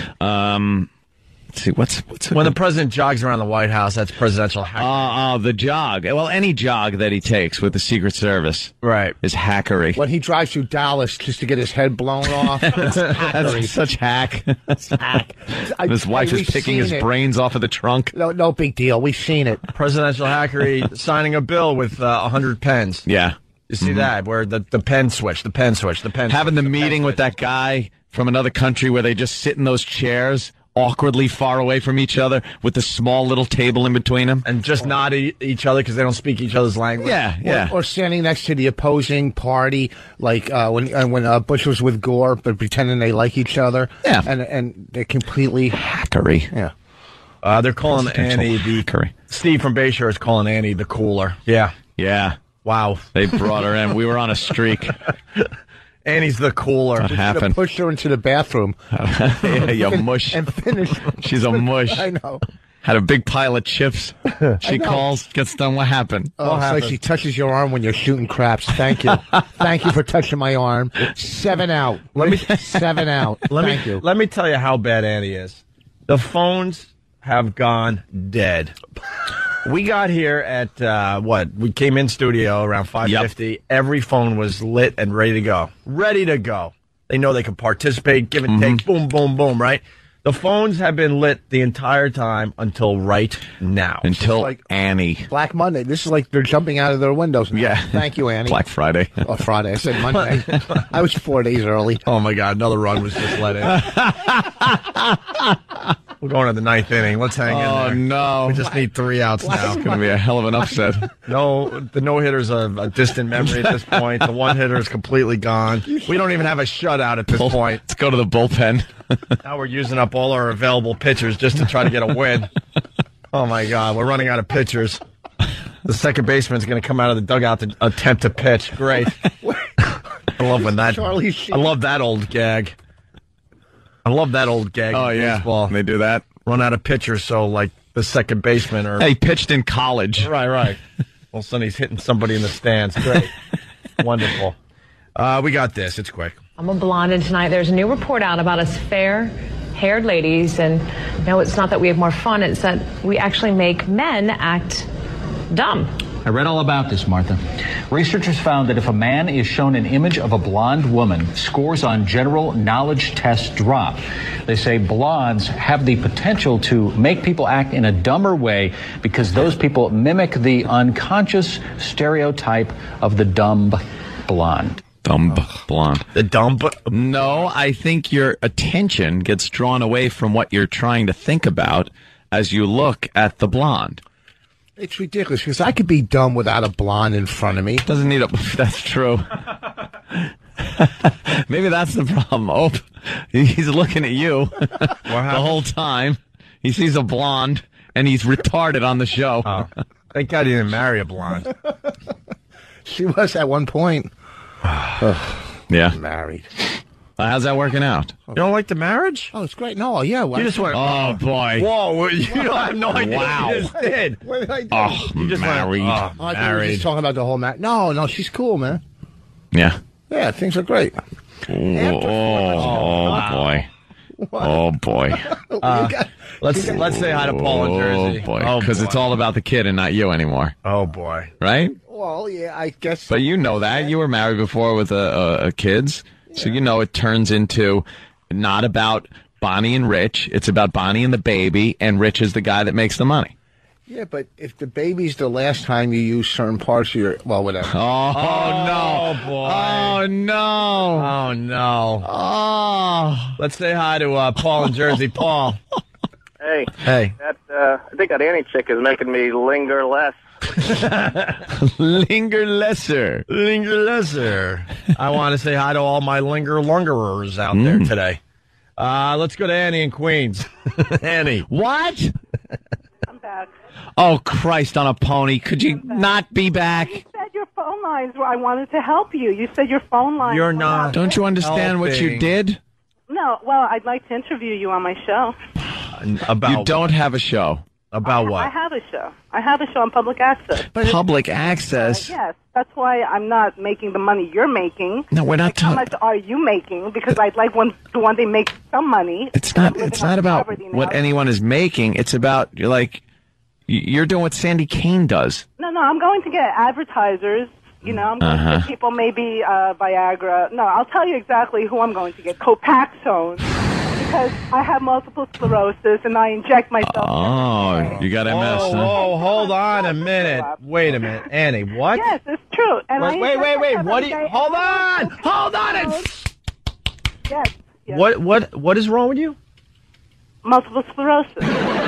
Let's see, what's when the president jogs around the White House, that's presidential hackery. The jog. Well, any jog that he takes with the Secret Service, right, is hackery. When he drives through Dallas just to get his head blown off, it's hackery. That's such hack. That's hack. His wife is picking his brains off of the trunk. No big deal. We've seen it. Presidential hackery signing a bill with 100 pens. Yeah. You see that, where the pen switch. Having the meeting with that guy from another country where they just sit in those chairs awkwardly far away from each other with the small little table in between them. And just nod at each other because they don't speak each other's language. Yeah. Or standing next to the opposing party, like when Bush was with Gore, but pretending they like each other. Yeah. And they're completely hackery. Yeah. They're calling Annie Steve from Bayshore is calling Annie the cooler. Yeah. Yeah. Wow. They brought her in. We were on a streak. Annie's the cooler. What happened? Pushed her into the bathroom. Yeah, you mush. And finished. She's a mush. I know. Had a big pile of chips. She calls, gets done. What happened? Oh, it's like she touches your arm when you're shooting craps. Thank you. Thank you for touching my arm. 7 out. 7 out. Thank you. Let me tell you how bad Annie is. The phones have gone dead. We got here at, we came in studio around 5:50. Yep. Every phone was lit and ready to go. Ready to go. They know they can participate, give and take, boom, boom, boom, right? The phones have been lit the entire time until right now. Until like Annie. Black Monday. This is like they're jumping out of their windows now. Yeah. Thank you, Annie. Black Friday. Oh, Friday. I said Monday. I was 4 days early. Oh, my God. Another run was just let in. We're going to the ninth inning. Let's hang in there. Oh, no. We just need 3 outs now. It's going to be a hell of an upset. No, the no-hitter's a distant memory at this point. The one-hitter is completely gone. We don't even have a shutout at this point. Let's go to the bullpen. Now we're using up all our available pitchers just to try to get a win. Oh, my God. We're running out of pitchers. The second baseman's going to come out of the dugout to attempt to pitch. Great. I love that old gag. Oh, yeah. Baseball. They do that. Run out of pitchers, so like the second baseman or he pitched in college. Right. All of a sudden he's hitting somebody in the stands. Great. Wonderful. We got this. It's quick. I'm a blonde, and tonight there's a new report out about us fair-haired ladies, and no, it's not that we have more fun, it's that we actually make men act dumb. I read all about this, Martha. Researchers found that if a man is shown an image of a blonde woman, scores on general knowledge tests drop. They say blondes have the potential to make people act in a dumber way because those people mimic the unconscious stereotype of the dumb blonde. Dumb blonde. The dumb? No, I think your attention gets drawn away from what you're trying to think about as you look at the blonde. It's ridiculous because I could be dumb without a blonde in front of me. Doesn't need a. That's true. Maybe that's the problem. Oh, he's looking at you the whole time. He sees a blonde and he's retarded on the show. Oh. Thank God he didn't marry a blonde. She was at one point. Yeah. Married. How's that working out? You don't like the marriage? Oh, it's great. No, yeah. You just went, oh, boy. Whoa, you have no idea wow. what you just did. What did I do? Oh, you just married. Went, I thought we were married. just talking about the whole match. No, she's cool, man. Yeah. Yeah, things are great. Boy. Oh, boy. Let's say hi to Paul in Jersey. Oh, boy. Because it's all about the kid and not you anymore. Oh, boy. Right? Well, yeah, I guess. But you know that. You were married before with kids. So you know it turns into not about Bonnie and Rich. It's about Bonnie and the baby, and Rich is the guy that makes the money. Yeah, but if the baby's the last time you use certain parts of your... Well, whatever. Oh, no. Boy. Oh, no. Oh, no. Oh. Let's say hi to Paul in Jersey. Paul. Hey. Hey. I think that Annie chick is making me linger less. Linger lesser. Linger lesser. I want to say hi to all my lungerers out there today. Let's go to Annie in Queens. Annie. What? I'm back. Oh, Christ on a pony. Could you not be back? You said your phone lines were, I wanted to help you. You said your phone lines You're were not. Don't you understand what you did? No, well, I'd like to interview you on my show. About You don't have a show. About I what? have a show. I have a show on public access. Public access? Yes, that's why I'm not making the money you're making. No, we're not Like, how much are you making? Because I'd like to one day make some money. It's not about what anyone is making. It's about, you're doing what Sandy Kane does. No, I'm going to get advertisers. You know, I'm going to get people, maybe Viagra. No, I'll tell you exactly who I'm going to get. Copaxone. Because I have multiple sclerosis and I inject myself. Oh, you got MS. Oh, hold on a minute. Wait a minute. Annie, what? Yes, it's true. And Wait. What do you... Hold on. Yes. What is wrong with you? Multiple sclerosis.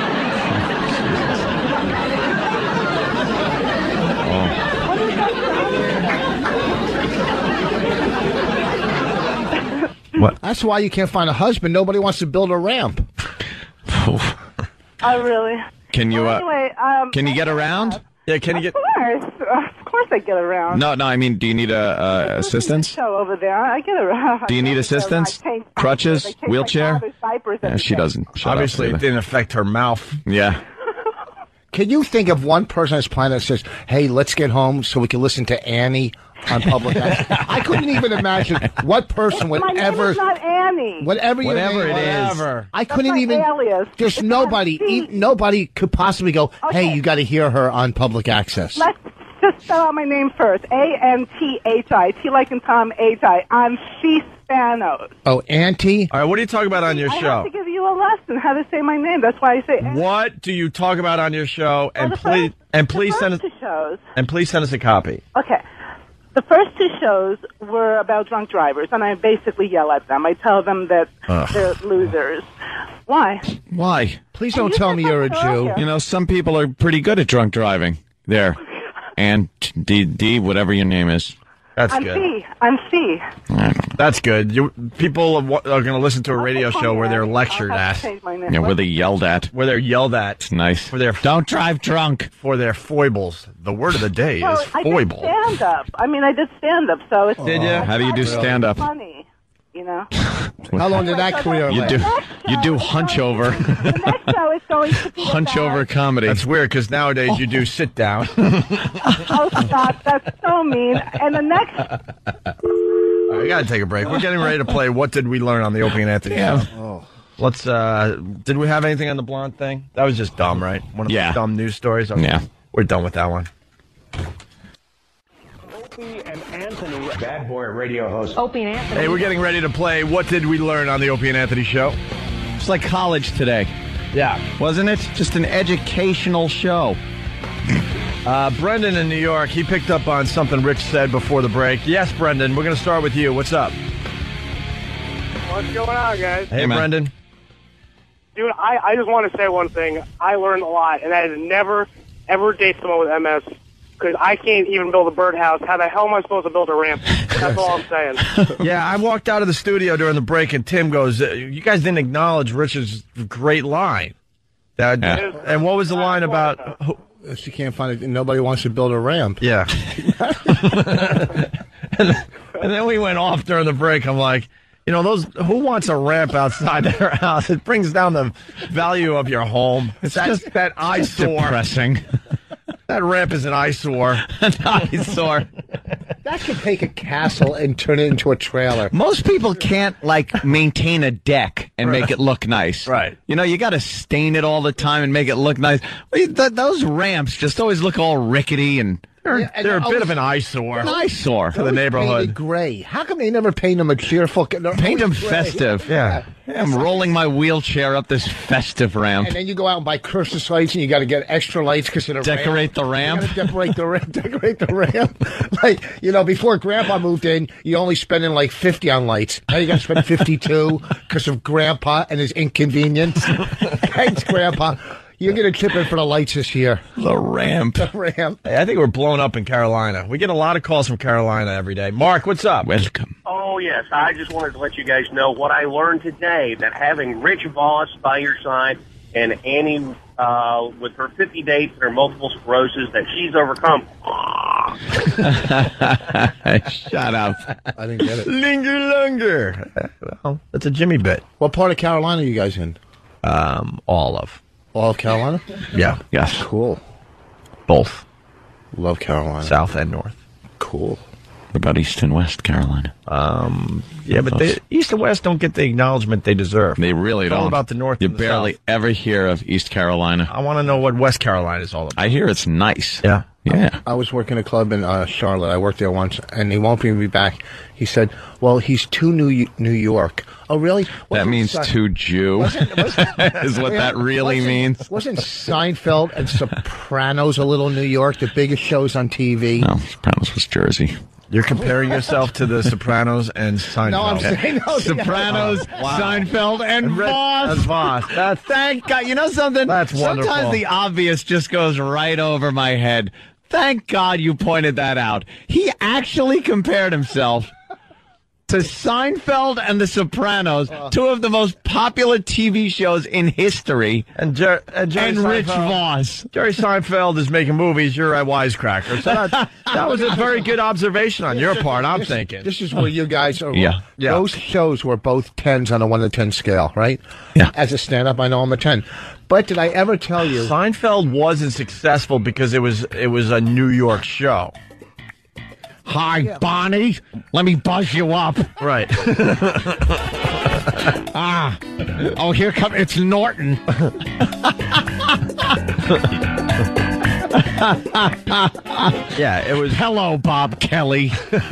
What? That's why you can't find a husband. Nobody wants to build a ramp. Oh, really? Can you? Anyway, can you get around? Yeah, can you get? Of course, I get around. No. I mean, do you need assistance? Show over there, I get around. Do you need assistance? Crutches? Wheelchair? Yeah, she doesn't. Obviously, it didn't affect her mouth. Yeah. Can you think of one person on this planet that says, "Hey, let's get home so we can listen to Annie on public access"? I couldn't even imagine what person would My name ever. is not Annie. Whatever your name it is. I That's couldn't my even. alias. There's nobody. Nobody could possibly go. Hey, you got to hear her on public access. Let's just spell out my name first. A-N-T-H-I. T like in Tom, H-I. I'm Fee Spanos. Oh, Auntie. All right, what are you talking about on your I show? have to give you a lesson how to say my name. That's why I say Annie. What do you talk about on your show? And please send us two shows. and please send us a copy. Okay. The first two shows were about drunk drivers, and I basically yell at them. I tell them that they're losers. Why? Why? Please don't tell me you're a Jew. You know, some people are pretty good at drunk driving. There. And D, whatever your name is. That's I'm good. Fee. I'm Fee. That's good. People are going to listen to a radio show where they're lectured at. Yeah, where they yelled at. Where they're yelled at. It's nice. For their Don't drive drunk. For their foibles. The word of the day Well, is I did foible. stand up. I did stand up, so it's Did you? How do you do stand up? funny, you know. How long did that career You last? do hunch over. The next show is going to be Hunch over comedy. That's weird because nowadays you do sit down. Oh, stop. That's so mean. And the next... All right, we got to take a break. We're getting ready to play What Did We Learn on the Opie and Anthony Yeah. show. Let's, did we have anything on the blonde thing? That was just dumb, right? One of the dumb news stories? Okay. Yeah. We're done with that one. Opie and Anthony, Bad Boy Radio host. Opie and Anthony. Hey, we're getting ready to play What Did We Learn on the Opie and Anthony show. It's like college today. Yeah. Wasn't it? Just an educational show. Brendan in New York, he picked up on something Rich said before the break. Yes, Brendan, we're going to start with you. What's up? What's going on, guys? Hey, Brendan. Dude, I just want to say one thing. I learned a lot, and that is never, ever date someone with MS, because I can't even build a birdhouse. How the hell am I supposed to build a ramp? That's all I'm saying. Yeah, I walked out of the studio during the break, and Tim goes, you guys didn't acknowledge Rich's great line. And what was the line about... She can't find it. Nobody wants to build a ramp. Yeah. and then we went off during the break. I'm like, who wants a ramp outside their house? It brings down the value of your home. It's just that eyesore. Depressing. That ramp is an eyesore. An eyesore. That could take a castle and turn it into a trailer. Most people can't, maintain a deck and make it look nice. Right. You got to stain it all the time and make it look nice. Those ramps just always look all rickety and... They're a bit of an eyesore. An eyesore. To the neighborhood. Painted gray. How come they never paint them a cheerful... Paint them festive. Yeah. I'm rolling my wheelchair up this festive ramp. And then you go out and buy Christmas lights, and you got to get extra lights because of the Decorate the ramp. You gotta decorate the ramp. Before Grandpa moved in, you only spending like $50 on lights. Now you got to spend $52 because of Grandpa and his inconvenience. Thanks, Grandpa. You're going to chip in for the lights this year. The ramp. The ramp. Hey, I think we're blown up in Carolina. We get a lot of calls from Carolina every day. Mark, what's up? Welcome. Oh, yes. I just wanted to let you guys know what I learned today, that having Rich Voss by your side and Annie with her 50 dates and her multiple sclerosis, that she's overcome. Shut up. I didn't get it. Linger longer. Well, that's a Jimmy bit. What part of Carolina are you guys in? All of. All of Carolina? Yeah. Yes. Cool. Both. Love Carolina. South and North. Cool. What about East and West Carolina? Yeah, but East and West don't get the acknowledgement they deserve. They really It's all don't. about the North You and the barely South. ever hear of East Carolina. I want to know what West Carolina is all about. I hear it's nice. Yeah. Yeah. I was working a club in Charlotte. I worked there once, and he won't bring me back. He said, well, he's too New York. Oh, really? That means too Jew, is what that really means. Wasn't Seinfeld and Sopranos a little New York, the biggest shows on TV? No, Sopranos was Jersey. You're comparing yourself to the Sopranos and Seinfeld. No, I'm saying no. Sopranos, Seinfeld, and Voss. Voss. Thank God. You know something? That's wonderful. Sometimes the obvious just goes right over my head. Thank God you pointed that out. He actually compared himself to Seinfeld and The Sopranos, two of the most popular TV shows in history, and Jerry Rich Seinfeld. Voss. Jerry Seinfeld is making movies. You're a wisecracker. So that was a very good observation on your part, I'm thinking. This is where you guys are. Yeah. Those shows were both 10s on a 1 to 10 scale, right? Yeah. As a stand-up, I know I'm a 10. But did I ever tell you... Seinfeld wasn't successful because it was a New York show. Hi, Bonnie. Let me buzz you up. Right. Oh, here comes... It's Norton. Yeah, it was... Hello, Bob Kelly.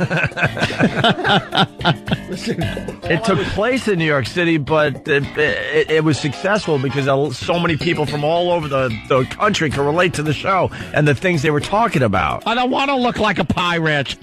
Listen, it took place in New York City, but it was successful because so many people from all over the country could relate to the show and the things they were talking about. I don't want to look like a pirate.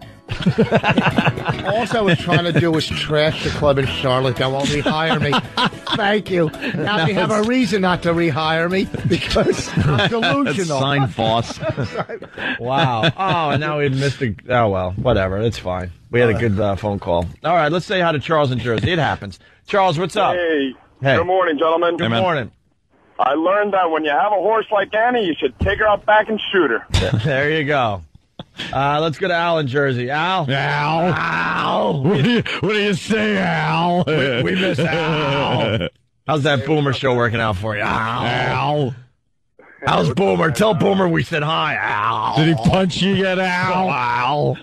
all I was trying to do was trash the club in Charlotte. They won't rehire me. Thank you. Now they have a reason not to rehire me because I'm delusional. Sign Voss. Wow. Oh, and now we missed the... Oh, well, whatever. It's fine. We had a good phone call. All right, let's say hi to Charles in Jersey. It happens. Charles, what's up? Hey. Hey. Good morning, gentlemen. Good morning. I learned that when you have a horse like Annie, you should take her out back and shoot her. There you go. Let's go to Al in Jersey. Al? Al? What do you say, Al? We miss Al. How's that Boomer show working out for you? Al? How's Boomer? Tell Boomer we said hi, Al. Did he punch you yet, Al? Al.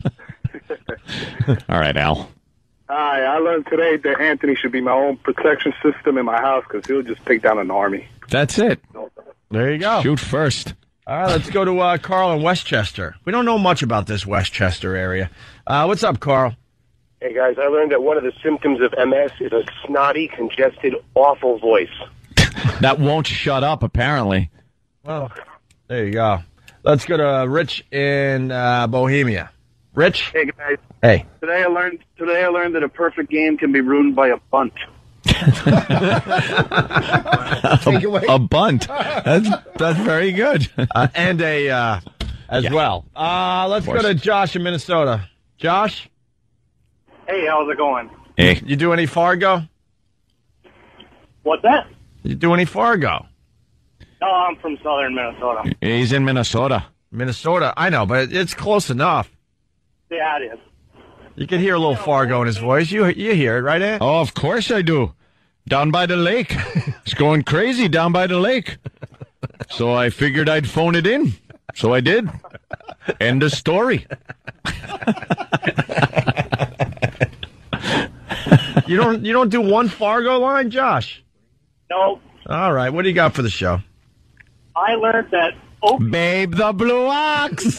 All right, Al. Hi, I learned today that Anthony should be my own protection system in my house because he'll just take down an army. That's it. There you go. Shoot first. All right, let's go to Carl in Westchester. We don't know much about this Westchester area. What's up, Carl? Hey, guys, I learned that one of the symptoms of MS is a snotty, congested, awful voice. That won't shut up, apparently. Well, there you go. Let's go to Rich in Bohemia. Rich? Hey, guys. Hey. Today I learned that a perfect game can be ruined by a bunt. A bunt. That's very good. And as well. Let's go to Josh in Minnesota. Josh? Hey, how's it going? Hey. You do any Fargo? What's that? You do any Fargo? No, I'm from southern Minnesota. He's in Minnesota. Minnesota, I know, but it's close enough. Yeah, it is. You can hear a little Fargo in his voice. You hear it, right, Ed? Oh, of course I do. Down by the lake. It's going crazy down by the lake. So I figured I'd phone it in. So I did. End of story. You don't do one Fargo line, Josh? No. All right, what do you got for the show? I learned that... Babe the Blue Ox.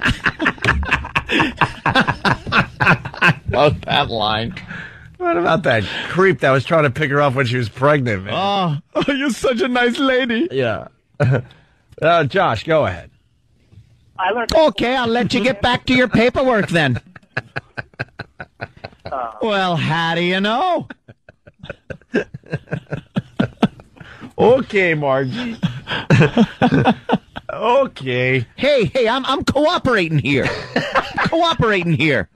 Love that line. What about that creep that was trying to pick her up when she was pregnant, man? Oh, you're such a nice lady. Yeah. Josh, go ahead. I learned... Okay, I'll let you get back to your paperwork then. Well, how do you know? Okay, Margie. Okay. Hey, I'm cooperating here. Cooperating here.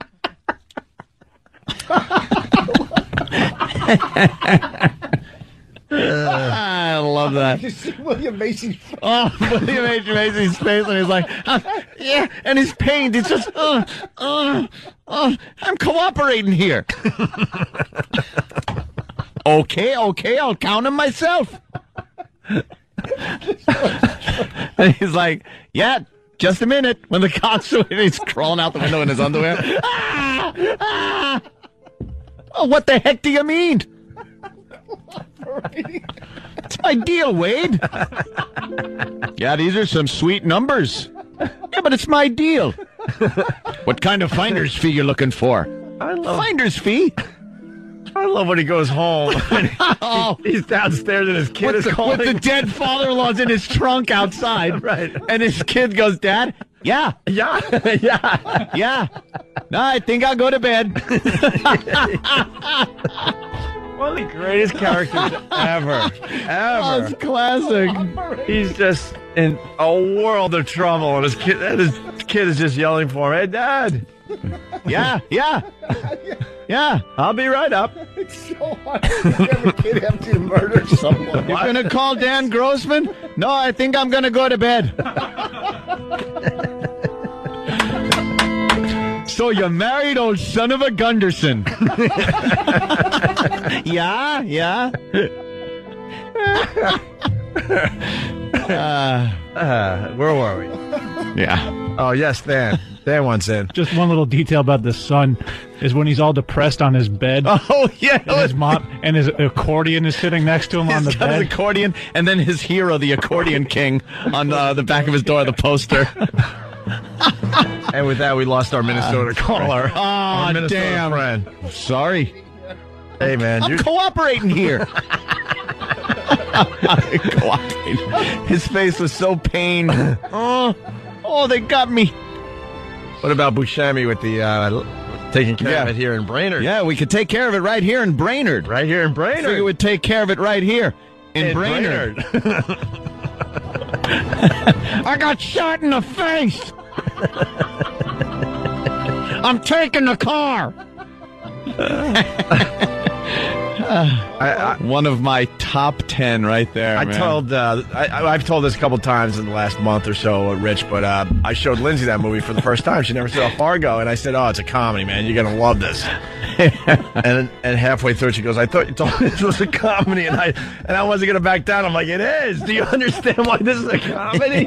I love that. You see William Macy's face. Oh, William H. Macy's face, and he's like, yeah, and he's pained. He's just, I'm cooperating here. Okay, I'll count him myself. And he's like, yeah, just a minute. When the cops are, he's crawling out the window in his underwear. Oh, what the heck do you mean? It's my deal, Wade. Yeah, these are some sweet numbers. Yeah, but it's my deal. What kind of finder's fee you looking for? Finder's fee? I love when he goes home. He's downstairs and his kid is calling. With the dead father-in-law's in his trunk outside. Right. And his kid goes, Dad? Yeah. Yeah. No, I think I'll go to bed. One of the greatest characters ever. Oh, it's classic. He's just in a world of trouble, and his kid is just yelling for him, "Hey, Dad!" Yeah. I'll be right up. It's so hard to have a kid have to murder someone. You're going to call Dan Grossman? No, I think I'm going to go to bed. So you married old son of a Gunderson. Yeah. Where were we? Yeah. Oh, yes, Dan. Dan wants in. Just one little detail about the son is when he's all depressed on his bed. Oh, yeah. And his mom and his accordion is sitting next to him on the He's got bed. his accordion, and then his hero, the accordion king, on the back of his door, the poster. And with that, we lost our Minnesota caller. Oh, Minnesota damn. friend. Sorry. Hey, man. I'm cooperating here. Cooperating. His face was so pained. Oh, they got me. What about Buscemi with the taking care of it here in Brainerd? Yeah, we could take care of it right here in Brainerd. Right here in Brainerd. We would take care of it right here in Brainerd. I got shot in the face. I'm taking the car. One of my top 10 right there. I've told this a couple times in the last month or so, Rich, but I showed Lindsay that movie for the first time. She never saw Fargo, and I said, "Oh, it's a comedy, man. You're gonna love this." and halfway through, she goes, "I thought you told me this was a comedy," and I wasn't gonna back down. I'm like, "It is. Do you understand why this is a comedy?"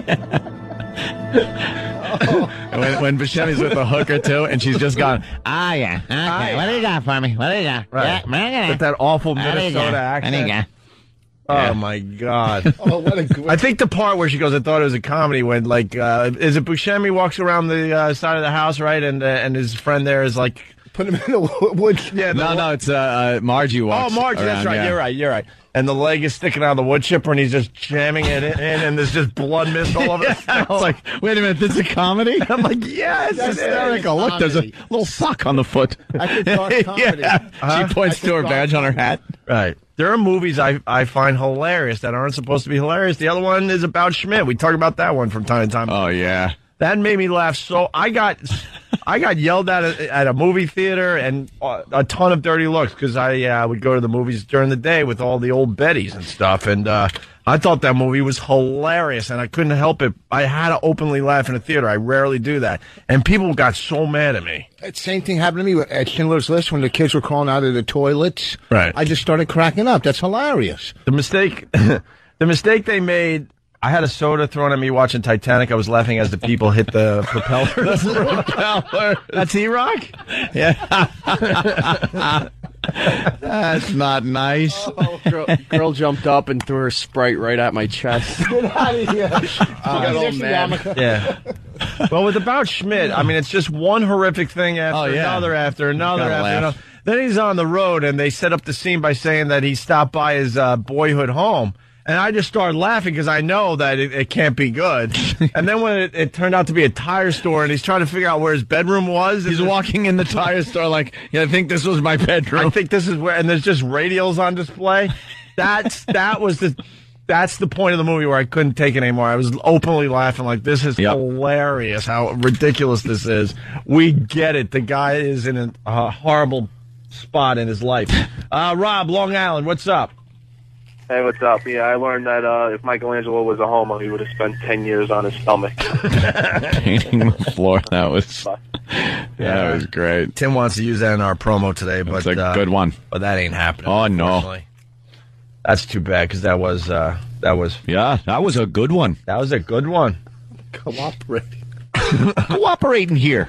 When Buscemi's with a hooker too, and she's just gone, yeah. Okay. What do you got for me? What do you got? Right. Yeah, with that awful Minnesota accent. Oh my God! What a great... I think the part where she goes, "I thought it was a comedy," when is it Buscemi walks around the side of the house, right, and his friend there is like put him in the wood. Yeah, no, it's Margie walks. Oh, Margie, around, that's right. Yeah. You're right. And the leg is sticking out of the wood chipper, and he's just jamming it in, and there's just blood mist all over the house. It's like, wait a minute, this is a comedy? I'm like, yes, it's hysterical. Look, there's a little sock on the foot. I think dark comedy. She points to her badge on her hat. Right. There are movies I find hilarious that aren't supposed to be hilarious. The other one is about Schmidt. We talk about that one from time to time. Oh, yeah. That made me laugh so I got yelled at a movie theater and a ton of dirty looks because I would go to the movies during the day with all the old Bettys and stuff, and I thought that movie was hilarious, and I couldn't help it. I had to openly laugh in a theater. I rarely do that, and people got so mad at me. Same thing happened to me at Schindler's List when the kids were crawling out of the toilets. Right. I just started cracking up. That's hilarious. The mistake they made. I had a soda thrown at me watching Titanic. I was laughing as the people hit the propeller. That's E-Rock? Yeah. That's not nice. Oh, girl jumped up and threw her Sprite right at my chest. Get out of here. Got all mad. Yeah. Well, with About Schmidt, I mean, it's just one horrific thing after another after another after another. Then he's on the road, and they set up the scene by saying that he stopped by his boyhood home. And I just started laughing because I know that it can't be good. And then when it turned out to be a tire store and he's trying to figure out where his bedroom was. He's walking in the tire store like, yeah, I think this was my bedroom. I think this is where, and there's just radials on display. That was the That's the point of the movie where I couldn't take it anymore. I was openly laughing like, this is hilarious, how ridiculous this is. We get it. The guy is in a horrible spot in his life. Rob, Long Island, what's up? Hey, what's up? Yeah, I learned that if Michelangelo was a homo, he would have spent 10 years on his stomach. Painting the floor. That was great. Tim wants to use that in our promo today, but it's a good one. But that ain't happening. Oh no, that's too bad because that was a good one. That was a good one. Cooperating here.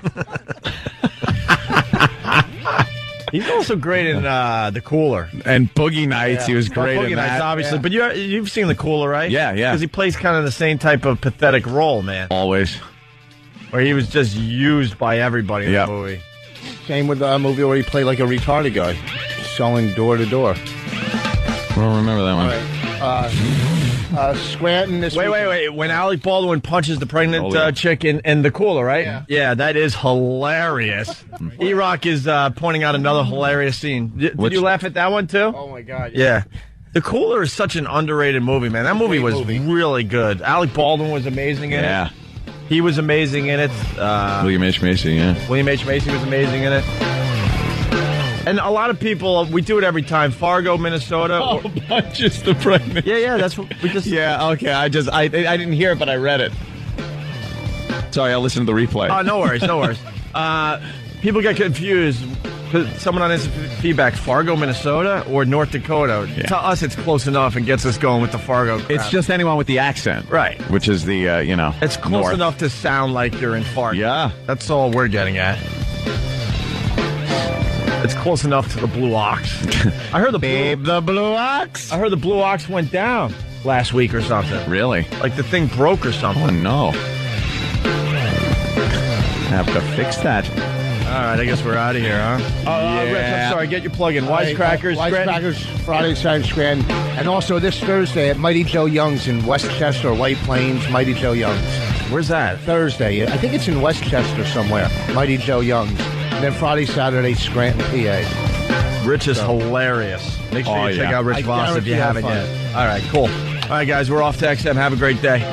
He's also great in The Cooler. And Boogie Nights, he was great Boogie in Nights, that. obviously. But you've seen The Cooler, right? Yeah. Because he plays kind of the same type of pathetic role, man. Always. Where he was just used by everybody in the movie. Same with the movie where he played like a retarded guy, selling door to door. I don't remember that one. Scranton this Wait. When Alec Baldwin punches the pregnant chick in The Cooler, right? Yeah, that is hilarious. E-Rock is pointing out another hilarious scene. Did you laugh at that one, too? Oh, my God. Yeah. The Cooler is such an underrated movie, man. That movie was really good. Alec Baldwin was amazing in it. He was amazing in it. William H. Macy, William H. Macy was amazing in it. And a lot of people, we do it every time. Fargo, Minnesota. Oh, punches the pregnant. Yeah, that's what we just... Yeah, okay, I didn't hear it, but I read it. Sorry, I'll listen to the replay. Oh, no worries. People get confused. Someone on Instant Feedback, Fargo, Minnesota, or North Dakota? Yeah. To us, it's close enough and gets us going with the Fargo crap. It's just anyone with the accent. Right. Which is the, It's close north. enough to sound like you're in Fargo. Yeah. That's all we're getting at. It's close enough to the Blue Ox. I heard the Blue Ox. I heard the Blue Ox went down last week or something. Really? Like the thing broke or something. Oh, no. Have to fix that. All right, I guess we're out of here, huh? Rich, I'm sorry. Get your plug in. Wisecrackers. Wisecrackers, Friday, Saturday, Scranton. And also this Thursday at Mighty Joe Young's in Westchester, White Plains, Mighty Joe Young's. Where's that? Thursday. I think it's in Westchester somewhere. Mighty Joe Young's. And then Friday, Saturday, Scranton, PA. Rich is hilarious. Make sure you check out Rich Voss if you haven't yet. All right, cool. All right, guys, we're off to XM. Have a great day.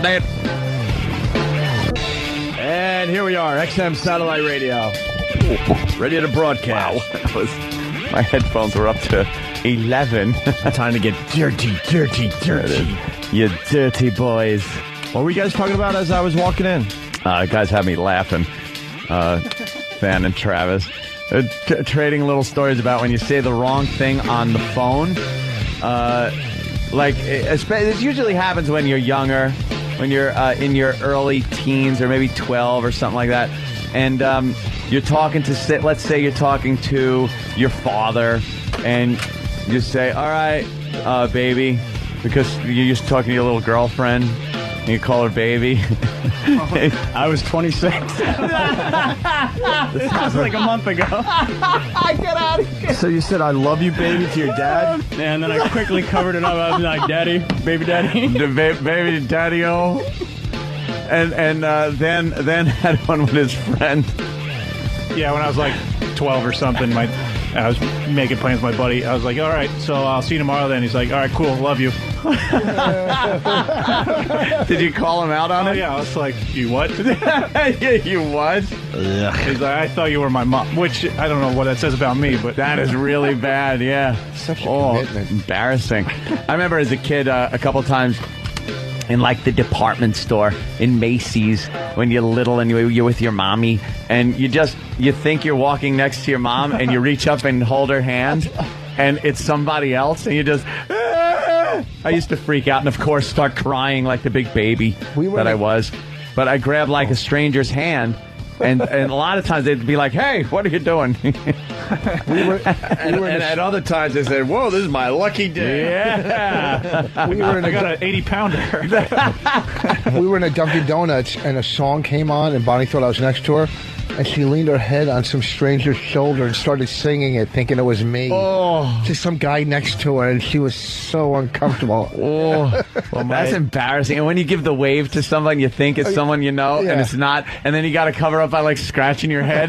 And here we are, XM Satellite Radio. Ready to broadcast. Wow. My headphones were up to 11. Time to get dirty. You dirty boys. What were you guys talking about as I was walking in? Guys had me laughing. Van and Travis. Trading little stories about when you say the wrong thing on the phone. This usually happens when you're younger, when you're in your early teens or maybe 12 or something like that. And you're talking to, let's say you're talking to your father, and you say, all right, baby, because you're used to talking to your little girlfriend, and you call her baby. I was 26. That was like a month ago. Get out of here. So you said, I love you, baby, to your dad? And then I quickly covered it up. I was like, daddy, baby daddy. Baby daddy-o. And then had one with his friend. Yeah, when I was like 12 or something, I was making plans with my buddy. I was like, all right, so I'll see you tomorrow then. He's like, all right, cool, love you. Did you call him out on it? Yeah, I was like, you what? You what? He's like, I thought you were my mom, which I don't know what that says about me, but that is really bad, yeah. Such a commitment. Embarrassing. I remember as a kid a couple times in like the department store in Macy's when you're little and you're with your mommy and you think you're walking next to your mom and you reach up and hold her hand and it's somebody else and you just I used to freak out and of course start crying like the big baby I was, but I grabbed like a stranger's hand and a lot of times they'd be like, hey, what are you doing? And at other times they said, whoa, this is my lucky day. Yeah. I got an 80-pounder. We were in a Dunkin' Donuts, and a song came on, and Bonnie thought I was next to her. and she leaned her head on some stranger's shoulder and started singing it, thinking it was me. Oh. Just some guy next to her, and she was so uncomfortable. Oh, well, that's embarrassing. And when you give the wave to someone, you think it's someone you know, and it's not, and then you got to cover up by like scratching your head.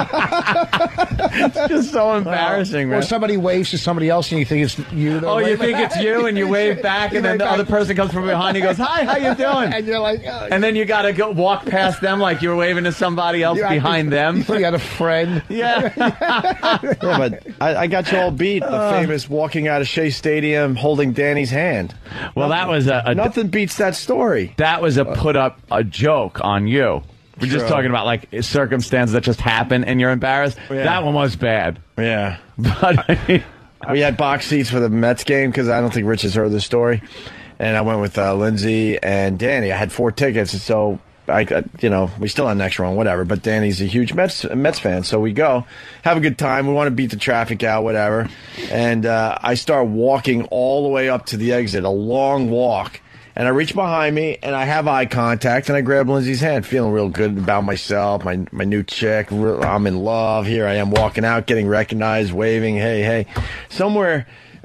It's just so embarrassing, man. Or somebody waves to somebody else, and you think it's you. Oh, you think it's you, and you wave back, and then the other person comes from behind you, goes, "Hi, how you doing?" And you're like, and then you got to go walk past them like you're waving to somebody else behind them. You got a friend. Yeah. Yeah, but I got you all beat. The famous walking out of Shea Stadium holding Danny's hand. Well, that was nothing beats that story. That was a joke on you. We're just talking about like circumstances that just happen and you're embarrassed. Yeah. That one was bad. Yeah. But we had box seats for the Mets game because I don't think Rich has heard the story. And I went with Lindsay and Danny. I had 4 tickets, so we still had an extra one, whatever. But Danny's a huge Mets fan, so we go, have a good time. We want to beat the traffic out, whatever. And I start walking all the way up to the exit, a long walk. And I reach behind me, and I have eye contact, and I grab Lindsay's hand, feeling real good about myself, my new chick. I'm in love. Here I am walking out, getting recognized, waving, hey. Somewhere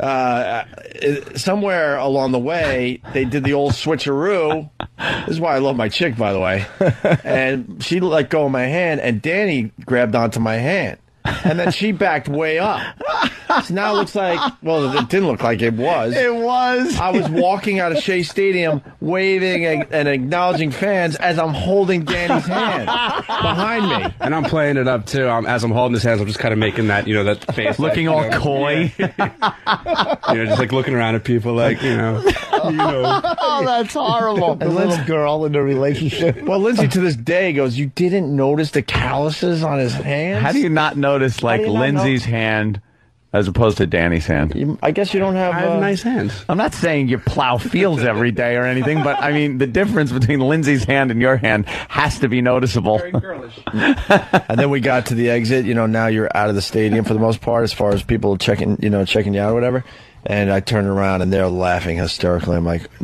along the way, they did the old switcheroo. This is why I love my chick, by the way. And she let go of my hand, and Danny grabbed onto my hand. And then she backed way up. So now it looks like, well, it didn't look like it was. It was. I was walking out of Shea Stadium waving and acknowledging fans as I'm holding Danny's hand behind me. And I'm playing it up, too. As I'm holding his hands, I'm just kind of making that, that face. Looking all coy. Just like looking around at people like, Oh, that's horrible. A little girl in a relationship. Well, Lindsay to this day goes, you didn't notice the calluses on his hands? How do you not notice Lindsay's hand as opposed to Danny's hand? I guess you don't have... I have nice hands. I'm not saying you plow fields every day or anything, but I mean, the difference between Lindsay's hand and your hand has to be noticeable. Very girlish. And then we got to the exit. Now you're out of the stadium for the most part as far as people checking you out or whatever. And I turned around and they're laughing hysterically. I'm like,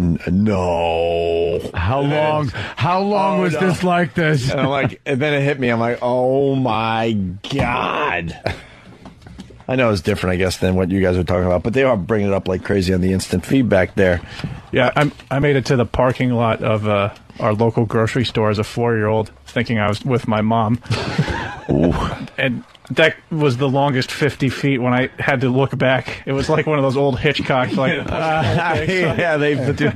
no. How long was this like this? And and then it hit me. I'm like, oh my God. I know it's different, I guess, than what you guys were talking about, but they are bringing it up like crazy on the instant feedback there. Yeah, I made it to the parking lot of our local grocery store as a 4-year-old, thinking I was with my mom. Ooh. And that was the longest 50 feet when I had to look back. It was like one of those old Hitchcock, yeah, they do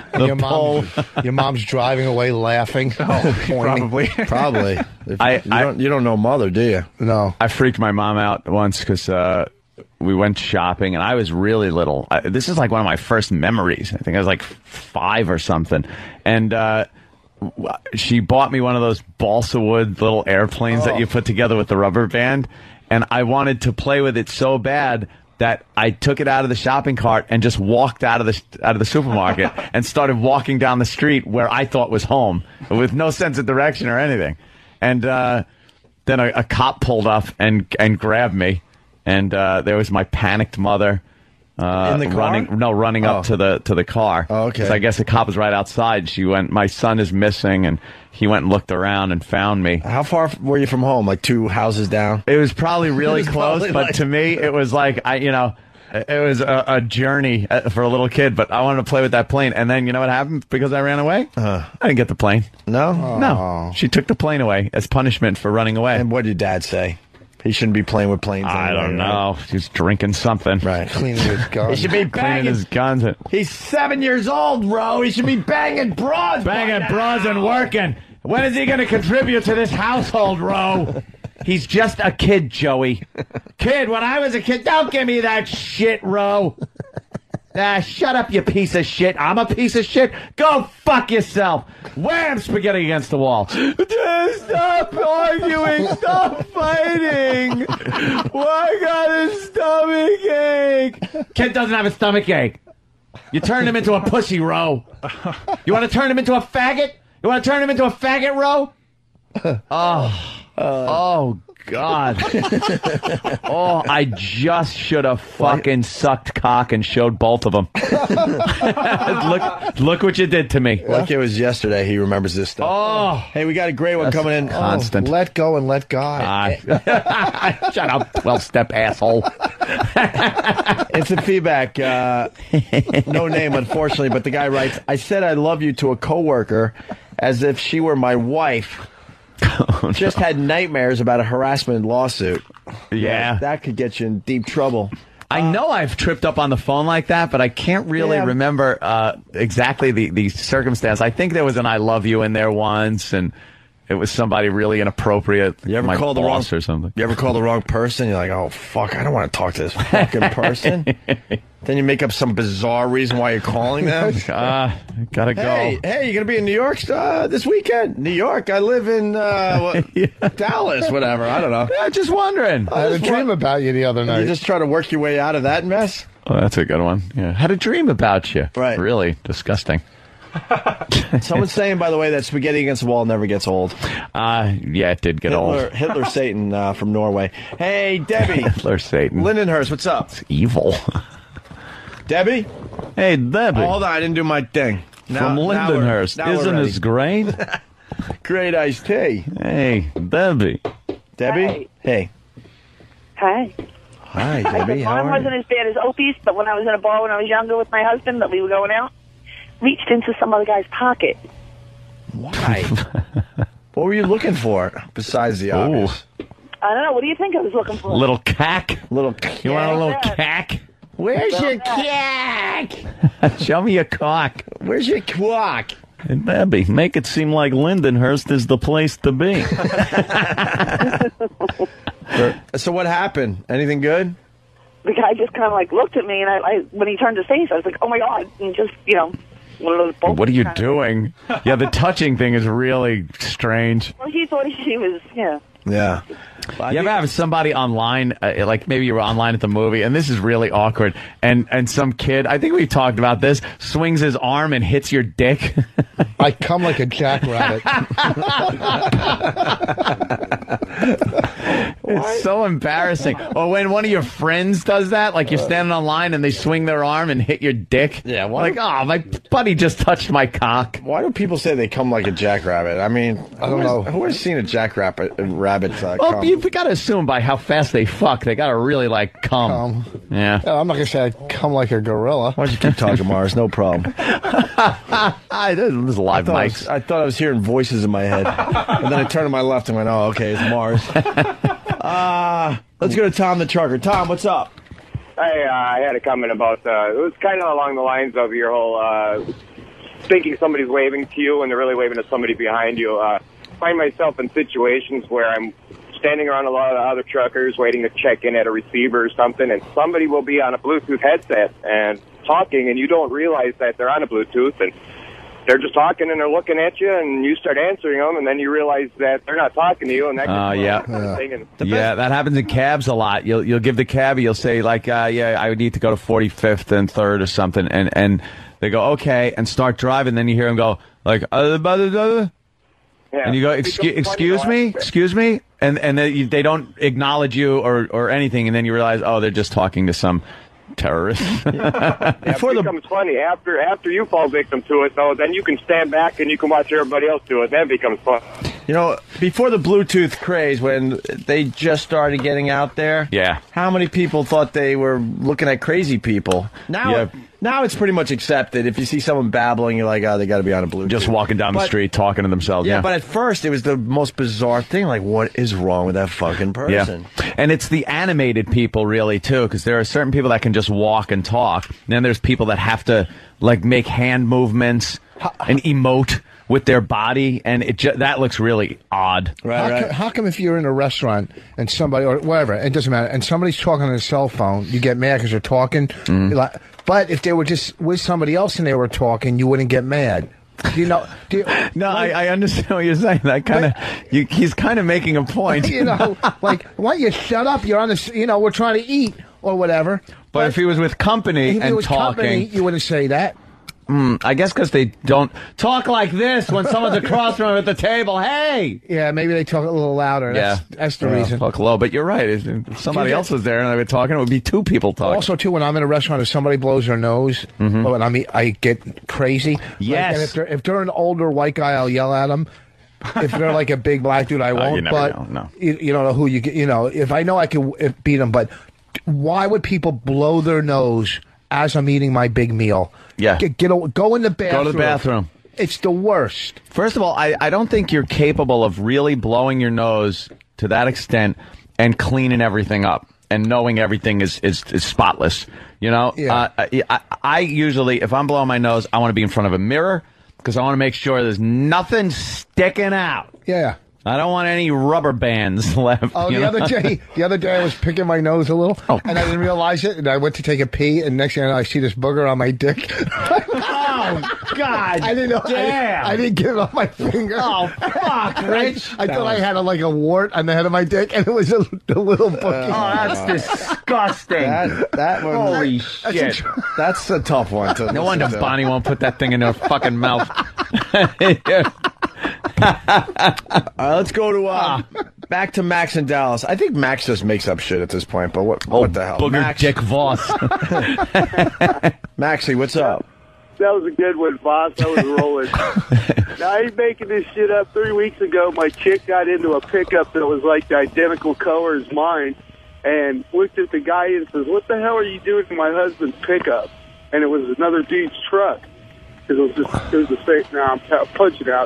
your mom's driving away laughing. Probably. Probably. You don't know Mother, do you? No. I freaked my mom out once because we went shopping, and I was really little. This is like one of my first memories. I think I was like 5 or something. And she bought me one of those balsa wood little airplanes that you put together with the rubber band, and I wanted to play with it so bad that I took it out of the shopping cart and just walked out of the supermarket and started walking down the street where I thought was home with no sense of direction or anything. And then a cop pulled up and grabbed me, and there was my panicked mother. In the car? Running up to the car. Oh, okay. 'Cause I guess the cop was right outside. She went, my son is missing, and he went and looked around and found me. How far were you from home? Like 2 houses down? It was probably really close, but to me, it was like, it was a journey for a little kid, but I wanted to play with that plane. And then, you know what happened? Because I ran away? I didn't get the plane. No? No. She took the plane away as punishment for running away. And what did Dad say? He shouldn't be playing with planes anymore. I don't know. He was drinking something. Right. Cleaning his guns. He should be Cleaning his guns. He's 7 years old, Ro. He should be banging broads. Banging broads and working. When is he going to contribute to this household, Ro? He's just a kid, Joey. Kid, when I was a kid, don't give me that shit, Ro. Shut up, you piece of shit. I'm a piece of shit. Go fuck yourself. Wham! Spaghetti against the wall. Stop arguing. Stop fighting. Why got a stomach ache? Kid doesn't have a stomach ache. You turned him into a pussy, Ro. You want to turn him into a faggot? You want to turn him into a faggot, Ro? Oh. Oh, God. Oh, I just should have fucking sucked cock and showed both of them. Look what you did to me. Like it was yesterday, he remembers this stuff. Oh. Hey, we got a great one coming in. Constant. Let go and let God. Shut up, 12-step asshole. Instant feedback. No name, unfortunately, but the guy writes, I said I love you to a coworker as if she were my wife. Just had nightmares about a harassment lawsuit. Yeah. That could get you in deep trouble. I know I've tripped up on the phone like that, but I can't really remember exactly the circumstance. I think there was an I love you in there once, and it was somebody really inappropriate. You ever call the wrong or something? You ever call the wrong person? You're like, oh, fuck, I don't want to talk to this fucking person. Then you make up some bizarre reason why you're calling them. Gotta go. Hey, you're going to be in New York this weekend? New York? I live in Dallas, whatever. I don't know. Yeah, just wondering. I had a dream about you the other night. You just try to work your way out of that mess? Oh, that's a good one. Yeah. Had a dream about you. Right. Really disgusting. Someone's saying, by the way, that spaghetti against the wall never gets old. Yeah, it did get old. Hitler Satan from Norway. Hey, Debbie. Hitler Satan. Lindenhurst, what's up? It's evil. Debbie? Hey, Debbie. Oh, hold on, I didn't do my thing. From Lindenhurst. Isn't this great? Great iced tea. Hey, Debbie. Debbie? Hey. Hi. Hi, Debbie. How Mine are wasn't as bad as Opie's, but when I was in a bar when I was younger with my husband, that we were going out, reached into some other guy's pocket. Why? What were you looking for besides the obvious? I don't know. What do you think I was looking for? Little cack? Little You want a little cack? Where's your cack? Show me your cock. Where's your quack? Hey, Debbie, make it seem like Lindenhurst is the place to be. So what happened? Anything good? The guy just kind of like looked at me, and I when he turned his face, I was like, oh my God. And just, one of those bolts. What are you doing? Yeah, the touching thing is really strange. Well, he thought she was, Yeah. You ever have somebody online, like maybe you were online at the movie, and this is really awkward, and some kid, I think we talked about this, swings his arm and hits your dick? I come like a jackrabbit. It's so embarrassing. Or when one of your friends does that, like you're standing online and they swing their arm and hit your dick. Yeah, like, oh, my buddy just touched my cock. Why do people say they come like a jackrabbit? I mean, I don't know. Who has seen a jackrabbit Well, come? you've got to assume by how fast they fuck, they got to really, like, come. Yeah. I'm not going to say I come like a gorilla. Why don't you keep talking, Mars? No problem. There's live mics. I thought I was hearing voices in my head. And then I turned to my left and went, oh, okay, it's Mars. Let's go to Tom the trucker. Tom, what's up? Hey, I had a comment about, it was kind of along the lines of your whole thinking somebody's waving to you and they're really waving to somebody behind you. I find myself in situations where I'm standing around a lot of other truckers waiting to check in at a receiver or something, and somebody will be on a Bluetooth headset and talking, and you don't realize that they're on a Bluetooth, and they're just talking and they're looking at you, and you start answering them, and then you realize that they're not talking to you, and that That happens in cabs a lot. You'll give the cab, you'll say like, I would need to go to 45th and 3rd or something, and they go okay and start driving. Then you hear them go like, and you go, excuse me, and they don't acknowledge you or anything, and then you realize, oh, they're just talking to some terrorist. It becomes funny after you fall victim to it, though. Then you can stand back and you can watch everybody else do it. Then it becomes fun. You know, before the Bluetooth craze, when they just started getting out there, how many people thought they were looking at crazy people? Now it's pretty much accepted. If you see someone babbling, you're like, oh, they got to be on a Bluetooth. Just walking down the street talking to themselves. Yeah, but at first it was the most bizarre thing. Like, what is wrong with that fucking person? Yeah. And it's the animated people, really, too, because there are certain people that can just walk and talk. And then there's people that have to, like, make hand movements and emote with their body, and that looks really odd. How come if you're in a restaurant and somebody, or whatever, it doesn't matter, and somebody's talking on a cell phone, you get mad because they're talking? But if they were just with somebody else and they were talking, you wouldn't get mad. No, I understand what you're saying. That kind of, he's kind of making a point. Like, why don't you shut up? You're on this, we're trying to eat or whatever. But if he was with company and talking, you wouldn't say that. I guess because they don't talk like this when someone's across from them at the table. Hey! Yeah, maybe they talk a little louder. That's the reason. Talk low, but you're right. If somebody else was there and they were talking, it would be two people talking. Also, too, when I'm in a restaurant, if somebody blows their nose, when I get crazy. Yes. Like, and if they're an older white guy, I'll yell at them. If they're like a big black dude, I won't. You never but know. No. You don't know who you get. You know, if I know I can beat them, but why would people blow their nose as I'm eating my big meal? Yeah. Go in the bathroom. Go to the bathroom. It's the worst. First of all, I don't think you're capable of really blowing your nose to that extent and cleaning everything up and knowing everything is spotless. You know, I usually, if I'm blowing my nose, I want to be in front of a mirror because I want to make sure there's nothing sticking out. Yeah. I don't want any rubber bands left. Oh, the other day I was picking my nose a little, and I didn't realize it, and I went to take a pee, and next thing I know, I see this booger on my dick. Oh, God. I didn't know. Damn. I didn't get it off my finger. Oh, fuck, Rich. I thought I had a wart on the head of my dick, and it was a little boogie. Oh, that's disgusting. That one. Holy shit. That's a tough one. No wonder Bonnie won't put that thing in her fucking mouth. Let's go to back to Max in Dallas. I think Max just makes up shit at this point, but what the hell? Booger Max, Dick Voss. Maxie, what's up? That was a good one, Voss. I was rolling. Now, I ain't making this shit up. 3 weeks ago, my chick got into a pickup that was like the identical color as mine and looked at the guy and says, "What the hell are you doing to my husband's pickup?" And it was another dude's truck. It was the same. Now I'm punching out.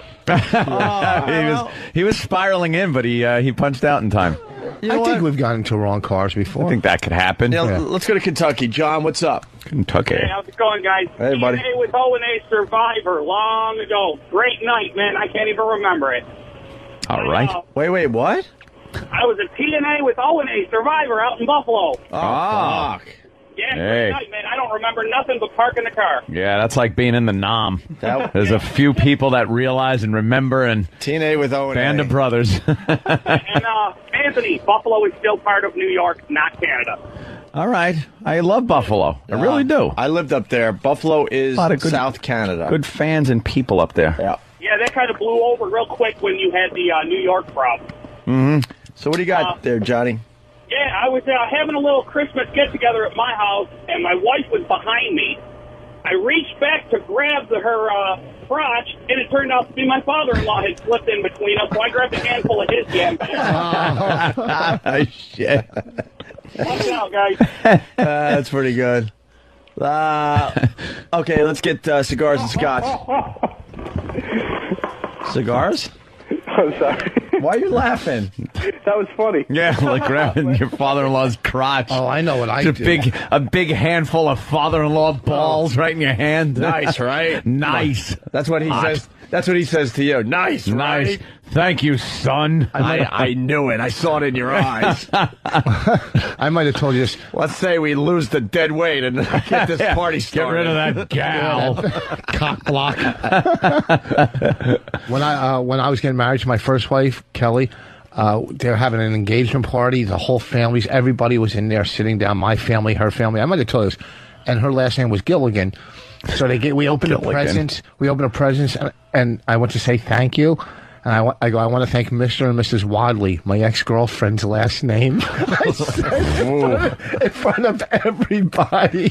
He was spiraling in, but he punched out in time. I think we've gotten into wrong cars before. I think that could happen. Let's go to Kentucky. John, what's up? Kentucky. Hey, how's it going, guys? Hey, buddy. TNA with O&A Survivor long ago. Great night, man. I can't even remember it. All right. Wait, what? I was at TNA with O&A Survivor out in Buffalo. Oh, fuck. Yeah, Hey. great night, man. I don't remember nothing but parking the car. Yeah, that's like being in the Nom. There's a few people that realize and remember, and TNA with O&A. Band of Brothers. And Anthony, Buffalo is still part of New York, not Canada. All right. I love Buffalo. I really do. I lived up there. Buffalo is A lot of good- South Canada. Good fans and people up there. Yeah. Yeah, that kind of blew over real quick when you had the New York problem. Mm-hmm. So what do you got there, Johnny? Yeah, I was having a little Christmas get-together at my house, and my wife was behind me. I reached back to grab her crotch, and it turned out to be my father-in-law had slipped in between us, so I grabbed a handful of his jam. Shit. Watch out, guys. That's pretty good. Okay, let's get cigars and scotch. Cigars? I'm sorry. Why are you laughing? That was funny. Yeah, like grabbing your father-in-law's crotch. Oh, I know what I It's do. a big handful of father-in-law balls right in your hand. Nice, right? Nice. That's what he Hot. says. That's what he says to you. Nice, Nice. right? Thank you, son. I knew it. I saw it in your eyes. I might have told you this. Let's say we lose the dead weight and get this party Get started. rid of that gal. Cock block. When I was getting married to my first wife, Kelly, they were having an engagement party. The whole families, everybody was in there sitting down. My family, her family. I might have told you this. And her last name was Gilligan. So we opened the presents. We opened the presents, and I went to say thank you. And I want to thank Mr. and Mrs. Wadley, my ex-girlfriend's last name. I said in front of everybody.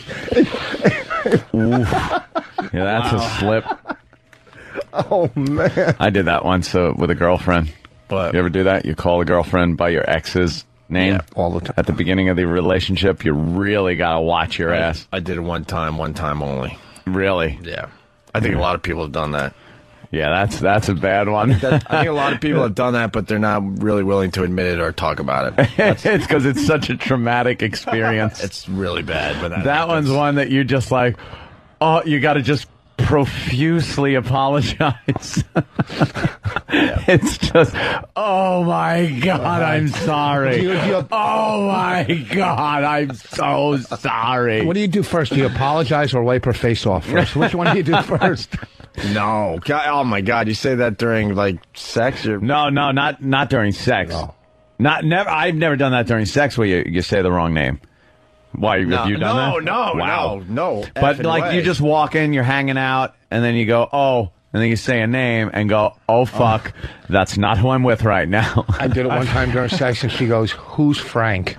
Yeah, that's a slip. Oh, man. I did that once with a girlfriend. But you ever do that? You call a girlfriend by your ex's name all the time. At the beginning of the relationship, you really got to watch your ass. I did it one time only. Really? Yeah. I think a lot of people have done that. Yeah, that's a bad one. I think a lot of people have done that, but they're not really willing to admit it or talk about it. It's because it's such a traumatic experience. It's really bad. But that one's one that you just like, oh, you got to just profusely apologize. It's just, oh my God, I'm sorry. Oh my God, I'm so sorry. What do you do first? Do you apologize or wipe her face off first? Which one do you do first? No. God, oh my God, you say that during like sex? Or... No, not during sex. No. I've never done that during sex where you say the wrong name. Why have you done that? No. But effing like way. you just walk in, you're hanging out, and then you go, oh, and then you say a name and go, oh fuck, that's not who I'm with right now. I did it one time during sex, and she goes, "Who's Frank?"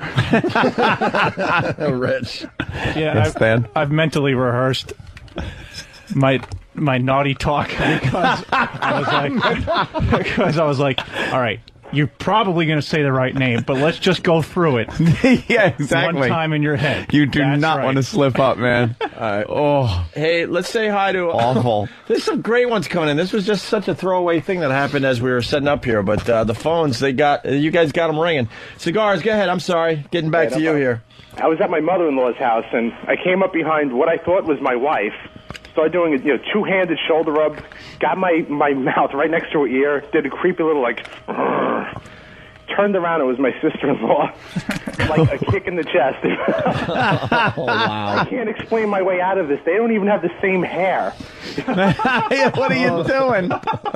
Rich. Yeah, I've mentally rehearsed my naughty talk because I was like, all right, you're probably going to say the right name, but let's just go through it. Yeah, exactly. One time in your head. You do not want to slip up, man. Hey, let's say hi to awful. There's some great ones coming in. This was just such a throwaway thing that happened as we were setting up here. But the phones, you guys got them ringing. Cigars, go ahead. I'm sorry, getting back to you here. I was at my mother-in-law's house, and I came up behind what I thought was my wife. Started doing a two-handed shoulder rub. Got my mouth right next to her ear. Did a creepy little turned around. It was my sister-in-law. Like a kick in the chest. Oh, wow. I can't explain my way out of this. They don't even have the same hair. What are you doing?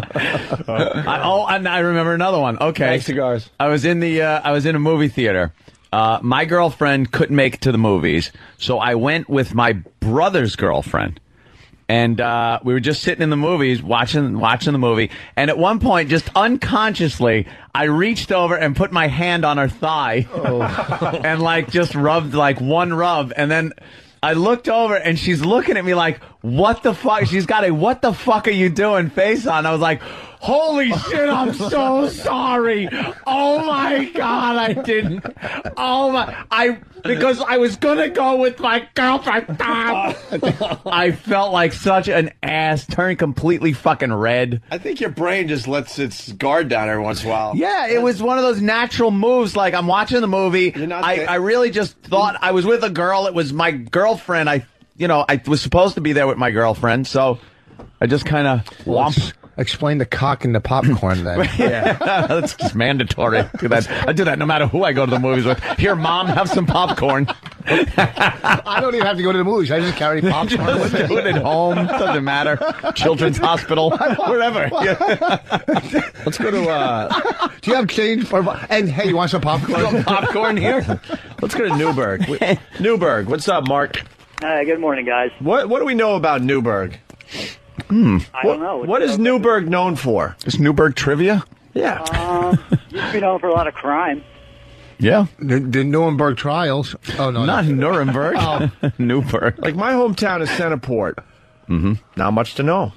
And I remember another one. Okay, Thanks, cigars. I was in a movie theater. My girlfriend couldn't make it to the movies, so I went with my brother's girlfriend. And we were just sitting in the movies, watching the movie. And at one point, just unconsciously, I reached over and put my hand on her thigh. And just rubbed one rub. And then I looked over and she's looking at me like, what the fuck? She's got a what the fuck are you doing face on. I was like, holy shit, I'm so sorry. Oh my God, I didn't. Because I was going to go with my girlfriend. I felt like such an ass, turned completely fucking red. I think your brain just lets its guard down every once in a while. Yeah, it was one of those natural moves. Like, I'm watching the movie. I really just thought I was with a girl. It was my girlfriend. I was supposed to be there with my girlfriend, so I just kind of whomped. Explain the cock and the popcorn then. Yeah, that's just mandatory. I do that no matter who I go to the movies with. Here, Mom, have some popcorn. I don't even have to go to the movies. I just carry popcorn with me. Do it at home. Doesn't matter. Children's hospital. Wherever. Let's go to... Do you have change for... And, hey, you want some popcorn? Popcorn here? Let's go to Newburgh. Newburgh, what's up, Mark? Hi, good morning, guys. What do we know about Newburgh? I don't know. What is Newburgh known for? Is Newburgh trivia? Yeah. Used to be known for a lot of crime. Yeah. The Nuremberg trials. Oh, no. Not Nuremberg. Newburgh. Like my hometown is Centerport. Mm-hmm. Not much to know.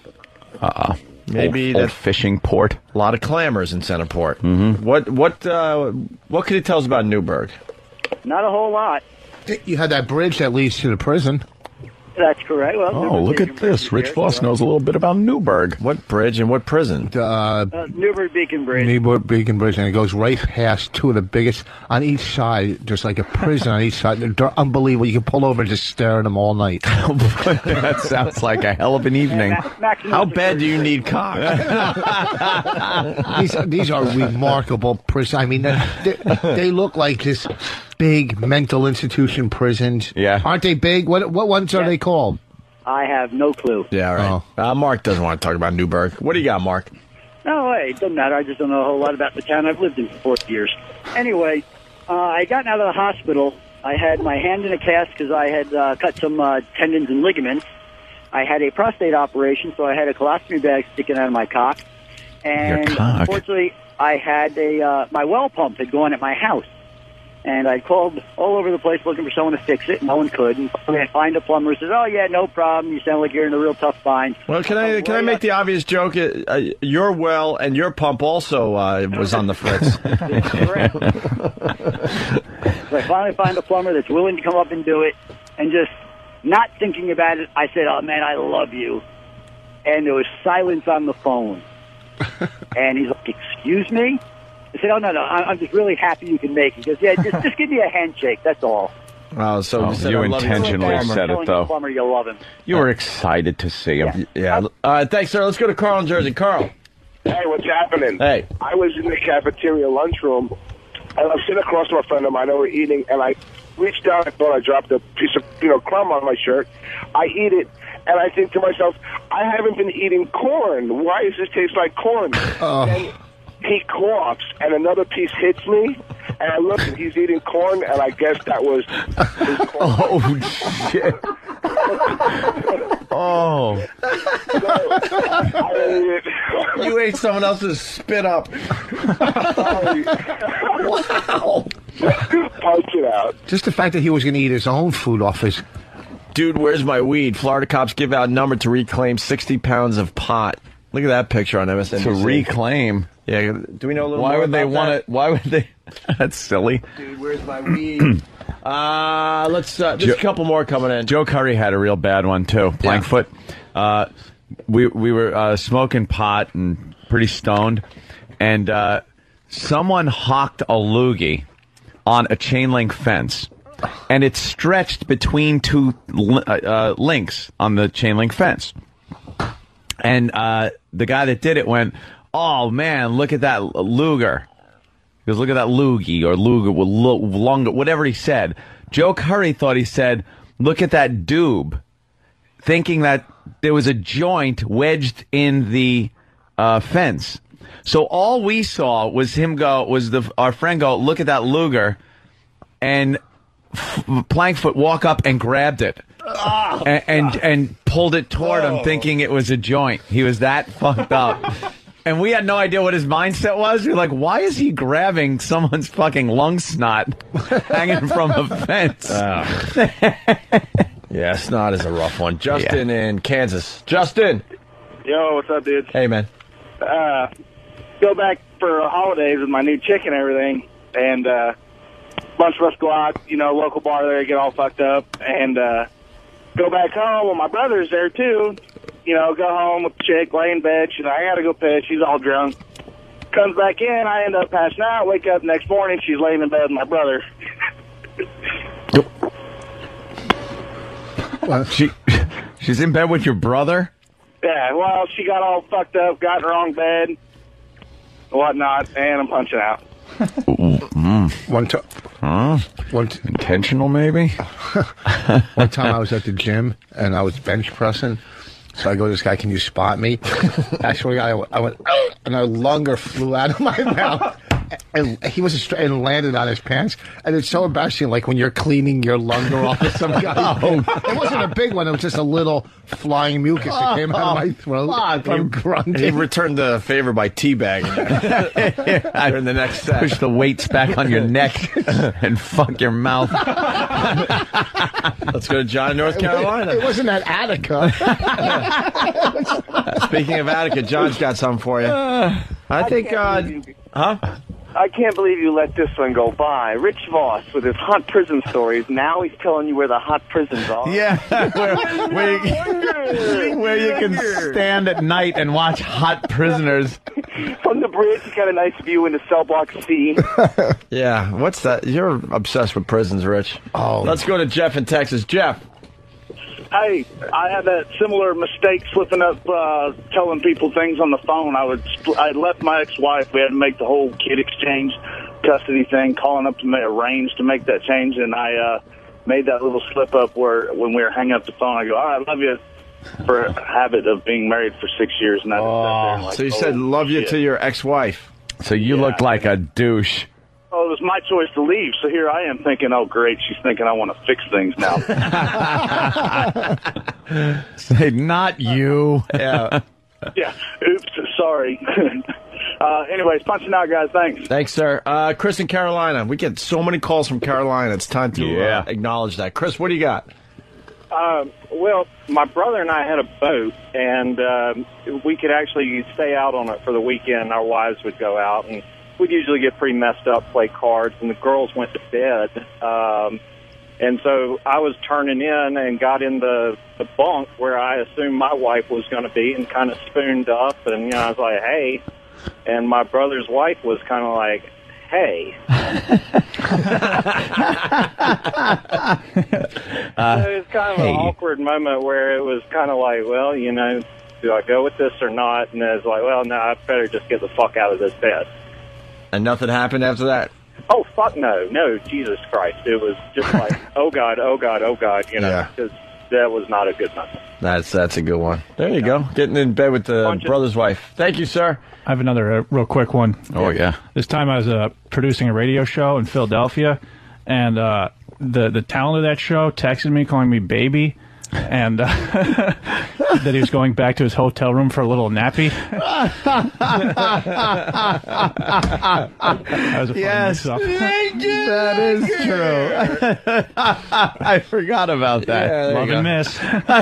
Maybe old fishing port. A lot of clamors in Centerport. Mm-hmm. What can you tell us about Newburgh? Not a whole lot. You had that bridge that leads to the prison. That's correct. Well, look at this. Rich Voss knows a little bit about Newburgh. What bridge and what prison? Newburgh Beacon Bridge. Newburgh Beacon Bridge, and it goes right past two of the biggest. On each side, there's like a prison on each side. They're unbelievable. You can pull over and just stare at them all night. That sounds like a hell of an evening. How bad do you need cock? These are remarkable prisons. I mean, they look like this big mental institution prisons. Yeah. Aren't they big? What ones are they called? I have no clue. Yeah, right. Mark doesn't want to talk about Newburgh. What do you got, Mark? No, hey, it doesn't matter. I just don't know a whole lot about the town I've lived in for 40 years. Anyway, I gotten out of the hospital. I had my hand in a cast because I had cut some tendons and ligaments. I had a prostate operation, so I had a colostomy bag sticking out of my cock. And unfortunately, I had my well pump had gone at my house. And I called all over the place looking for someone to fix it. No one could. And finally I find a plumber who says, oh, yeah, no problem. You sound like you're in a real tough bind. Well, can I make the obvious joke? Your well and your pump also was on the fritz. Correct. So I finally find a plumber that's willing to come up and do it. And just not thinking about it, I said, oh, man, I love you. And there was silence on the phone. And he's like, excuse me? I said, oh, no, I'm just really happy you can make it. He goes, yeah, just give me a handshake, that's all. Oh, so you intentionally said it, though. Plumber, you love him. You were excited to see him. Yeah. Thanks, sir. Let's go to Carl in Jersey. Carl. Hey, what's happening? Hey. I was in the cafeteria lunchroom, and I'm sitting across from a friend of mine. I was eating, and I reached down and thought I dropped a piece of crumb on my shirt. I eat it, and I think to myself, I haven't been eating corn. Why does this taste like corn? And he coughs, and another piece hits me, and I looked and he's eating corn, and I guess that was his corn. Oh, shit. Oh. You ate someone else's spit up. Wow. Punch it out. Just the fact that he was going to eat his own food off his... Dude, where's my weed? Florida cops give out number to reclaim 60 pounds of pot. Look at that picture on MSNBC. To reclaim? Yeah. Do we know a little Why more would they about want that? it? Why would they? That's silly. Dude, where's my weed? Let's. There's a couple more coming in. Joe Curry had a real bad one too. Blankfoot. We were smoking pot and pretty stoned, and someone hawked a loogie on a chain link fence, and it stretched between two links on the chain link fence. And the guy that did it went, "Oh man, look at that Luger." He goes, "Look at that loogie or Luger, longer," whatever he said. Joe Curry thought he said, "Look at that doob," thinking that there was a joint wedged in the fence. So all we saw was our friend go, "Look at that Luger," and Blankfoot walk up and grabbed it. And pulled it toward him, thinking it was a joint. He was that fucked up. And we had no idea what his mindset was. We were like, why is he grabbing someone's fucking lung snot hanging from a fence? Yeah, snot is a rough one. Justin in Kansas. Justin! Yo, what's up, dudes? Hey, man. Go back for holidays with my new chick and everything, and a bunch of us go out, local bar there, get all fucked up, and go back home. Well, my brother's there, too. Go home with the chick, lay in bed. She's like, I gotta go piss. She's all drunk. Comes back in. I end up passing out. Wake up next morning. She's laying in bed with my brother. She's in bed with your brother? Yeah, well, she got all fucked up, got in the wrong bed, whatnot, and I'm punching out. Intentional, maybe? One time I was at the gym, and I was bench pressing. So I go to this guy, "Can you spot me?" Actually, I went, and a lunger flew out of my mouth. And he was and landed on his pants. And it's so embarrassing, like when you're cleaning your lunger off of some guy. It wasn't a big one. It was just a little flying mucus that came out of my throat from grunting. He returned the favor by teabagging during the next set. Push the weights back on your neck and fuck your mouth. Let's go to John in North Carolina. It wasn't at Attica. Speaking of Attica, John's got something for you. I think, huh? I can't believe you let this one go by. Rich Voss with his hot prison stories. Now he's telling you where the hot prisons are. Yeah, where you can stand at night and watch hot prisoners. From the bridge, you got a nice view into cell block C. Yeah, what's that? You're obsessed with prisons, Rich. Oh, let's go to Jeff in Texas. Jeff. Hey, I had that similar mistake slipping up, telling people things on the phone. I left my ex-wife. We had to make the whole kid exchange custody thing, calling up to arrange to make that change, and I made that little slip up where when we were hanging up the phone, I go, "All right, love you," for a habit of being married for 6 years. And I just sat there and like, so you said love you to your ex-wife. So you looked like a douche. Oh, it was my choice to leave, so here I am thinking, oh, great, she's thinking I want to fix things now. Say, not you. Yeah. Yeah, oops, sorry. Anyways, punching out, guys, thanks. Thanks, sir. Chris in Carolina. We get so many calls from Carolina. It's time to acknowledge that. Chris, what do you got? Well, my brother and I had a boat, and we could actually stay out on it for the weekend. Our wives would go out, and we'd usually get pretty messed up, play cards, and the girls went to bed. And so I was turning in and got in the bunk where I assumed my wife was going to be and kind of spooned up. And, I was like, hey. And my brother's wife was kind of like, hey. So it was kind of an awkward moment where it was kind of like, well, do I go with this or not? And it was like, well, no, I better just get the fuck out of this bed. And nothing happened after that? Oh, fuck no. No, Jesus Christ. It was just like, oh, God, oh, God, oh, God, because that was not a good moment. That's a good one. There you go. Getting in bed with the brother's wife. Thank you, sir. I have another real quick one. Oh, yeah. This time I was producing a radio show in Philadelphia, and the talent of that show texted me calling me baby, and that he was going back to his hotel room for a little nappy. That was a funny mix-up. That is true. I forgot about that. Yeah, Love and miss.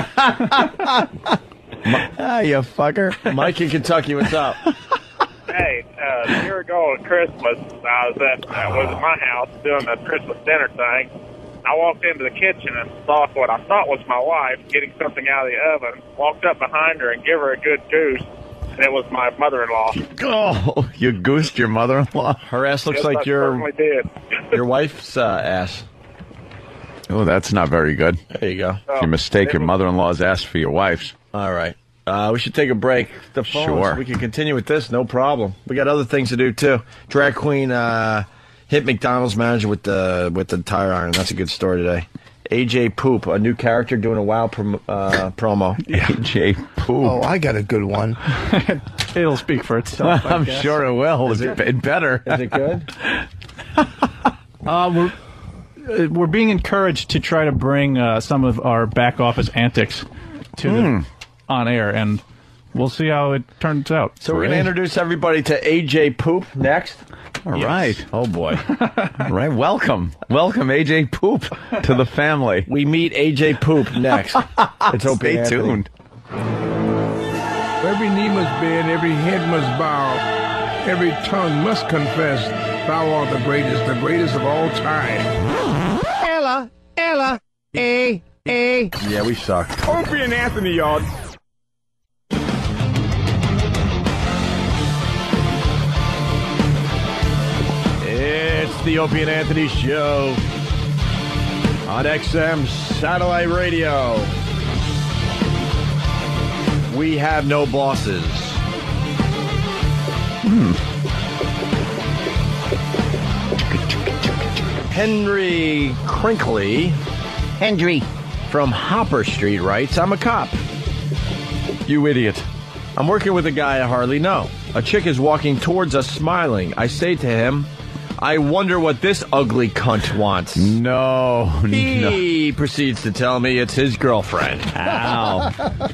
You fucker. Mike in Kentucky, what's up? Hey, a year ago at Christmas, I was at my house doing the Christmas dinner thing. I walked into the kitchen and saw what I thought was my wife getting something out of the oven. Walked up behind her and gave her a good goose, and it was my mother-in-law. Oh, you goosed your mother-in-law? Her ass looks Yes, like I certainly did. your wife's ass. Oh, that's not very good. There you go. If you mistake your mother-in-law's ass for your wife's. All right. We should take a break. The phones. Sure. We can continue with this, no problem. We got other things to do, too. Drag queen hit McDonald's manager with the tire iron. That's a good story today. AJ Poop, a new character doing a WoW promo. AJ Poop. Oh, I got a good one. It'll speak for itself. I'm sure it will. Is it better? Is it good? We're being encouraged to try to bring some of our back office antics to the on air, and we'll see how it turns out. So we're going to introduce everybody to AJ Poop next. All right. Oh, boy. All right. Welcome, AJ Poop to the family. We meet AJ Poop next. It's Opie Stay tuned. Every knee must bend, every head must bow, every tongue must confess, thou art the greatest of all time. Ella, A. Yeah, we suck. Opie and Anthony, y'all. It's the Opie and Anthony Show on XM Satellite Radio. We have no bosses. Henry Crinkley. Hendry. From Hopper Street writes, I'm a cop. You idiot. I'm working with a guy I hardly know. A chick is walking towards us smiling. I say to him, I wonder what this ugly cunt wants. No. He proceeds to tell me it's his girlfriend. Ow.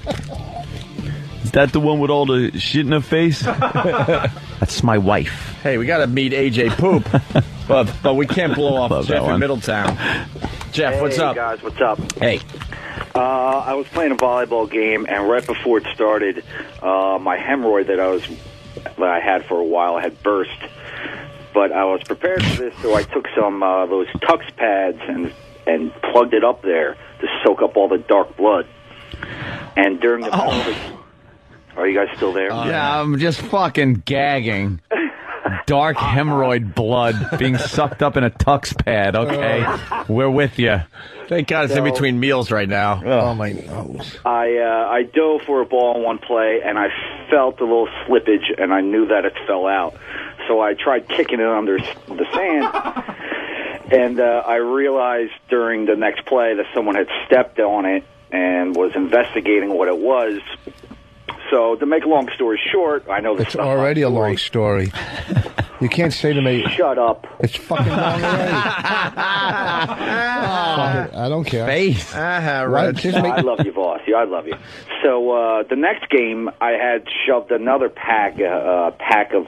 Is that the one with all the shit in her face? That's my wife. Hey, we got to meet AJ Poop. but we can't blow off Jeff in Middletown. Jeff, what's up? Hey, guys, what's up? Hey. I was playing a volleyball game, and right before it started, my hemorrhoid that I had for a while had burst. But I was prepared for this, so I took some those Tux pads and plugged it up there to soak up all the dark blood. And during the are you guys still there? Yeah, I'm just fucking gagging. Dark hemorrhoid blood being sucked up in a Tux pad. Okay, we're with you. Thank God it's in between meals right now. Oh, my nose. I dove for a ball in one play, and I felt a little slippage, and I knew that it fell out. So I tried kicking it under the sand, and I realized during the next play that someone had stepped on it and was investigating what it was. So to make a long story short, I know this It's already a long story. You can't say to me, shut up. It's fucking long already. I don't care. Face. I love you, boss. Yeah, I love you. So the next game, I had shoved another pack of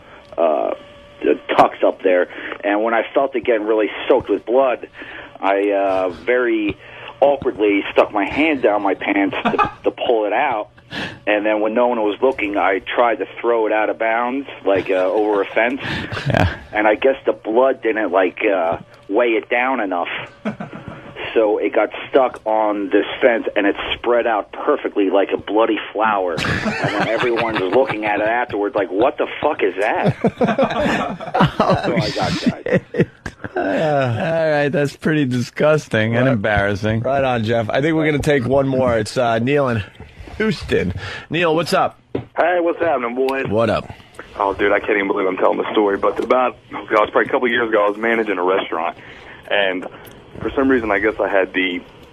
Tux up there, and when I felt it getting really soaked with blood, I very awkwardly stuck my hand down my pants to pull it out. And then when no one was looking, I tried to throw it out of bounds, like over a fence. Yeah. And I guess the blood didn't weigh it down enough. So it got stuck on this fence, and it spread out perfectly like a bloody flower. And then everyone was looking at it afterwards like, what the fuck is that? So I got that. All right, that's pretty disgusting and embarrassing. Right on, Jeff. I think we're going to take one more. It's Neil in Houston. Neil, what's up? Hey, what's happening, boys? What up? Oh, dude, I can't even believe I'm telling the story. But probably a couple of years ago, I was managing a restaurant. And for some reason, I guess I had the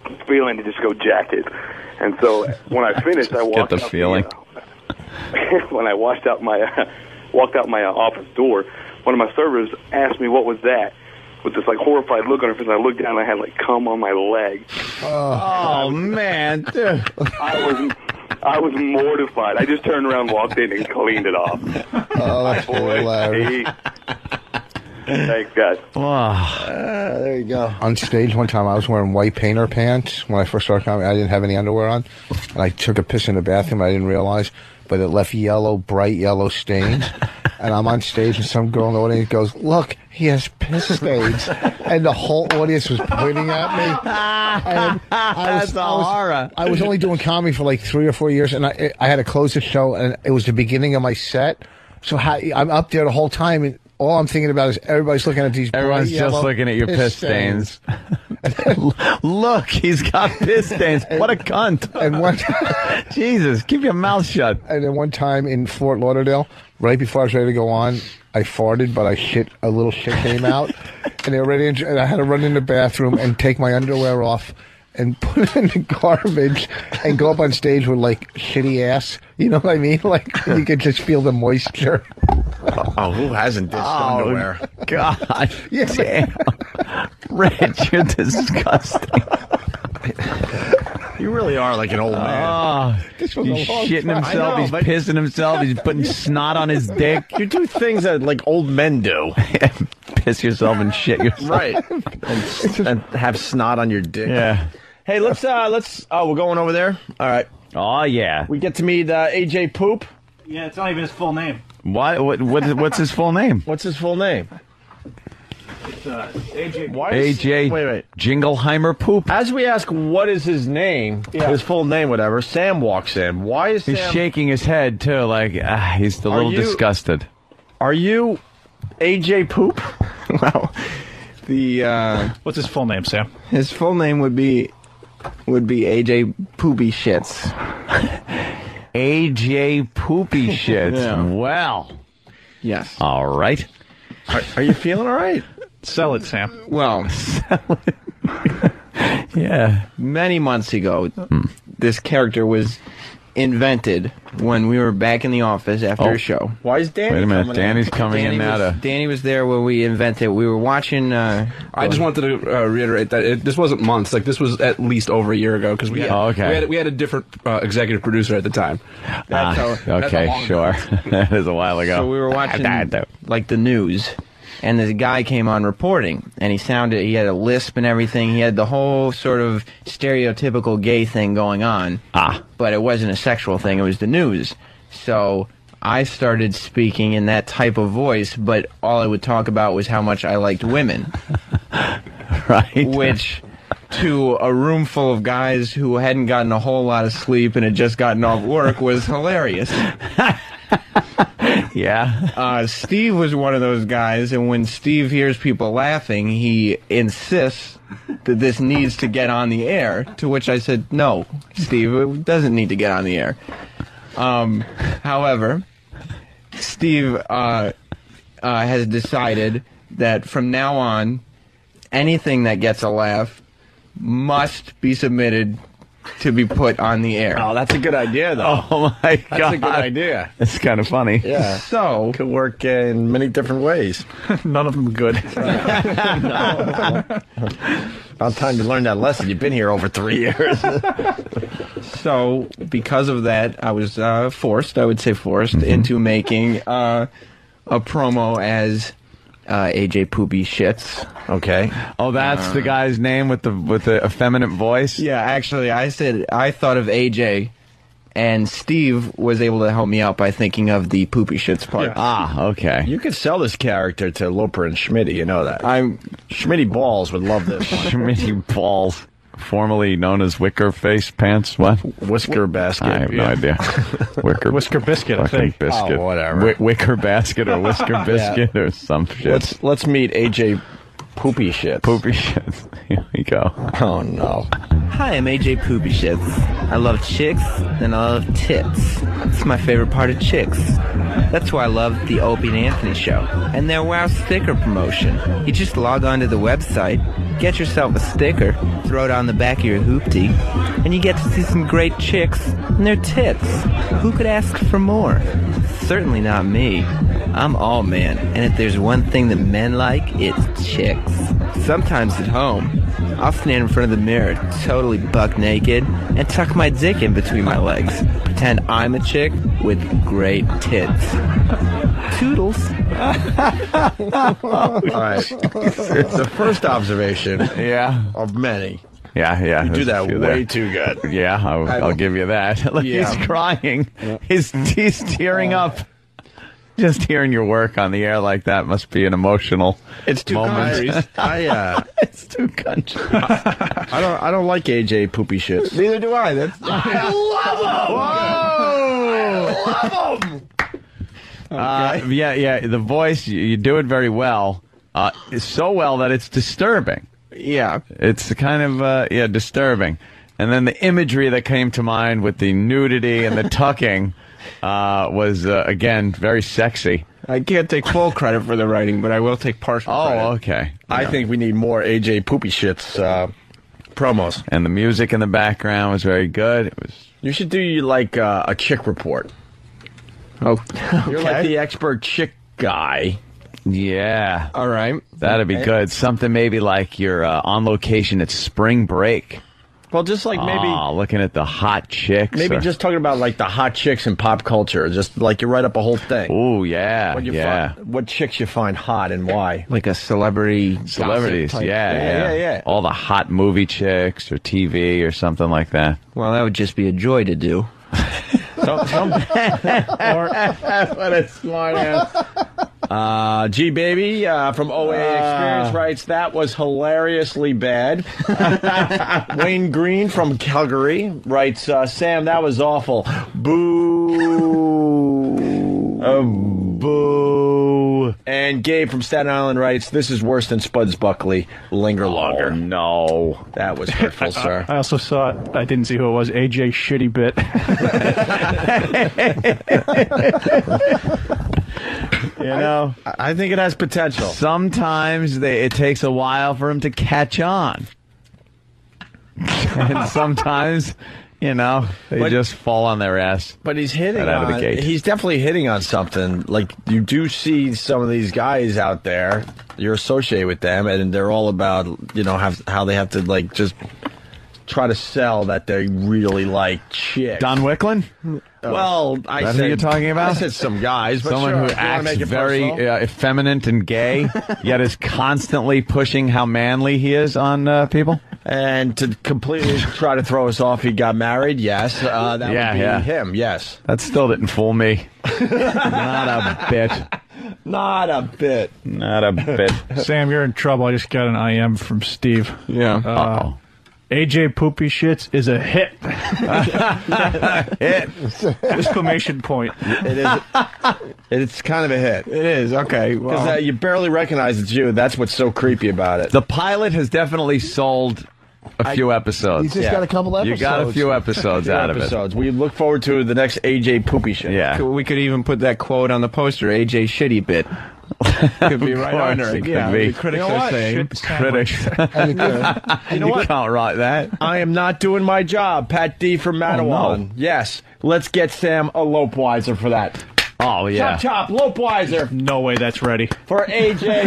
feeling to just go jack it. And so when I finished, I walked Get the out feeling. when I walked out my office door, one of my servers asked me what was that, with this like horrified look on her face. And I looked down and I had like cum on my leg. Oh man, dude. I was mortified. I just turned around, walked in, and cleaned it off. Oh, that's hilarious. Thanks, guys. There you go. On stage one time, I was wearing white painter pants when I first started comedy. I didn't have any underwear on, and I took a piss in the bathroom. I didn't realize, but it left bright yellow stains. And I'm on stage, and some girl in the audience goes, "Look, he has piss stains," and the whole audience was pointing at me. And I was only doing comedy for like 3 or 4 years, and I had to close the show, and it was the beginning of my set. So I'm up there the whole time, and all I'm thinking about is everybody's looking at these. Everyone's bright just yellow looking at your piss stains. Look, he's got piss stains. What a cunt. And one Jesus, keep your mouth shut. And then one time in Fort Lauderdale, right before I was ready to go on, I farted, but a little shit came out, and they were ready, and I had to run in the bathroom and take my underwear off and put it in the garbage and go up on stage with like shitty ass. You know what I mean? Like you could just feel the moisture. Oh, who hasn't ditched underwear? God, damn. Rich, you're disgusting. You really are like an old man. This was He's a long shitting time. himself. I know, He's but- pissing himself. He's putting snot on his dick. You do things that like old men do. Piss yourself and shit yourself. Right. And have snot on your dick. Yeah. Hey, let's we're going over there. All right. Oh yeah. We get to meet AJ Poop. Yeah, it's not even his full name. What's his full name? What's his full name? It's AJ. Why is- AJ Wait. Jingleheimer Poop. As we ask what is his name, his full name, whatever, Sam walks in. Why is He's Sam... shaking his head too, like he's a little you- disgusted. Are you AJ Poop? Well, What's his full name, Sam? his full name would be AJ Poopy Shits. AJ Poopy Shits. Yeah. Well, Yes. all right. Are you feeling all right? Sell it, Sam. Well, Yeah. many months ago, this character was invented when we were back in the office after a show. Why is Danny Wait a minute. coming Danny's coming in now to. Danny was there when we invented. We were watching. I just wanted to reiterate that this wasn't months. Like this was at least over a year ago because we had we had a different executive producer at the time. Okay, sure. That is a while ago. So we were watching like the news, and this guy came on reporting, and he had a lisp and everything. He had the whole sort of stereotypical gay thing going on. But it wasn't a sexual thing. It was the news. So I started speaking in that type of voice, but all I would talk about was how much I liked women. Right. Which, to a room full of guys who hadn't gotten a whole lot of sleep and had just gotten off work, was hilarious. Yeah. Steve was one of those guys, and when Steve hears people laughing, he insists that this needs to get on the air, to which I said, no, Steve, it doesn't need to get on the air. However, Steve has decided that from now on, anything that gets a laugh must be submitted to be put on the air. Oh, that's a good idea, though. Oh my God. That's a good idea. It's kind of funny. Yeah. So could work in many different ways. None of them good. About time to learn that lesson. You've been here over 3 years. So, because of that, I was forced into making a promo as AJ Poopy Shits. Okay. Oh, that's the guy's name with the effeminate voice? Yeah, actually, I thought of AJ, and Steve was able to help me out by thinking of the Poopy Shits part. Ah, okay. You could sell this character to Loper and Schmitty, you know that. Schmitty Balls would love this one. Schmitty Balls. Formerly known as Wicker Face Pants. What? Whisker Basket. I have no idea. Whisker Biscuit, I think. Biscuit. Oh, whatever. Wicker Basket or Whisker Biscuit or some shit. Let's meet AJ Poopy Shits. Poopy Shits. Here we go. Oh, no. Hi, I'm AJ Poopy Shits. I love chicks and I love tits. It's my favorite part of chicks. That's why I love the Opie and Anthony show and their Wow sticker promotion. You just log on to the website, get yourself a sticker, throw it on the back of your hoopty, and you get to see some great chicks and their tits. Who could ask for more? Certainly not me. I'm all man, and if there's one thing that men like, it's chicks. Sometimes at home, I'll stand in front of the mirror, totally buck naked, and tuck my dick in between my legs. Pretend I'm a chick with great tits. Toodles. All right. It's the first observation of many. Yeah. You do that way there. too good. Yeah, I'll give you that. Look, Yeah. he's crying. He's tearing up. Just hearing your work on the air like that must be an emotional It's two moment. countries. It's two countries. I don't like AJ Poopy Shits. Neither do I. I love him. Yeah. The voice, you do it very well. So well that it's disturbing. Yeah. It's kind of, disturbing. And then the imagery that came to mind with the nudity and the tucking was, again, very sexy. I can't take full credit for the writing, but I will take partial credit. Oh, okay. I think we need more AJ Poopy Shits promos. And the music in the background was very good. It was. You should do like a chick report. Oh, You're like the expert chick guy. Yeah. All right. That'd be good. Something maybe like you're on location at spring break. Well, just like maybe looking at the hot chicks. Maybe just talking about like the hot chicks in pop culture. Just like you write up a whole thing. Oh yeah, What chicks you find hot and why? Like a celebrities. Yeah. All the hot movie chicks or TV or something like that. Well, that would just be a joy to do. What a smart ass. G Baby from OA Experience writes, that was hilariously bad. Wayne Green from Calgary writes, Sam, that was awful. Boo. Boo. And Gabe from Staten Island writes, this is worse than Spuds Buckley. Linger longer. Oh, no. That was hurtful, sir. I also saw it. I didn't see who it was. AJ Shitty Bit. You know, I think it has potential. Sometimes it takes a while for him to catch on. And sometimes, they just fall on their ass. But he's hitting right out of the gate. He's definitely hitting on something. Like, you do see some of these guys out there, you're associated with them, and they're all about, how they have to, like, just try to sell that they really like chicks. Don Wicklin? Well, I said, who you're talking about? I said some guys, but someone sure, who acts very effeminate and gay, yet is constantly pushing how manly he is on people. And to completely try to throw us off, he got married. Yes, that would be him. Yes, that still didn't fool me. Not a bit. Not a bit. Not a bit. Sam, you're in trouble. I just got an IM from Steve. Yeah. AJ Poopy Shits is a hit. Hit. Exclamation point. It is. It's kind of a hit. It is. Okay. Because you barely recognize it's you. That's what's so creepy about it. The pilot has definitely sold a few episodes. He's just got a couple episodes. You got a few episodes out of it. We look forward to the next AJ Poopy Shit. Yeah. We could even put that quote on the poster, AJ Shitty Bit. Could be right under it. Yeah, the critics are saying. Critics. You know what? Can't write that. I am not doing my job. Pat D from Mattawan. No. Yes. Let's get Sam a Lopeweiser for that. Oh, yeah. Chop, Lopeweiser. No way that's ready. For AJ.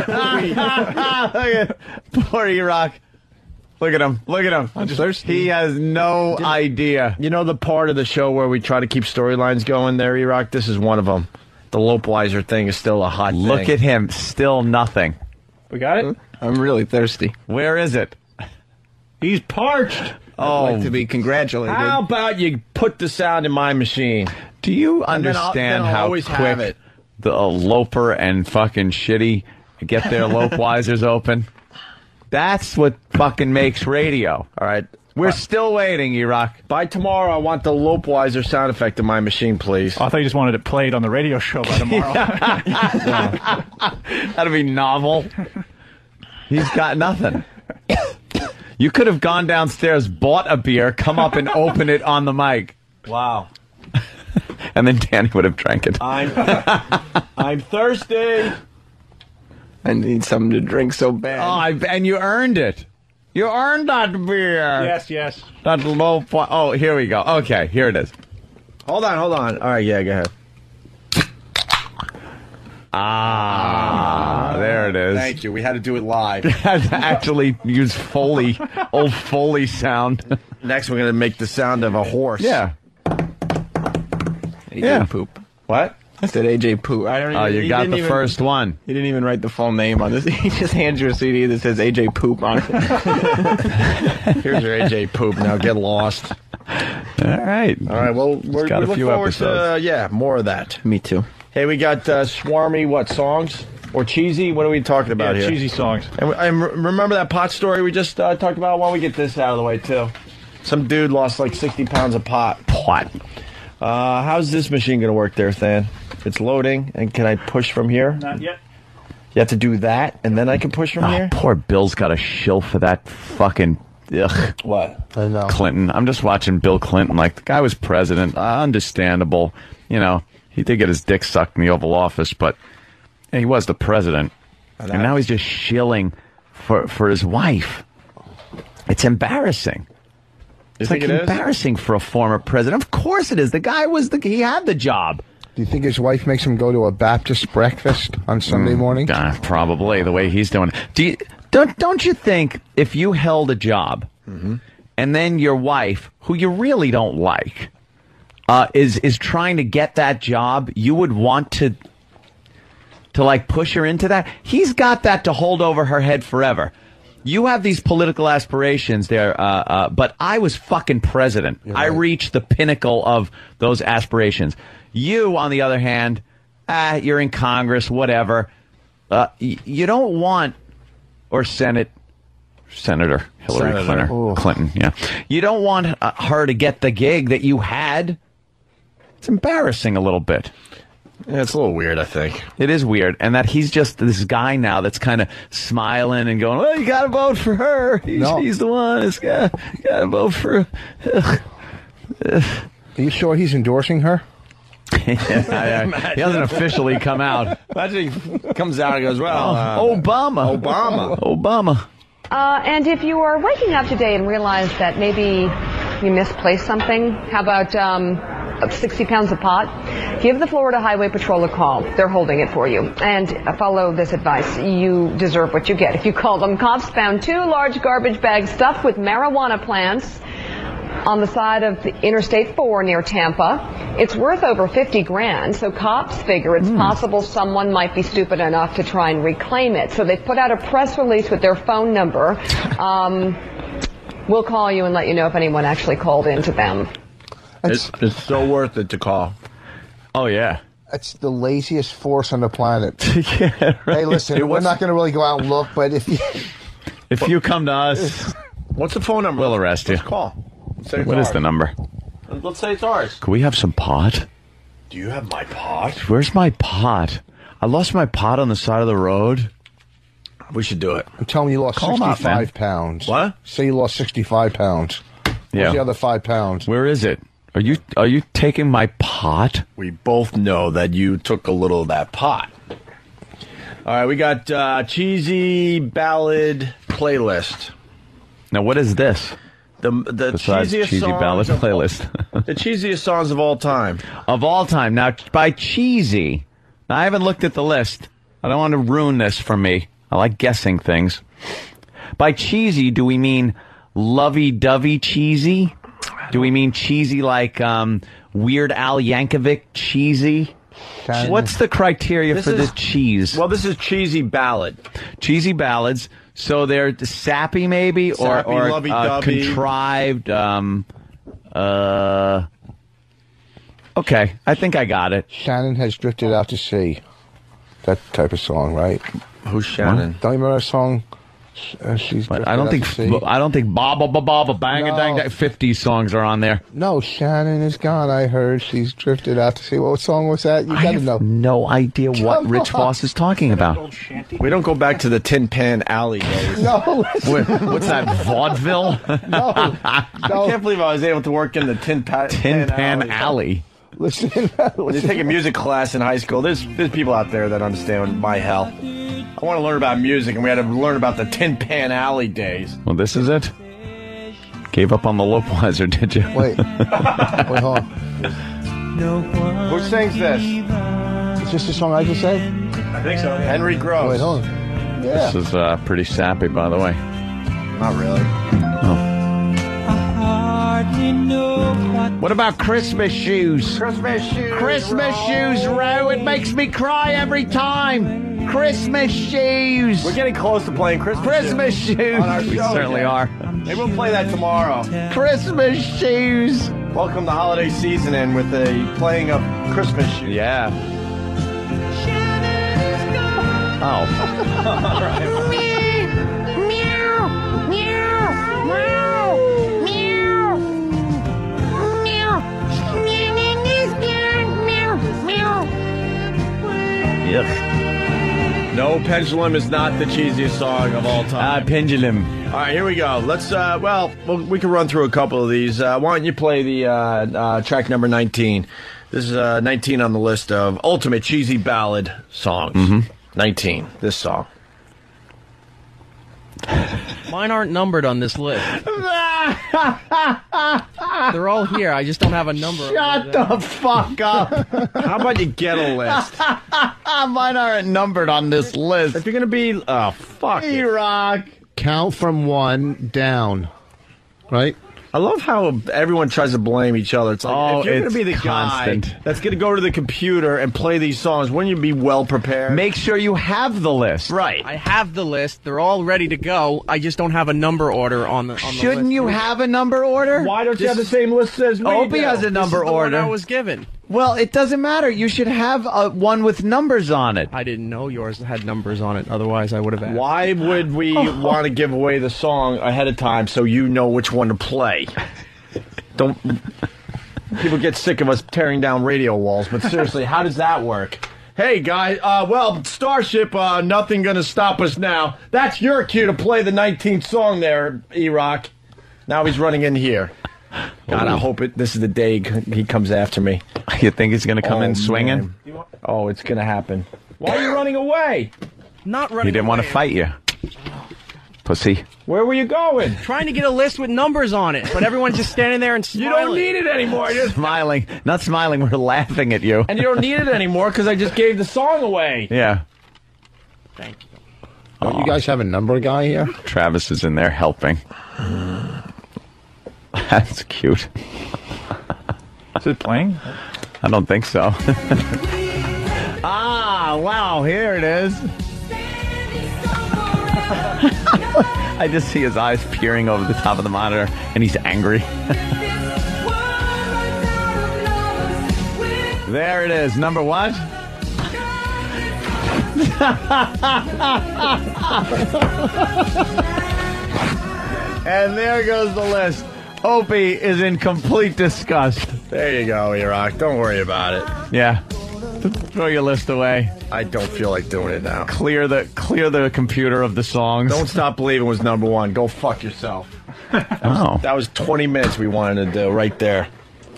Poor E-Rock. Look at him. Look at him. He has no idea. You know the part of the show where we try to keep storylines going there, E-Rock? This is one of them. The Lopeweiser thing is still a hot thing. Look at him. Still nothing. We got it? I'm really thirsty. Where is it? He's parched. I'd like to be congratulated. How about you put the sound in my machine? Do you understand I'll how always have quick it. the Loper and fucking Shitty get their Lopeweisers open? That's what fucking makes radio. All right. We're still waiting, E-Rock. By tomorrow, I want the Lopeweiser sound effect in my machine, please. Oh, I thought you just wanted it played on the radio show by tomorrow. That'd be novel. He's got nothing. You could have gone downstairs, bought a beer, come up and open it on the mic. Wow. And then Danny would have drank it. I'm thirsty. I need something to drink so bad. Oh, and you earned it. You earned that beer. Yes. That low. Oh, here we go. Okay, here it is. Hold on. All right, yeah, go ahead. There it is. Thank you. We had to do it live. Had to actually use Foley, old Foley sound. Next, we're going to make the sound of a horse. Yeah. AJ Poop. What? I said AJ Poop. I don't even, Oh, you got the first one. He didn't even write the full name on this. He just hands you a CD that says AJ Poop on it. Here's your AJ Poop. Now get lost. All right. Well, we got a look few forward episodes. to more of that. Me too. Hey, we got Swarmy, what, songs? Or cheesy? What are we talking about here? Cheesy songs. And remember that pot story we just talked about? Why don't we get this out of the way, too? Some dude lost like 60 pounds of pot. How's this machine going to work there, Than? It's loading, and can I push from here? Not yet. You have to do that, and then I can push from here? Poor Bill's got a shill for that fucking... Ugh. What? I know. Clinton. I'm just watching Bill Clinton. Like, the guy was president. Understandable. You know, he did get his dick sucked in the Oval Office, but he was the president. And now he's just shilling for his wife. It's embarrassing. It's like embarrassing for a former president. Of course it is. The guy he had the job. Do you think his wife makes him go to a Baptist breakfast on Sunday morning? Probably, the way he's doing it. Don't you think if you held a job and then your wife, who you really don't like, is trying to get that job, you would want to like push her into that? He's got that to hold over her head forever. You have these political aspirations there, but I was fucking president. Right. I reached the pinnacle of those aspirations. You, on the other hand, you're in Congress, whatever. You don't want, or Senator Hillary Clinton, yeah. You don't want her to get the gig that you had. It's embarrassing a little bit. Yeah, it's a little weird, I think. It is weird. And that he's just this guy now that's kind of smiling and going, well, you got to vote for her. He's the one. You got to vote for her. Are you sure he's endorsing her? He hasn't officially come out. Imagine he comes out and goes, well, Obama. And if you are waking up today and realize that maybe you misplaced something, how about 60 pounds of pot? Give the Florida Highway Patrol a call. They're holding it for you. And follow this advice. You deserve what you get. If you call them, cops found 2 large garbage bags stuffed with marijuana plants on the side of the Interstate 4 near Tampa. It's worth over 50 grand, so cops figure it's possible someone might be stupid enough to try and reclaim it. So they put out a press release with their phone number. We'll call you and let you know if anyone actually called in to them. It's so worth it to call. Oh, yeah. That's the laziest force on the planet. Yeah, right. Hey, listen, we're not going to really go out and look, but if you come to us, what's the phone number? We'll arrest you. Let's call. What is the number? Let's say it's ours. Could we have some pot? Do you have my pot? Where's my pot? I lost my pot on the side of the road. We should do it. I'm telling you, you lost 65 pounds. What? Say you lost 65 pounds. Where's the other 5 pounds? Where is it? Are you taking my pot? We both know that you took a little of that pot. All right, we got cheesy ballad playlist. Now, what is this? The Besides cheesiest cheesy songs ballad playlist. The cheesiest songs of all time. Of all time. Now, by cheesy, now, I haven't looked at the list. I don't want to ruin this for me. I like guessing things. By cheesy, do we mean lovey-dovey cheesy? Do we mean cheesy like Weird Al Yankovic cheesy? What's the criteria for this cheese? Well, this is cheesy ballad. Cheesy ballads. So they're sappy, maybe, sappy, or lovey-dovey. contrived. Okay, I think I got it. Shannon has drifted out to sea. That type of song, right? Who's Shannon? Don't you remember that song? But I don't think Baba Baba Bang a Dang Dang 50 songs are on there. No, Shannon is gone. I heard she's drifted out to sea. What song was that? You gotta know. No idea what Rich Voss is talking about. We don't go back to the Tin Pan Alley days. No, what's that, vaudeville? No. I can't believe I was able to work in the Tin Pan Alley. Listen, when you take a music class in high school, there's people out there that understand my hell. I want to learn about music, and we had to learn about the Tin Pan Alley days. Well, this is it. Gave up on the Lopeweiser, did you? Wait, hold on. Who sings this? Is this the song I just said? I think so. Yeah. Henry Gross. Wait, hold on. Yeah. This is pretty sappy, by the way. Not really. Oh. What about Christmas shoes? Christmas shoes. Christmas shoes, Ro. It makes me cry every time. Christmas shoes. We're getting close to playing Christmas shoes. On our show, We certainly are. Maybe we'll play that tomorrow. Christmas shoes. Welcome the holiday season in with the playing of Christmas shoes. Yeah. Oh. All right. Yuck. No, Pendulum is not the cheesiest song of all time. Pendulum. All right, here we go. Let's, we can run through a couple of these. Why don't you play the track number 19? This is 19 on the list of ultimate cheesy ballad songs. Mm-hmm. 19, this song. Mine aren't numbered on this list. They're all here. I just don't have a number. Shut the fuck up. How about you get a list? Mine aren't numbered on this list. If you're going to be... Oh, fuck it. E-Rock. Count from 1 down. Right? I love how everyone tries to blame each other. It's like, if you're going to be the constant guy that's going to go to the computer and play these songs, wouldn't you be well prepared? Make sure you have the list. Right. I have the list. They're all ready to go. I just don't have a number order on the list. Shouldn't you have a number order? Why don't you have the same list as me? Opie has a number This is the order. one I was given. Well, it doesn't matter. You should have one with numbers on it. I didn't know yours had numbers on it. Otherwise, I would have asked. Why would we want to give away the song ahead of time so you know which one to play? Don't. People get sick of us tearing down radio walls, but seriously, how does that work? Hey, guys, Starship, nothing gonna stop us now. That's your cue to play the 19th song there, E-Rock. Now he's running in here. God, I hope this is the day he comes after me. You think he's gonna come in swinging? Man. Oh, it's gonna happen. Why are you running away? Not running He didn't want to fight you. Pussy. Where were you going? Trying to get a list with numbers on it, but everyone's just standing there and smiling. You don't need it anymore. You're smiling. Not smiling, we're laughing at you. And you don't need it anymore because I just gave the song away. Yeah. Thank you. Don't you guys have a number guy here? Travis is in there helping. That's cute. Is it playing? I don't think so. Wow, here it is. I just see his eyes peering over the top of the monitor, and he's angry. There it is. Number what? And there goes the list. Opie is in complete disgust. There you go, E-Rock. Don't worry about it. Yeah. Throw your list away. I don't feel like doing it now. Clear the computer of the songs. Don't Stop Believing was number 1. Go fuck yourself. That was 20 minutes we wanted to do right there.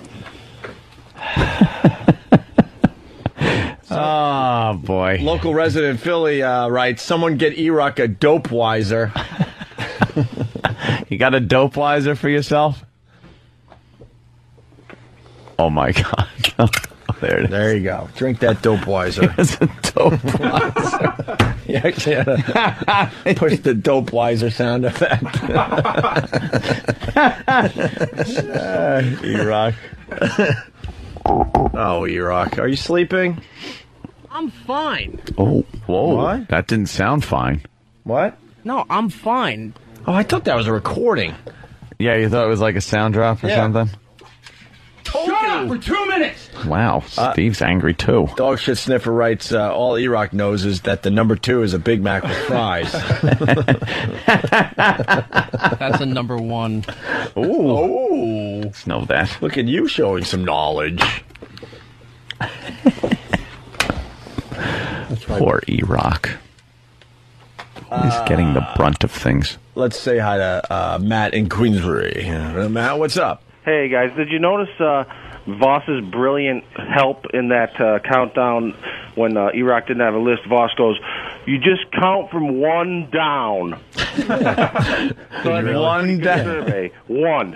Oh, boy. Local resident in Philly writes, someone get E-Rock a Dopewiser. You got a Dopewiser for yourself? Oh, my God. There it is. There you go. Drink that Dopewiser. It's a Dopewiser. You actually had to push the Dopewiser sound effect. E-Rock. Oh, E-Rock. Are you sleeping? I'm fine. Oh, whoa. What? That didn't sound fine. What? No, I'm fine. Oh, I thought that was a recording. Yeah, you thought it was like a sound drop or something? Shut talk for 2 minutes. Wow, Steve's angry too. Dog Shit Sniffer writes, all E-Rock knows is that the number 2 is a Big Mac with fries. That's a number 1. Ooh. Let's know that. Look at you showing some knowledge. Poor E-Rock. He's getting the brunt of things. Let's say hi to Matt in Queensbury. Matt, what's up? Hey, guys, did you notice Voss's brilliant help in that countdown when E-Rock didn't have a list? Voss goes, you just count from 1 down. One down. Survey. 1.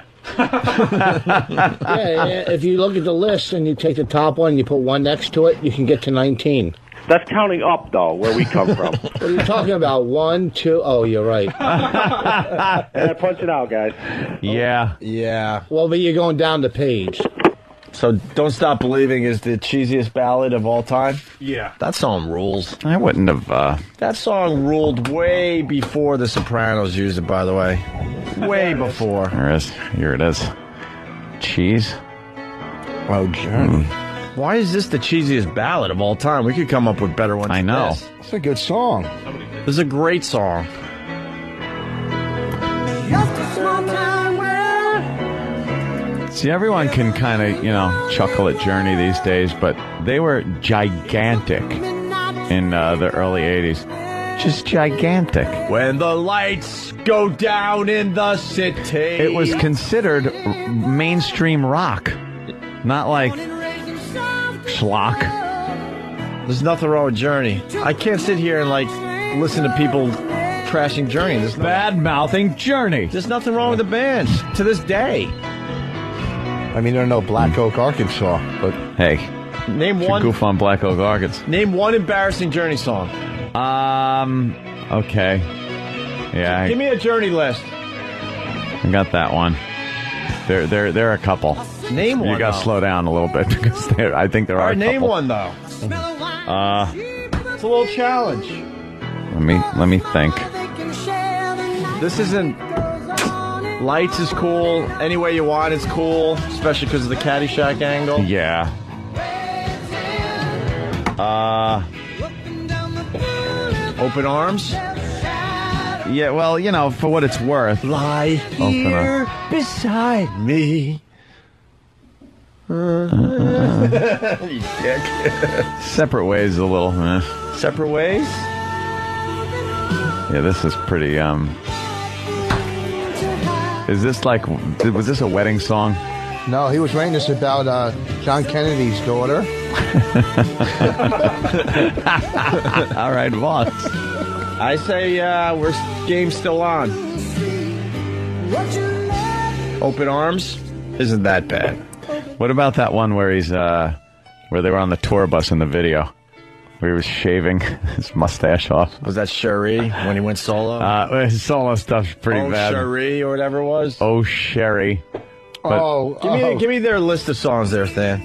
Yeah, if you look at the list and you take the top one and you put 1 next to it, you can get to 19. That's counting up, though, where we come from. What are you talking about? 1, 2? Oh, you're right. And I punch it out, guys. Yeah. Yeah. Well, but you're going down the page. So Don't Stop Believing is the cheesiest ballad of all time? Yeah. That song rules. I wouldn't have... That song ruled way before The Sopranos used it, by the way. Way before. Here it is. Cheese. Oh, Journey. Why is this the cheesiest ballad of all time? We could come up with better ones. I know. This. It's a good song. This is a great song. See, everyone can kind of, chuckle at Journey these days, but they were gigantic in the early 80s. Just gigantic. When the lights go down in the city. It was considered mainstream rock, not like schlock. There's nothing wrong with Journey. I can't sit here and listen to people trashing Journey. There's bad-mouthing Journey. There's nothing wrong with the band to this day. I mean, there are no Black Oak, Arkansas, but hey, name one. Goof on Black Oak, Arkansas. Name one embarrassing Journey song. Okay. Yeah. Give me a Journey list. I got that one. There are a couple. Name one. You got to slow down a little bit because I think there are. All right, a name couple. one though. It's a little challenge. Let me think. This isn't. Lights is cool. Any Way You Want is cool, especially because of the Caddyshack angle. Yeah. Open Arms. Yeah, well, for what it's worth. Lie here beside me. You dick. Separate Ways is a little. Separate Ways? Yeah, this is pretty. Is this was this a wedding song? No, he was writing this about John Kennedy's daughter. All right, Voss. I say we're game's still on. Open Arms isn't that bad. What about that one where he's where they were on the tour bus in the video? Where he was shaving his mustache off. Was that Cherie when he went solo? His solo stuff's pretty bad. Oh, Cherie or whatever it was? Oh, Sherry. But give me their list of songs there, Stan.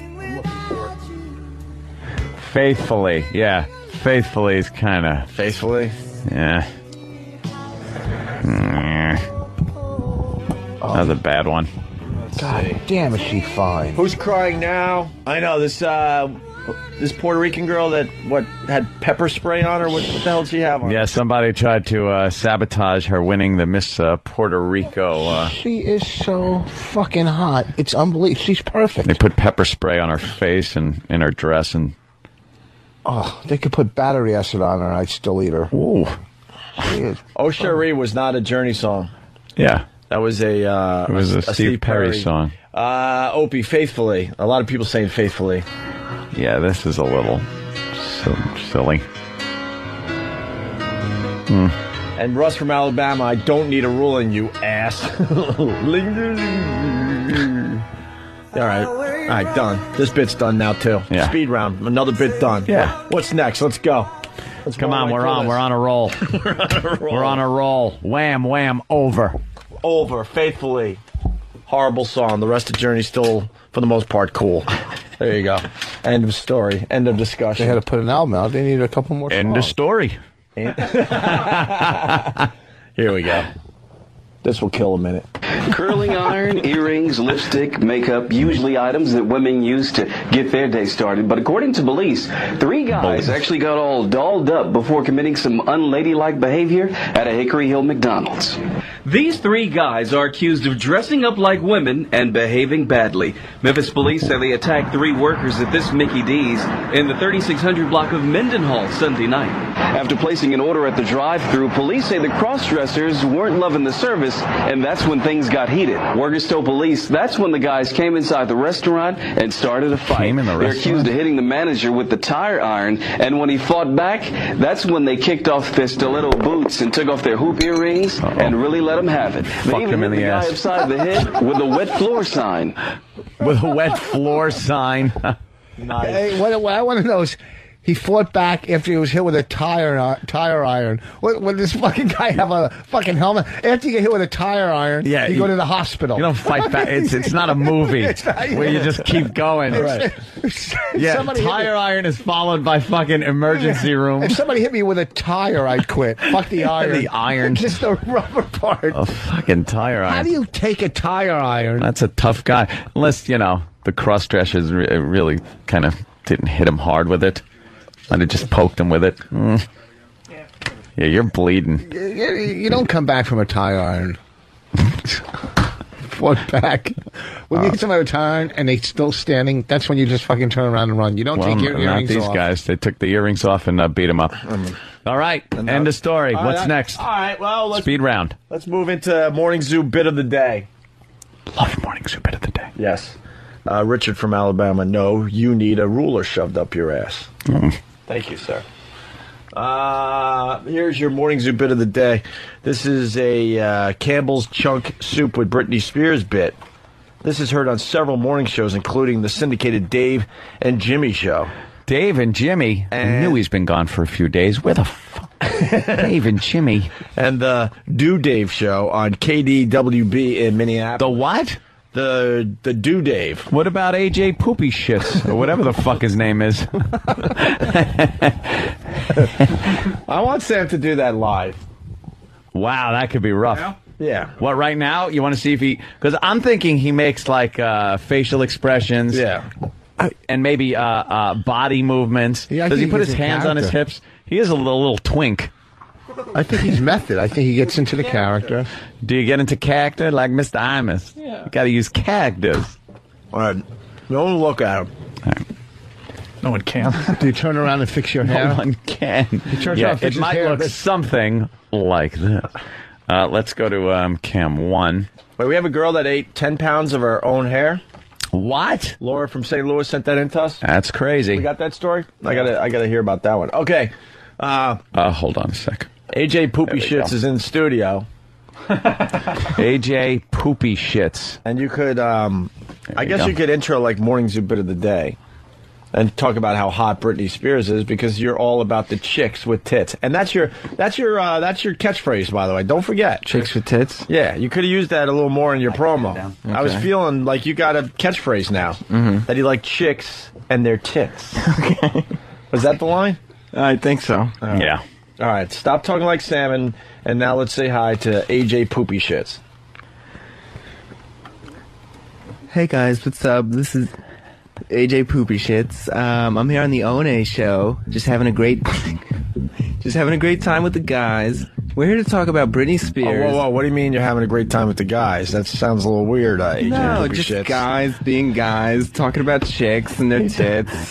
Faithfully. Yeah. Faithfully is kind of... Faithfully? Yeah. That was a bad one. God damn, is she fine. Who's Crying Now? I know, this Puerto Rican girl that, had pepper spray on her? What the hell did she have on? Yeah, somebody tried to sabotage her winning the Miss Puerto Rico. She is so fucking hot. It's unbelievable. She's perfect. They put pepper spray on her face and in her dress and... Oh, they could put battery acid on her and I'd still eat her. Ooh. She is. Oh, Cherie was not a Journey song. Yeah. That was it was a Steve Perry song. Opie, Faithfully. A lot of people saying Faithfully. Yeah, this is a little silly. And Russ from Alabama, I don't need a ruling, you ass. All right, done. This bit's done now, too. Yeah. Speed round, another bit done. Yeah. What's next? Let's go. Come on, we're on a roll. We're on a roll. Wham, wham, over. Over, Faithfully. Horrible song. The rest of Journey still, for the most part, cool. There you go. End of story. End of discussion. They had to put an album out. They needed a couple more songs. End of story. Here we go. This will kill a minute. Curling iron, earrings, lipstick, makeup, usually items that women use to get their day started. But according to police, 3 guys actually got all dolled up before committing some unladylike behavior at a Hickory Hill McDonald's. These 3 guys are accused of dressing up like women and behaving badly. Memphis police say they attacked 3 workers at this Mickey D's in the 3600 block of Mendenhall Sunday night. After placing an order at the drive-thru, police say the cross-dressers weren't loving the service, and that's when things got heated. Workers told police that's when the guys came inside the restaurant and started a fight. They're accused of hitting the manager with the tire iron, and when he fought back, that's when they kicked off their stiletto boots and took off their hoop earrings and really let him have it. They even hit the guy upside the head with a wet floor sign. With a wet floor sign. Nice. Hey, what I want to know is, he fought back after he was hit with a tire iron. Would this fucking guy have a fucking helmet? After you get hit with a tire iron, you go to the hospital. You don't fight back. It's not a movie where you just keep going. Right. Yeah, tire iron is followed by fucking emergency room. If somebody hit me with a tire, I'd quit. Fuck the iron. The iron. Just the rubber part. A fucking tire iron. How do you take a tire iron? That's a tough guy. Unless, the cross-dressers really kind of didn't hit him hard with it. Might have just poked him with it. Yeah, you're bleeding. You don't come back from a tire iron. Fought back. When you hit somebody with a tire iron and they're still standing, that's when you just fucking turn around and run. You don't take your earrings off. Not these guys. They took the earrings off and beat him up. All right, end of story. What's next? All right, well, Speed round. Let's move into Morning Zoo Bit of the Day. Love Morning Zoo Bit of the Day. Yes. Richard from Alabama, no, you need a ruler shoved up your ass. Thank you, sir. Here's your Morning Zoo Bit of the Day. This is a Campbell's Chunk Soup with Britney Spears bit. This is heard on several morning shows, including the syndicated Dave and Jimmy show. Dave and Jimmy? I knew he's been gone for a few days. Where the fuck? Dave and Jimmy. And the Do Dave show on KDWB in Minneapolis. The what? The Do Dave. What about AJ Poopy Shits or whatever the fuck his name is? I want Sam to do that live. Wow, that could be rough. Yeah. What, right now? You want to see if he... Because I'm thinking he makes, like, facial expressions. Yeah. And maybe body movements. Does he put his hands on his hips? He is a little twink. I think he's method. I think he gets into the character. Do you get into character like Mr. Imus? Yeah. You got to use characters. All right. Don't look at him. Right. No one can. Do you turn around and fix your hair? No one can. It might look something like this. Let's go to Cam 1. Wait, we have a girl that ate 10 pounds of her own hair. What? Laura from St. Louis sent that in to us. That's crazy. We got that story? I gotta hear about that one. Okay. Hold on a sec. AJ Poopy Shits is in the studio. AJ Poopy Shits. And you could, I guess you could intro like Morning Zoo Bit of the Day and talk about how hot Britney Spears is, because you're all about the chicks with tits. And that's your catchphrase, by the way. Don't forget. Chicks with tits? Yeah, you could have used that a little more in your promo. Okay. I was feeling like you got a catchphrase now. Mm-hmm. That you like chicks and their tits. Okay. Was that the line? I think so. Yeah. All right, stop talking like Salmon, and now let's say hi to AJ Poopy Shits. Hey guys, what's up? This is AJ Poopy Shits. I'm here on the One show, just having a great time with the guys. We're here to talk about Britney Spears. Whoa, what do you mean you're having a great time with the guys? That sounds a little weird, AJ. No, Poopy just Shits. guys being guys, talking about chicks and their tits.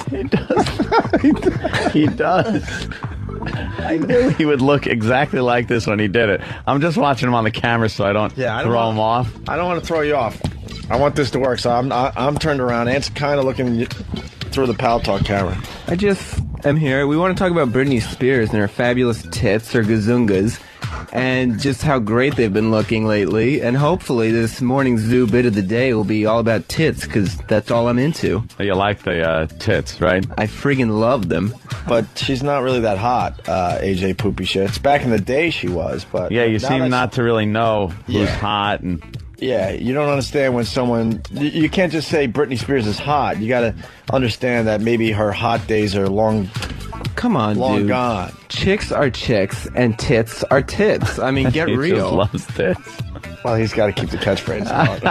He does. I knew he would look exactly like this when he did it. I'm just watching him on the camera so I don't throw him off. I don't want to throw you off. I want this to work, so I'm turned around. Ant's kind of looking through the Pal Talk camera. I just am here. We want to talk about Britney Spears and her fabulous tits, her gazungas, and just how great they've been looking lately. And hopefully this Morning Zoo Bit of the Day will be all about tits, because that's all I'm into. You like the tits, right? I friggin' love them. But she's not really that hot, AJ Poopy Shits. Back in the day she was, but... Yeah, you seem not to really know who's hot and... Yeah, you don't understand when someone... You can't just say Britney Spears is hot. You gotta understand that maybe her hot days are long... Come on, long dude. gone. Chicks are chicks, and tits are tits. I mean, get he real. Just loves tits. Well, he's got to keep the catchphrase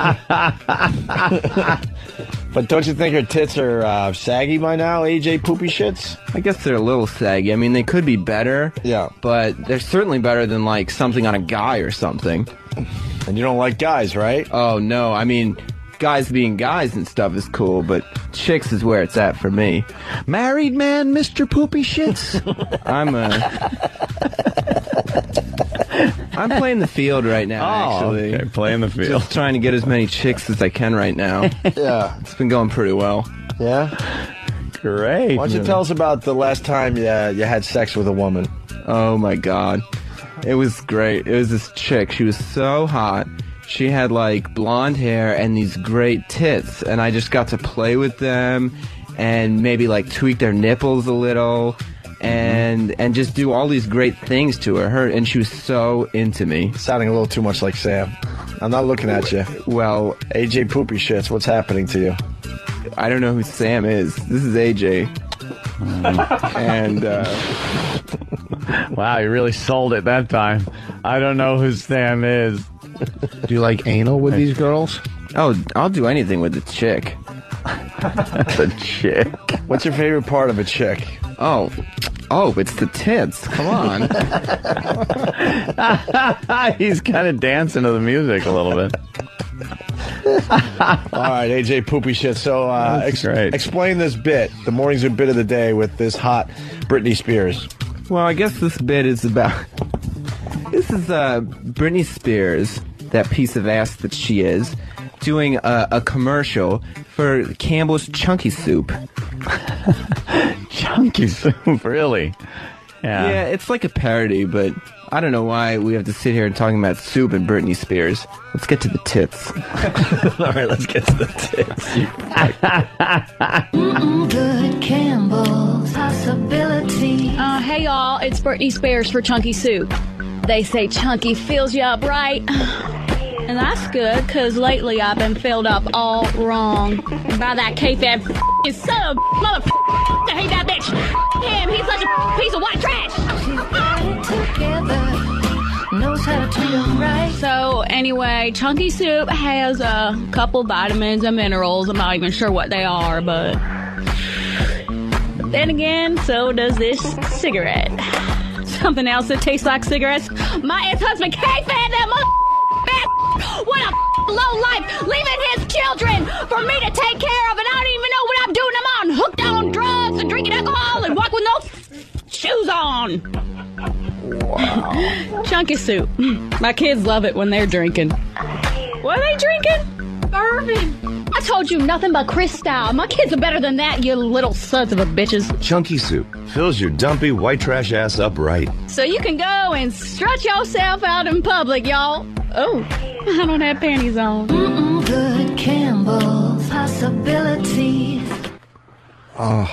out. But don't you think her tits are saggy by now, AJ Poopy Shits? I guess they're a little saggy. I mean, they could be better. Yeah. But they're certainly better than, like, something on a guy or something. And you don't like guys, right? Oh, no. I mean, guys being guys and stuff is cool, but chicks is where it's at for me. Married man, Mr. Poopy Shits? I'm playing the field right now, actually. Okay, playing the field. Just trying to get as many chicks as I can right now. Yeah. It's been going pretty well. Yeah? Great. Why don't you tell us about the last time you had sex with a woman? Oh, my God. It was great. It was this chick. She was so hot. She had, like, blonde hair and these great tits, and I just got to play with them and maybe, like, tweak their nipples a little and just do all these great things to her. And she was so into me. Sounding a little too much like Sam. I'm not looking at you. Well, AJ Poopy Shits, what's happening to you? I don't know who Sam is. This is AJ. And, wow, you really sold it that time. I don't know who Sam is. Do you like anal with these girls? Oh, I'll do anything with a chick. The chick. What's your favorite part of a chick? Oh, it's the tits. Come on. He's kind of dancing to the music a little bit. All right, AJ Poopy Shit. So explain this bit, the Mornings With bit of the day with this hot Britney Spears. Well, I guess this bit is about... This is Britney Spears, that piece of ass that she is, doing a commercial for Campbell's Chunky Soup. Chunky Soup, really? Yeah, it's like a parody, but I don't know why we have to sit here and talking about soup and Britney Spears. Let's get to the tits. All right, let's get to the tits. Good Campbell's possibility. Hey y'all, it's Britney Spears for Chunky Soup. They say chunky fills you up right. And that's good, because lately I've been filled up all wrong. By that K-Fab son of a mother. I hate that bitch. Him, he's such a piece of white trash. Knows how to treat 'em right. So anyway, Chunky Soup has a couple vitamins and minerals. I'm not even sure what they are, but then again, so does this cigarette. Something else that tastes like cigarettes. My ex-husband K-Fab, that mother. What a low life, leaving his children for me to take care of, and I don't even know what I'm doing. I'm on hooked on drugs and drinking alcohol and walk with no shoes on. Wow. Chunky Soup. My kids love it when they're drinking. What are they drinking? Bourbon. I told you nothing but Cristal. My kids are better than that, you little sons of a bitches. Chunky Soup fills your dumpy white trash ass up right. So you can go and strut yourself out in public, y'all. Oh, I don't have panties on. Good Campbell's possibilities. Oh.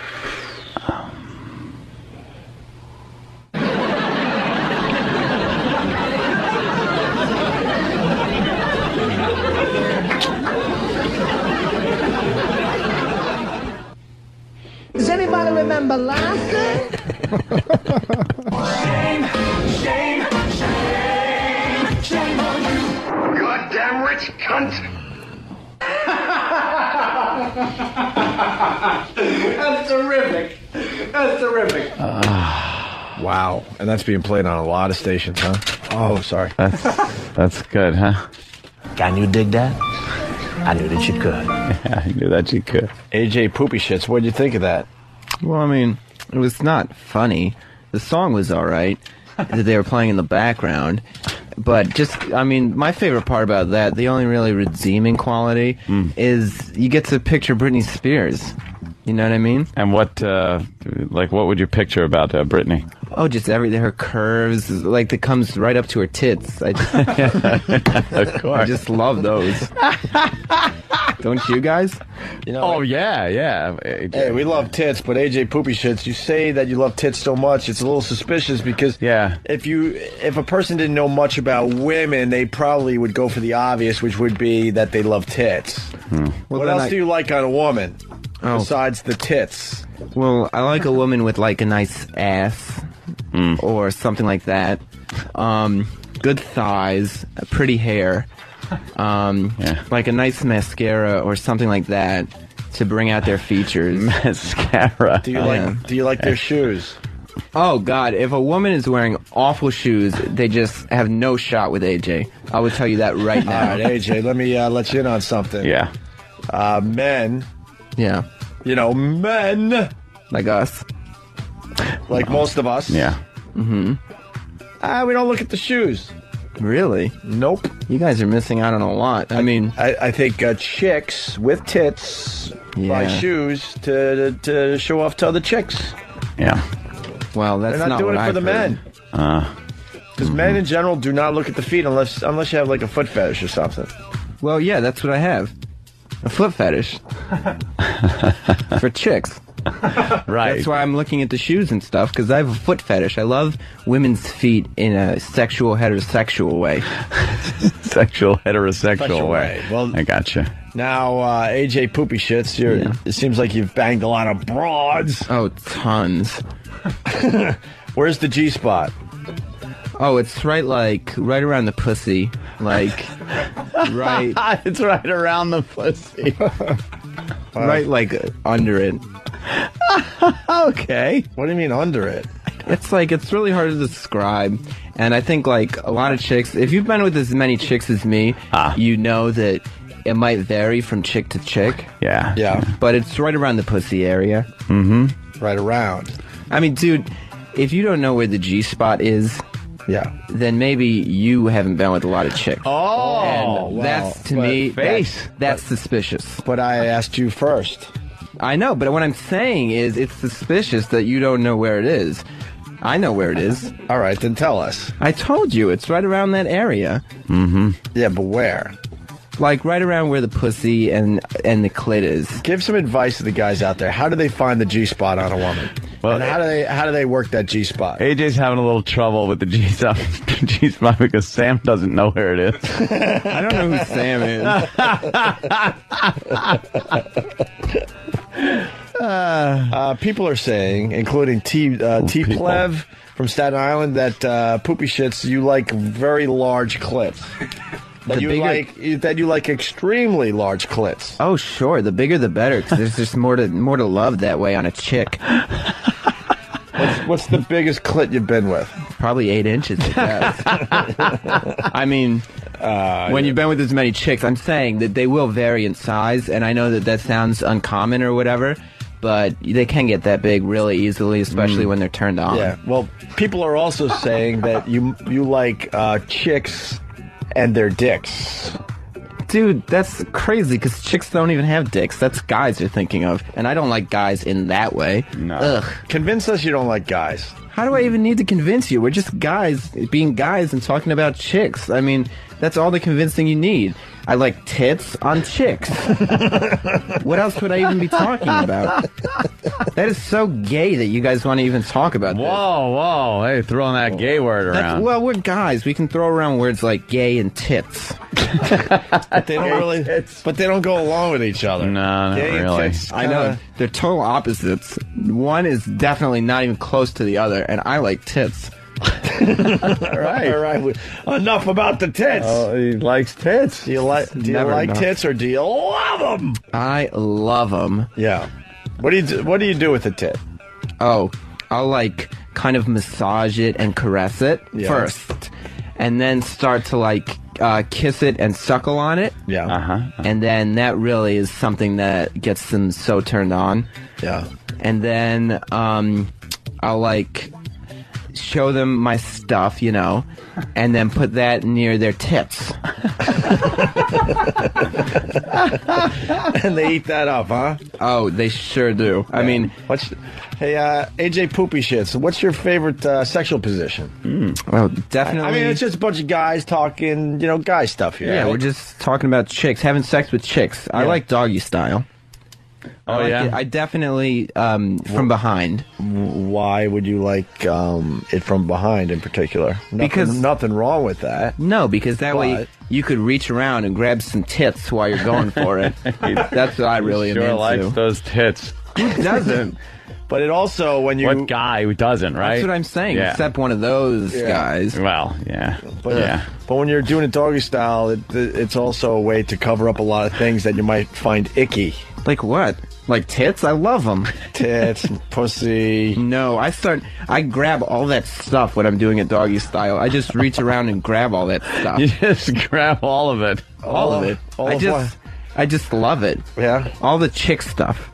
Does anybody remember last night? Shame, shame, shame, shame on you. Goddamn rich cunt. That's terrific. That's terrific. Wow. And that's being played on a lot of stations, huh? Oh, sorry. That's good, huh? Can you dig that? I knew that you could. Yeah, I knew that you could. AJ Poopy Shits, what'd you think of that? Well, I mean, it was not funny. The song was all right that they were playing in the background. But my favorite part about that, the only really redeeming quality is you get to picture Britney Spears. You know what I mean? And what would you picture about Britney? Oh, just everything. Her curves, like, that comes right up to her tits. Of course. I just love those. Don't you guys? Yeah. Hey, we love tits, but AJ Poopy Shits, you say that you love tits so much, it's a little suspicious because if a person didn't know much about women, they probably would go for the obvious, which would be that they love tits. What else do you like on a woman besides the tits? Well, I like a woman with, like, a nice ass or something like that. good thighs, pretty hair, like a nice mascara or something like that to bring out their features. Mascara. Do you like their shoes? Oh God! If a woman is wearing awful shoes, they just have no shot with AJ. I would tell you that right now. All right, AJ, let me let you in on something. Yeah. Men. Yeah. You know, men. Like us. Like most of us. Yeah. Mm-hmm. We don't look at the shoes. Really? Nope. You guys are missing out on a lot. I mean, I think chicks with tits buy shoes to show off to other chicks. Yeah. Well, that's They're not doing what it for I've the heard. men. Because men in general do not look at the feet unless you have like a foot fetish or something. Well, yeah, that's what I have. A foot fetish. For chicks. Right. That's why I'm looking at the shoes and stuff, because I have a foot fetish. I love women's feet in a sexual, heterosexual way. Sexual, heterosexual Sexual way. way. Well, I gotcha. Now, AJ Poopy Shits, it seems like you've banged a lot of broads. Oh, tons. Where's the G-spot? Oh, it's right around the pussy. Like, right. It's right around the pussy. Right, like, under it. Okay. What do you mean under it? It's really hard to describe. And I think, like, a lot of chicks, if you've been with as many chicks as me, you know that it might vary from chick to chick. Yeah. Yeah. But it's right around the pussy area. Mm-hmm. Right around. I mean, dude, if you don't know where the G-spot is, then maybe you haven't been with a lot of chicks. Oh, and that's, to me, that's suspicious. But I asked you first. I know, but what I'm saying is it's suspicious that you don't know where it is. I know where it is. All right, then tell us. I told you, it's right around that area. Mm-hmm. Yeah, but where? Like right around where the pussy and the clit is. Give some advice to the guys out there. How do they find the G-spot on a woman? Well, and how do they work that G-spot? AJ's having a little trouble with the G-spot because Sam doesn't know where it is. I don't know who Sam is. People are saying, including T Plev from Staten Island, that Poopy Shits, you like very large clits. That you like extremely large clits. Oh, sure. The bigger the better, because there's just more to love that way on a chick. What's the biggest clit you've been with? Probably 8 inches, I guess. I mean, when you've been with as many chicks, I'm saying that they will vary in size, and I know that sounds uncommon or whatever, but they can get that big really easily, especially when they're turned on. Yeah. Well, people are also saying that you like chicks and their dicks. Dude, that's crazy, because chicks don't even have dicks. That's guys you're thinking of. And I don't like guys in that way. No. Ugh. Convince us you don't like guys. How do I even need to convince you? We're just guys being guys and talking about chicks. I mean, that's all the convincing you need. I like tits on chicks. What else would I even be talking about? That is so gay that you guys want to even talk about this. Whoa. Hey, throwing that gay word around. Well, we're guys. We can throw around words like gay and tits. But they don't go along with each other. No, not really. I know. They're total opposites. One is definitely not even close to the other, and I like tits. All right. Enough about the tits. Oh, he likes tits. Do you like tits or do you love them? I love them. Yeah. What do you do with a tit? Oh, I'll kind of massage it and caress it first, and then start to kiss it and suckle on it. Yeah. And then that really is something that gets them so turned on. Yeah. And then I'll show them my stuff, and then put that near their tits. And they eat that up, huh? Oh, they sure do. Yeah. I mean, AJ Poopy Shits, what's your favorite sexual position? Well, definitely. I mean, it's just a bunch of guys talking, guy stuff here. Yeah, right? We're just talking about chicks, having sex with chicks. Yeah. I like doggy style. I definitely from behind. Why would you like it from behind in particular? Because nothing wrong with that. No, because that way you could reach around and grab some tits while you're going for it. That's what I really am into. Sure likes those tits. Who doesn't? But it also, when you... What guy who doesn't, right? That's what I'm saying, Yeah. except one of those guys. Well, yeah. But when you're doing it doggy style, it's also a way to cover up a lot of things that you might find icky. Like what? Like tits? I love them. Tits, pussy. No, I grab all that stuff when I'm doing it doggy style. I just reach around and grab all that stuff. You just grab all of it. All of it. I just love it. Yeah? All the chick stuff.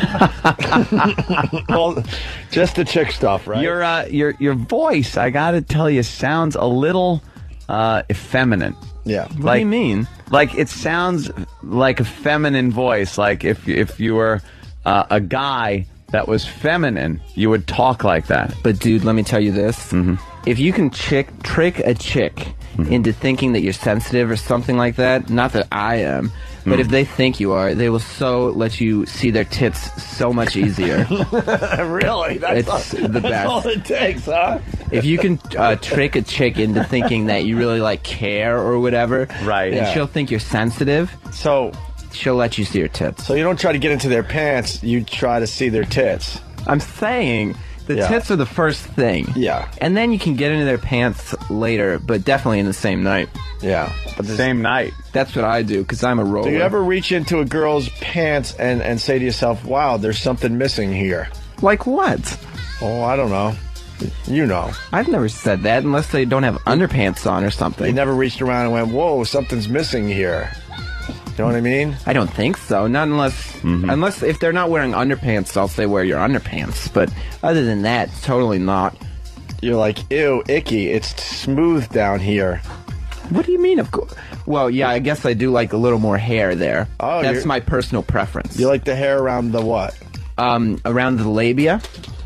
Well, just the chick stuff, right? Your voice, I gotta tell you, sounds a little effeminate. Yeah. What do you mean? Like it sounds like a feminine voice. Like if you were a guy that was feminine, you would talk like that. But dude, let me tell you this: if you can trick a chick into thinking that you're sensitive or something like that, not that I am. But if they think you are, they will let you see their tits so much easier. Really? It's the best. That's all it takes, huh? If you can trick a chick into thinking that you really like care or whatever, right? And she'll think you're sensitive. So she'll let you see her tits. So you don't try to get into their pants. You try to see their tits. I'm saying the tits are the first thing. Yeah. And then you can get into their pants later, but definitely in the same night. Yeah. But the same night. That's what I do, because I'm a roller. Do you ever reach into a girl's pants and say to yourself, wow, there's something missing here? Like what? Oh, I don't know. You know. I've never said that unless they don't have underpants on or something. You never reached around and went, whoa, something's missing here. You know what I mean? I don't think so. Not unless if they're not wearing underpants, I'll say wear your underpants. But other than that, totally not. You're like, ew, icky. It's smooth down here. What do you mean? Of course. Well, yeah, I guess I do like a little more hair there. Oh, that's my personal preference. You like the hair around the what? Around the labia.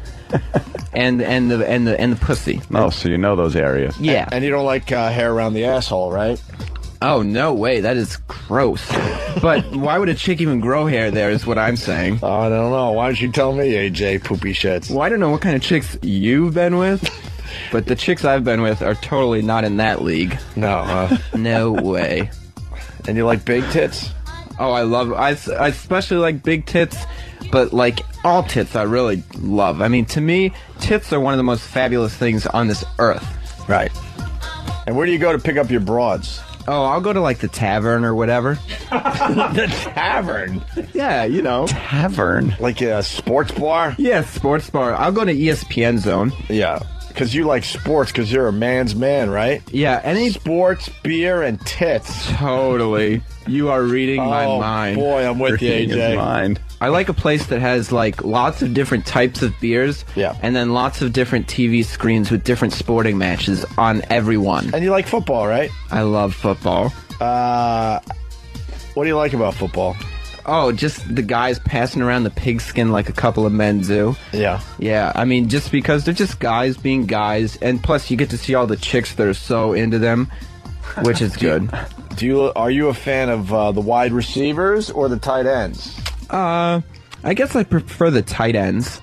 and the pussy. Oh, so you know those areas. Yeah. And you don't like hair around the asshole, right? Oh, no way. That is gross. But why would a chick even grow hair there is what I'm saying. Oh, I don't know. Why don't you tell me, AJ Poopy Shits? Well, I don't know what kind of chicks you've been with, but the chicks I've been with are totally not in that league. No, No way. And you like big tits? Oh, I especially like big tits, but like all tits I really love. I mean, to me, tits are one of the most fabulous things on this earth. Right. And where do you go to pick up your broads? Oh, I'll go to like the tavern or whatever. The tavern? Yeah, you know. Tavern? Like a sports bar? Yeah, sports bar. I'll go to ESPN Zone. Yeah. Because you like sports, because you're a man's man, right? Yeah, any sports, beer, and tits. Totally. You are reading my mind. Boy, I'm with you, AJ. Mind. I like a place that has like lots of different types of beers. Yeah. And then lots of different TV screens with different sporting matches on every one. And you like football, right? I love football. What do you like about football? Oh, just the guys passing around the pigskin like a couple of men do. Yeah. Yeah, I mean, just because they're just guys being guys, and plus you get to see all the chicks that are so into them, which is good. Are you a fan of the wide receivers or the tight ends? I guess I prefer the tight ends.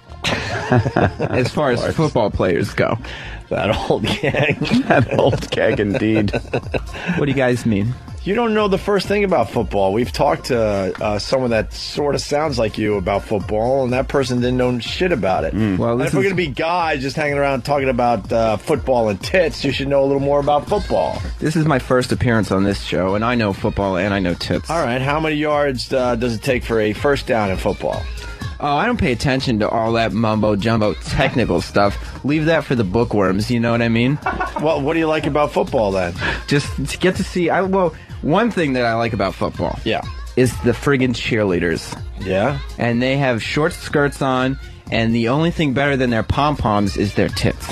As far as football players go. That old gag. That old gag indeed. What do you guys mean? You don't know the first thing about football. We've talked to someone that sort of sounds like you about football, and that person didn't know shit about it. Well, and if we're going to be guys just hanging around talking about football and tits, you should know a little more about football. This is my first appearance on this show, and I know football and I know tits. All right, how many yards does it take for a first down in football? Oh, I don't pay attention to all that mumbo-jumbo technical stuff. Leave that for the bookworms, you know what I mean? Well, what do you like about football, then? Just to get to see... one thing that I like about football... Yeah. ...is the friggin' cheerleaders. Yeah? And they have short skirts on, and the only thing better than their pom-poms is their tits.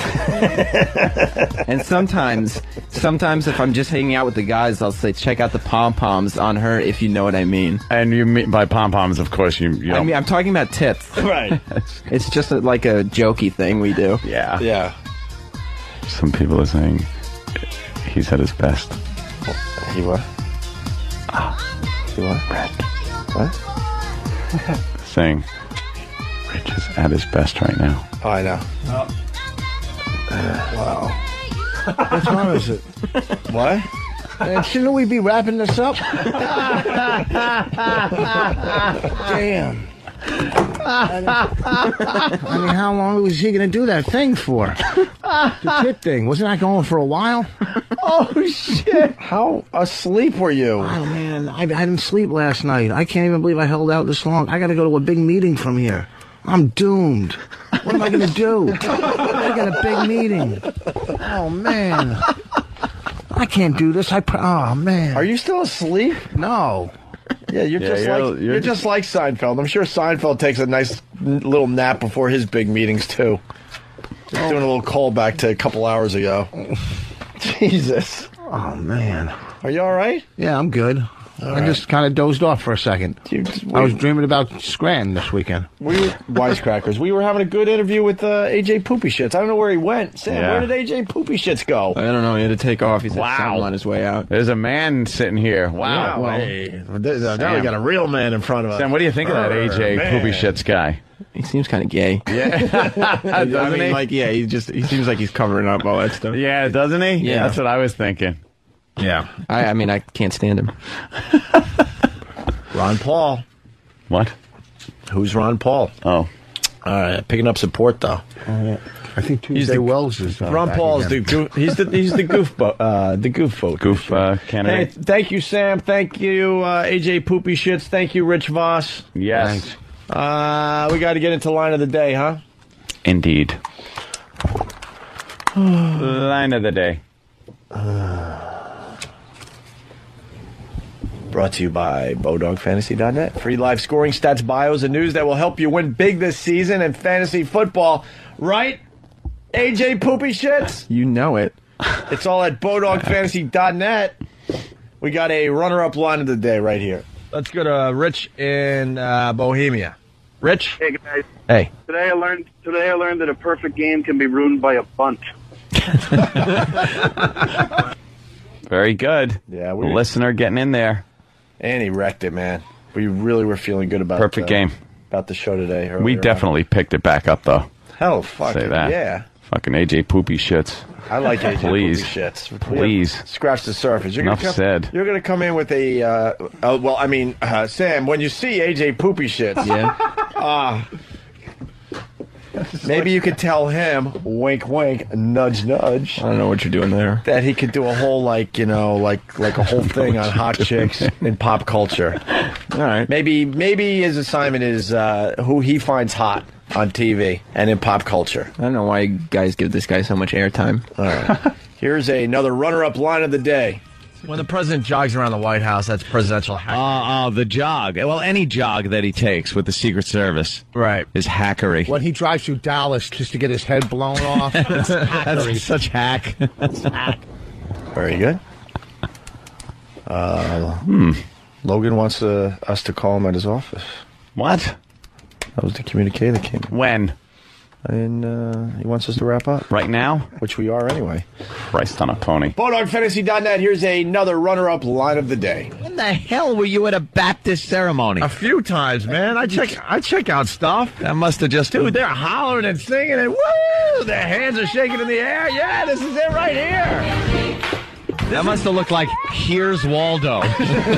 And sometimes if I'm just hanging out with the guys, I'll say, check out the pom-poms on her, if you know what I mean. And you mean by pom-poms, of course, you don't... I mean, I'm talking about tits. Right. It's just like a jokey thing we do. Yeah. Yeah. Some people are saying he's at his best. He what? He what? What? Saying Rich is at his best right now. Oh, I know. Wow. What's wrong with it? What? Shouldn't we be wrapping this up? Damn. I mean, how long was he going to do that thing for? The tit thing. Wasn't that going for a while? Oh, shit. How asleep were you? Oh, man. I didn't sleep last night. I can't even believe I held out this long. I got to go to a big meeting from here. I'm doomed. What am I going to do? I got a big meeting. Oh, man. I can't do this. Oh, man. Are you still asleep? No. Yeah, you're just like Seinfeld. I'm sure Seinfeld takes a nice little nap before his big meetings, too. Just doing a little callback to a couple hours ago. Jesus. Oh, man. Are you all right? Yeah, I'm good. I just kind of dozed off for a second. I was dreaming about Scranton this weekend. We were wisecrackers. We were having a good interview with AJ Poopy Shits. I don't know where he went. Sam, where did AJ Poopy Shits go? I don't know. He had to take off. He's on his way out. There's a man sitting here. Wow. Yeah, hey, now we got a real man in front of us. Sam, what do you think of that AJ Poopy Shits guy? He seems kind of gay. Yeah. I mean, like, yeah, he seems like he's covering up all that stuff. Yeah, doesn't he? Yeah. That's what I was thinking. Yeah. I mean, I can't stand him. Ron Paul. What? Who's Ron Paul? Oh. Picking up support, though. I think Tuesday Wells is Ron Paul is the goof vote. Goof candidate. Hey, thank you, Sam. Thank you, AJ Poopy Shits. Thank you, Rich Voss. Yes. Thanks. We got to get into line of the day, huh? Indeed. Line of the day. Brought to you by BowDogFantasy.net. Free live scoring, stats, bios, and news that will help you win big this season in fantasy football. Right, AJ Poopy Shits? You know it. It's all at BowDogFantasy.net. We got a runner-up line of the day right here. Let's go to Rich in Bohemia. Rich? Hey, guys. Hey. Today I learned that a perfect game can be ruined by a bunt. Very good. Yeah, listener getting in there. And he wrecked it, man. We really were feeling good about perfect game. About the show today. We definitely picked it back up, though. Hell, fuck Say that. Yeah. Fucking AJ Poopy Shits. I like AJ Please. Poopy Shits. Please. Scratch the surface. Enough said. You're going to come in with a, Sam, when you see AJ Poopy Shits. Yeah. Maybe you could tell him, wink, wink, nudge, nudge. I don't know what you're doing there. That he could do a whole, like a whole thing on hot chicks in pop culture. All right. Maybe his assignment is who he finds hot on TV and in pop culture. I don't know why you guys give this guy so much airtime. All right. Here's another runner-up line of the day. When the president jogs around the White House, that's presidential hackery. The jog. Well, any jog that he takes with the Secret Service, right, is hackery. When he drives through Dallas just to get his head blown off, that's hackery. That's such hack. That's hack. Very good. Logan wants us to call him at his office. What? That was the communique that came in. When? And he wants us to wrap up. Right now? Which we are anyway. Christ on a pony. BowDogFantasy.net. Here's another runner-up line of the day. When the hell were you at a Baptist ceremony? A few times, man. I check out stuff. That must have just... Dude, they're hollering and singing and woo! Their hands are shaking in the air. Yeah, this is it right here. That must have looked like Here's Waldo. Look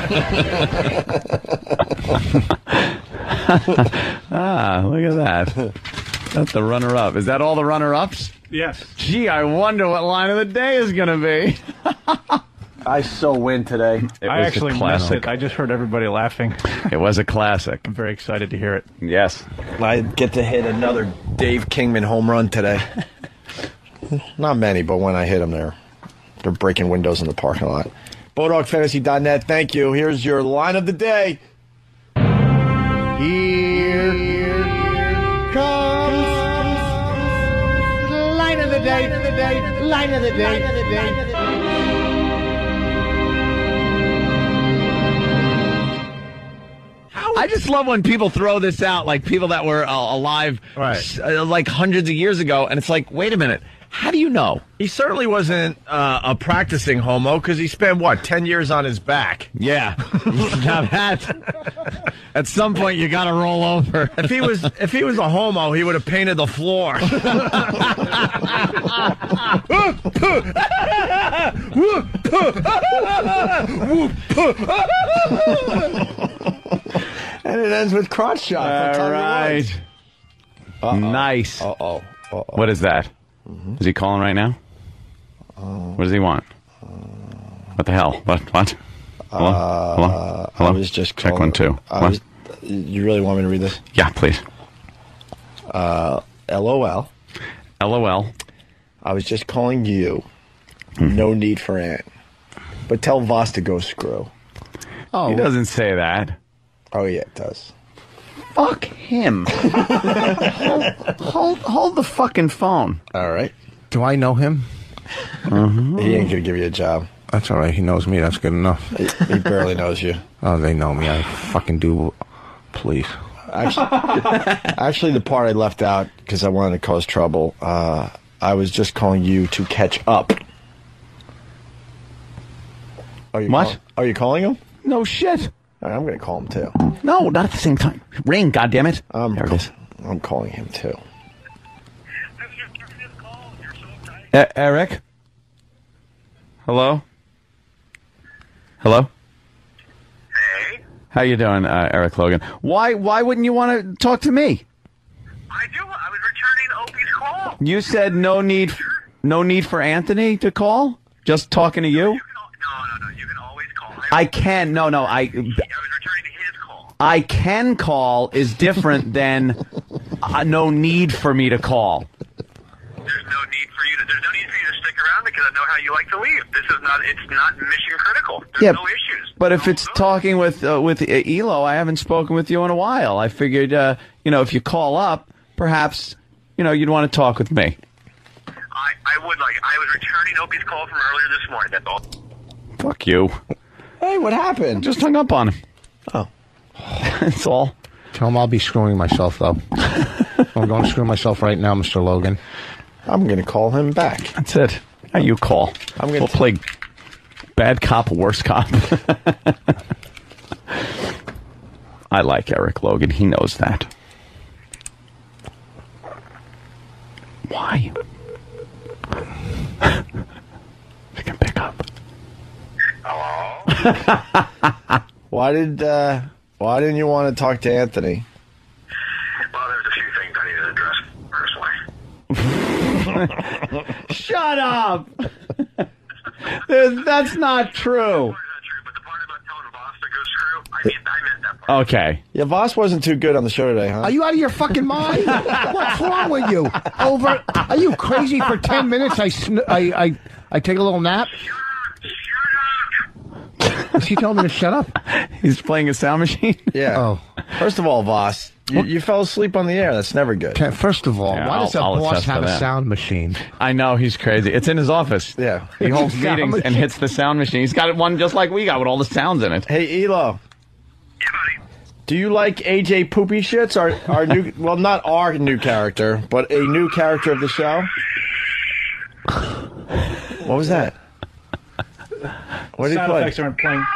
at that. That's the runner-up. Is that all the runner-ups? Yes. Gee, I wonder what line of the day is going to be. I so win today. I actually missed it. I just heard everybody laughing. It was a classic. I'm very excited to hear it. Yes. I get to hit another Dave Kingman home run today. Not many, but when I hit them, they're breaking windows in the parking lot. BowDogFantasy.net. Thank you. Here's your line of the day. Here comes the line of the day. Line of the day. I just love when people throw this out, like people that were alive like hundreds of years ago, and it's like, wait a minute. How do you know? He certainly wasn't a practicing homo because he spent, 10 years on his back? Yeah. Now that, at some point, you got to roll over. If he was a homo, he would have painted the floor. And it ends with crotch shot. All right. Nice. Uh-oh. What is that? Is he calling right now? What does he want? What the hell? What? Hello? Hello? I was just calling. Check 1 2. You really want me to read this? Yeah, please. LOL. LOL. I was just calling you. No need for Ant. But tell Voss to go screw. Oh, he doesn't say that. Oh, yeah, it does. Fuck him. hold the fucking phone. All right. Do I know him? He ain't going to give you a job. That's all right. He knows me. That's good enough. He barely knows you. Oh, they know me. I fucking do. Please. Actually, the part I left out because I wanted to cause trouble, I was just calling you to catch up. Are you what? Are you calling him? No shit. All right, I'm going to call him too. No, not at the same time. Ring, goddammit. There it is. I'm calling him too. Eric? Hello? Hello? Hey. How you doing, Eric Logan? Why wouldn't you want to talk to me? I do. I was returning Opie's call. You said no need for Anthony to call? Just talking to you? No. You can always call. I can. No. I was returning his call. I can call is different than no need for me to call. There's no need for you to stick around because I know how you like to leave. It's not mission critical. There's no issues. But if it's talking with Elo, I haven't spoken with you in a while. I figured, if you call up, perhaps, you'd want to talk with me. I would like. I was returning Opie's call from earlier this morning. That's all. Fuck you. Hey, what happened? Just hung up on him. Oh. That's all. Tell him I'll be screwing myself, though. I'm going to screw myself right now, Mr. Logan. I'm going to call him back. That's it. Now you call. We'll play bad cop, worst cop. I like Eric Logan. He knows that. Why? He can pick up. Hello? Why didn't you want to talk to Anthony? Well, there's a few things I need to address personally. Shut up! That's not true. Okay. Yeah, Voss wasn't too good on the show today, huh? Are you out of your fucking mind? What's wrong with you? Are you crazy? For 10 minutes, I take a little nap. Is he telling me to shut up? He's playing a sound machine? Yeah. Oh. First of all, Voss, you fell asleep on the air. That's never good. First of all, why does a boss have a sound machine? I know, he's crazy. It's in his office. Yeah. He holds meetings and hits the sound machine. He's got one just like we got with all the sounds in it. Hey, Elo. Do you like AJ Poopy Shits? Our new, well, not our new character, but a new character of the show? What was that? What did he Sound play? effects aren't playing.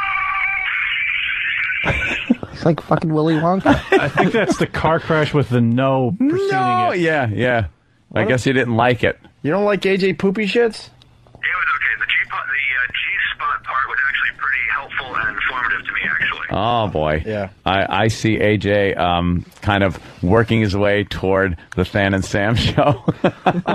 It's like fucking Willy Wonka. I think that's the car crash with the no preceding it. Yeah. I guess you didn't like it. You don't like AJ Poopy Shits? It was okay. The G-spot part was actually pretty helpful and informative to me, actually. Oh, boy. Yeah. I see AJ kind of working his way toward the Fan and Sam show. There's a great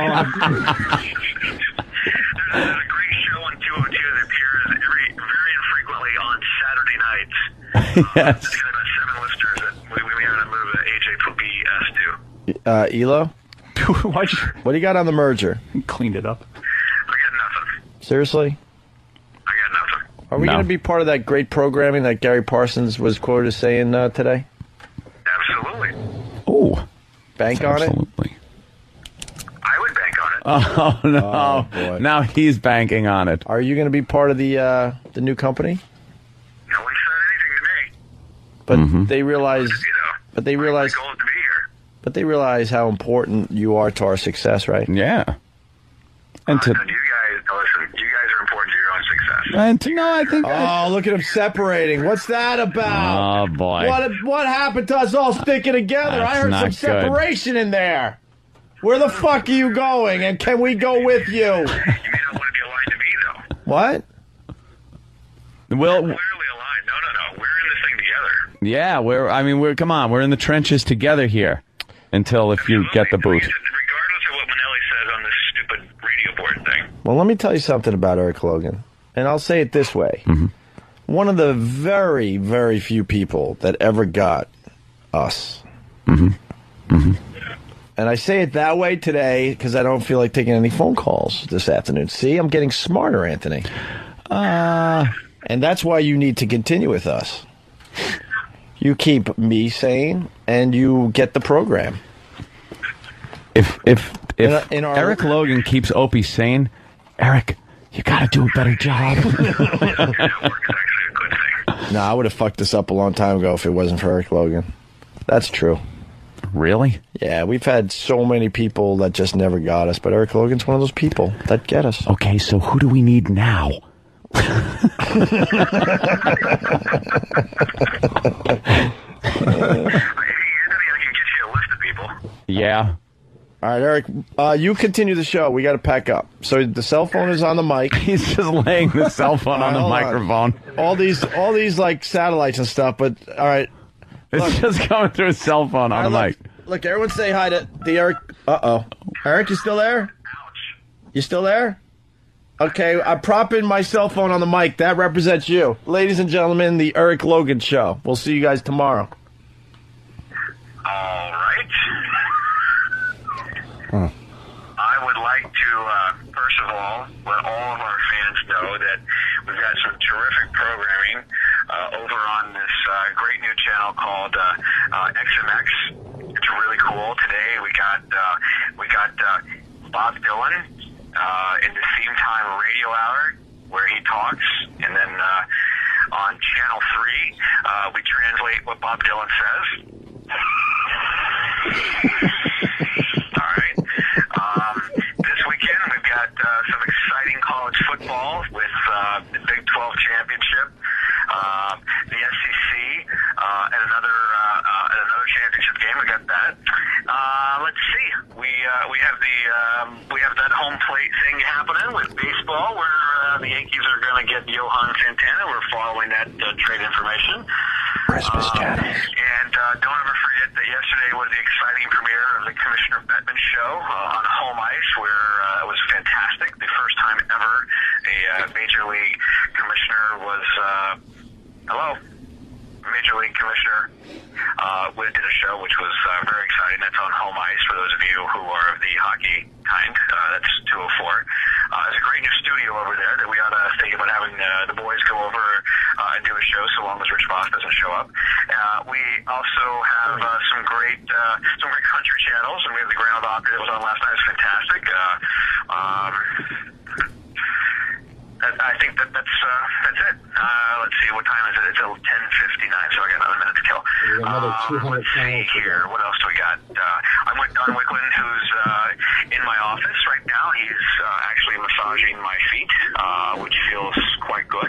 show on 202 that appears very infrequently on Saturday nights. Yes. It's got about 7 listeners that we had to move AJ Poopy S to. Elo? What do you got on the merger? Cleaned it up. I got nothing. Seriously? I got nothing. Are we going to be part of that great programming that Gary Parsons was quoted as saying today? Absolutely. Oh. Bank on it? Absolutely. I would bank on it. Oh, no. Oh, boy. Now he's banking on it. Are you going to be part of the new company? No one said anything to me. But Mm-hmm. they realize... But they realize... My goal is to be here. But they realize how important you are to our success, right? Yeah. And to... You guys are important to your own success. And to know, I think... Oh, look at them separating. What's that about? Oh, boy. What happened to us all sticking together? That's I heard not some good. separation in there. Where the fuck are you going? And can we go with you? You may not want to be aligned to me, though. What? Well, Clearly aligned. No. We're in this thing together. Yeah, come on, we're in the trenches together here until if you get the boot. Regardless of what Manelli says on this stupid radio board thing. Well, let me tell you something about Eric Logan, and I'll say it this way. Mm-hmm. One of the very, very few people that ever got us. Mm-hmm. Mm-hmm. And I say it that way today because I don't feel like taking any phone calls this afternoon. See, I'm getting smarter, Anthony. And that's why you need to continue with us. You keep me sane, and you get the program. If Eric Logan keeps Opie sane, Eric, you got to do a better job. No, I would have fucked this up a long time ago if it wasn't for Eric Logan. That's true. Really? Yeah, we've had so many people that just never got us, but Eric Logan's one of those people that get us. Okay, so who do we need now? Yeah. All right, Eric, you continue the show. We got to pack up. So the cell phone is on the mic. He's just laying the cell phone on the microphone. All these like satellites and stuff, but all right. It's just coming through a cell phone on the mic. Look, everyone say hi to the Eric. Uh-oh. Eric, you still there? You still there? Okay, I'm propping my cell phone on the mic. That represents you. Ladies and gentlemen, the Eric Logan Show. We'll see you guys tomorrow. All right. I would like to, first of all, let all of our fans know that we've got some terrific programming over on this great new channel called XMX. It's really cool. Today we got Bob Dylan in the Theme Time Radio Hour where he talks, and then on Channel 3 we translate what Bob Dylan says. All right. This weekend we've got some exciting college football with the Big 12 championship, the SEC, and another championship game. We got that. Let's see. We have that home plate thing happening with baseball where the Yankees are going to get Johan Santana. We're following that trade information. Christmas channels. And don't ever forget that yesterday was the exciting premiere of the Commissioner Bettman show on Home Ice, where it was fantastic. The first time ever a Major League Commissioner was Major League Commissioner did a show, which was very exciting. That's on Home Ice for those of you who are of the hockey kind. That's 204. There's a great new studio over there that we ought to think about having the boys go over and do a show, so long as Rich Voss doesn't show up. We also have some great country channels, and we have the Ground Opera that was on last night. It's fantastic. I think that's it. Let's see, what time is it? It's 10:59, so I got another minute to kill. Another 200 let's see here. What else do we got? I'm with Don Wicklund, who's in my office right now. He's actually massaging my feet, which feels quite good.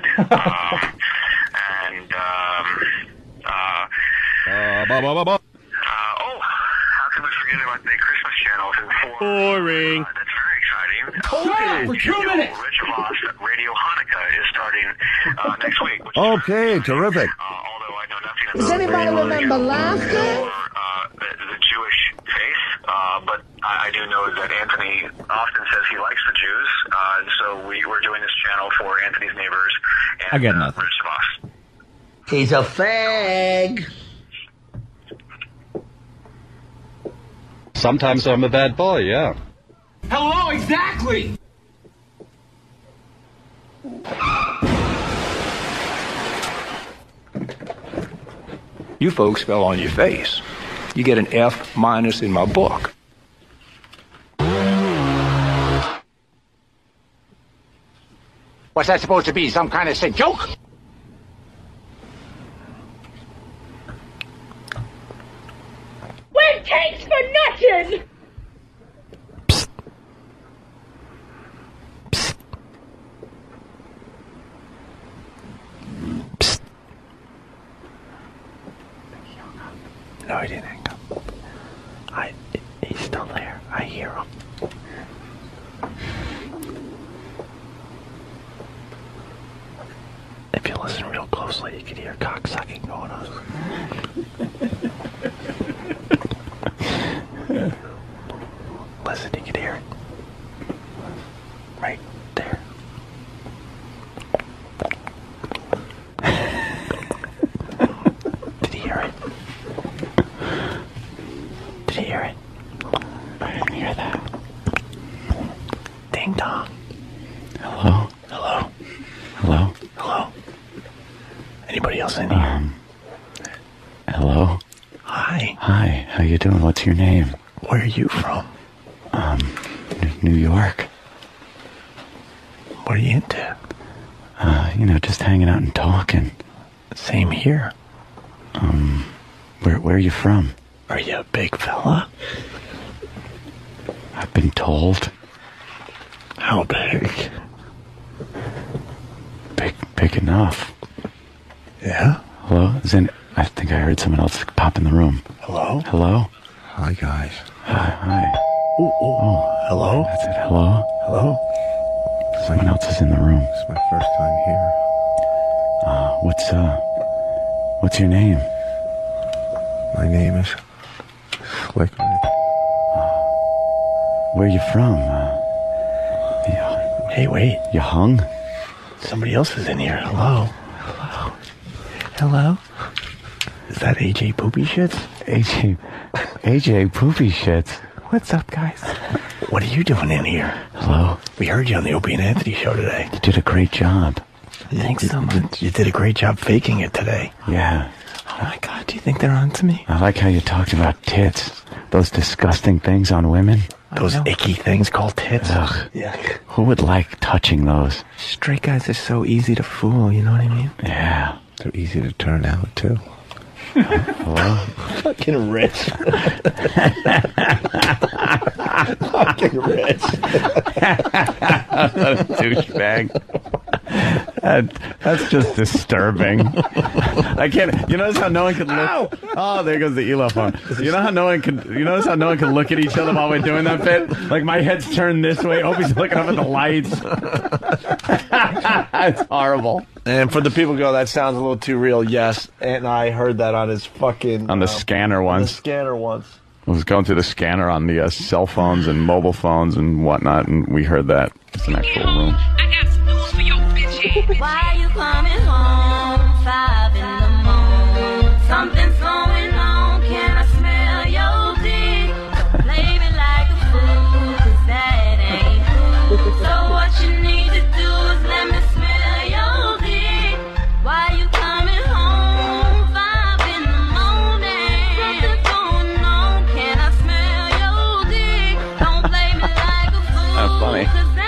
How can we forget about the Christmas channel? Boring. That's very exciting. For 2 minutes. Rich Voss, Radio Hanukkah is starting next week. Okay, terrific. Although I know nothing about Does anybody remember last year? the Jewish faith, but I do know that Anthony often says he likes the Jews, and so we're doing this channel for Anthony's neighbors and I got nothing. Rich Voss. He's a fag. Sometimes I'm a bad boy, yeah. Hello, exactly. You folks fell on your face. You get an F- in my book. What's that supposed to be? Some kind of sick joke? Win cakes for nothing. No, he didn't hang up. He's still there. I hear him. If you listen real closely, you can hear cocksucking going on. Listen, you can hear it. Right there. Did you hear it? Did you hear it? I didn't hear that. Ding dong. Hello? Hello? Hello? Hello? Anybody else in here? Hello? Hi. Hi, how you doing? What's your name? Where are you from? New York. What are you into? Just hanging out and talking. Same here. Where are you from? Are you a big fella? I've been told. How big? Big enough. Yeah? Hello? I think I heard someone else pop in the room. Hello? Hello? Hi, guys. Hi. Ooh. Hello? That's it. Hello? Hello? Someone else is in the room. It's my first time here. What's your name? My name is Slick Rick. Where are you from? Hey, wait. You hung? Somebody else is in here. Hello? Hello? Is that AJ Poopy Shits? AJ Poopy Shits. What's up, guys? What are you doing in here? Hello? We heard you on the Opie and Anthony show today. You did a great job. Thanks so much. You did a great job faking it today. Yeah. Oh my God, do you think they're on to me? I like how you talked about tits. Those disgusting things on women. Those icky things called tits. Ugh. Yeah. Who would like touching those? Straight guys are so easy to fool, you know what I mean? Yeah. They're easy to turn out, too. Hello? Fucking rich. Fucking rich. What a douchebag. That's just disturbing. I can't. You notice how no one can look? Oh, there goes the ELO phone. You know how no one can. You notice how no one can look at each other while we're doing that bit? Like my head's turned this way. Opie's looking up at the lights. It's horrible. And for the people who go, that sounds a little too real. Yes, Ant and I heard that on his fucking on the scanner once. The scanner once. I was going through the scanner on the cell phones and mobile phones and whatnot, and we heard that. It's an actual room. Why you coming home 5 in the morning? Something's going on. Can I smell your dick? Play me like a fool, 'cause that ain't cool. So what you need to do is let me smell your dick. Why you coming home 5 in the morning? Something's going on. Can I smell your dick? Don't play me like a fool. That's funny.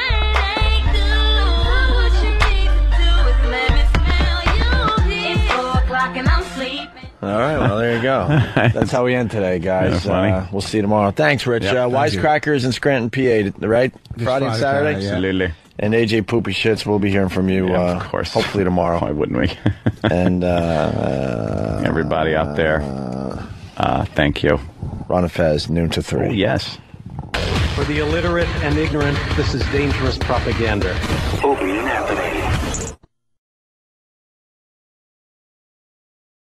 All right, well, there you go. That's how we end today, guys. We'll see you tomorrow. Thanks, Rich. Yep, Wisecrackers in Scranton, PA, right? Friday and Saturday? Yeah. Absolutely. And AJ Poopy Shits, we'll be hearing from you, of course. hopefully tomorrow. Why wouldn't we? And everybody out there, thank you. Ron and Fez, noon to 3. Oh, yes. For the illiterate and ignorant, this is dangerous propaganda. Opie and Anthony.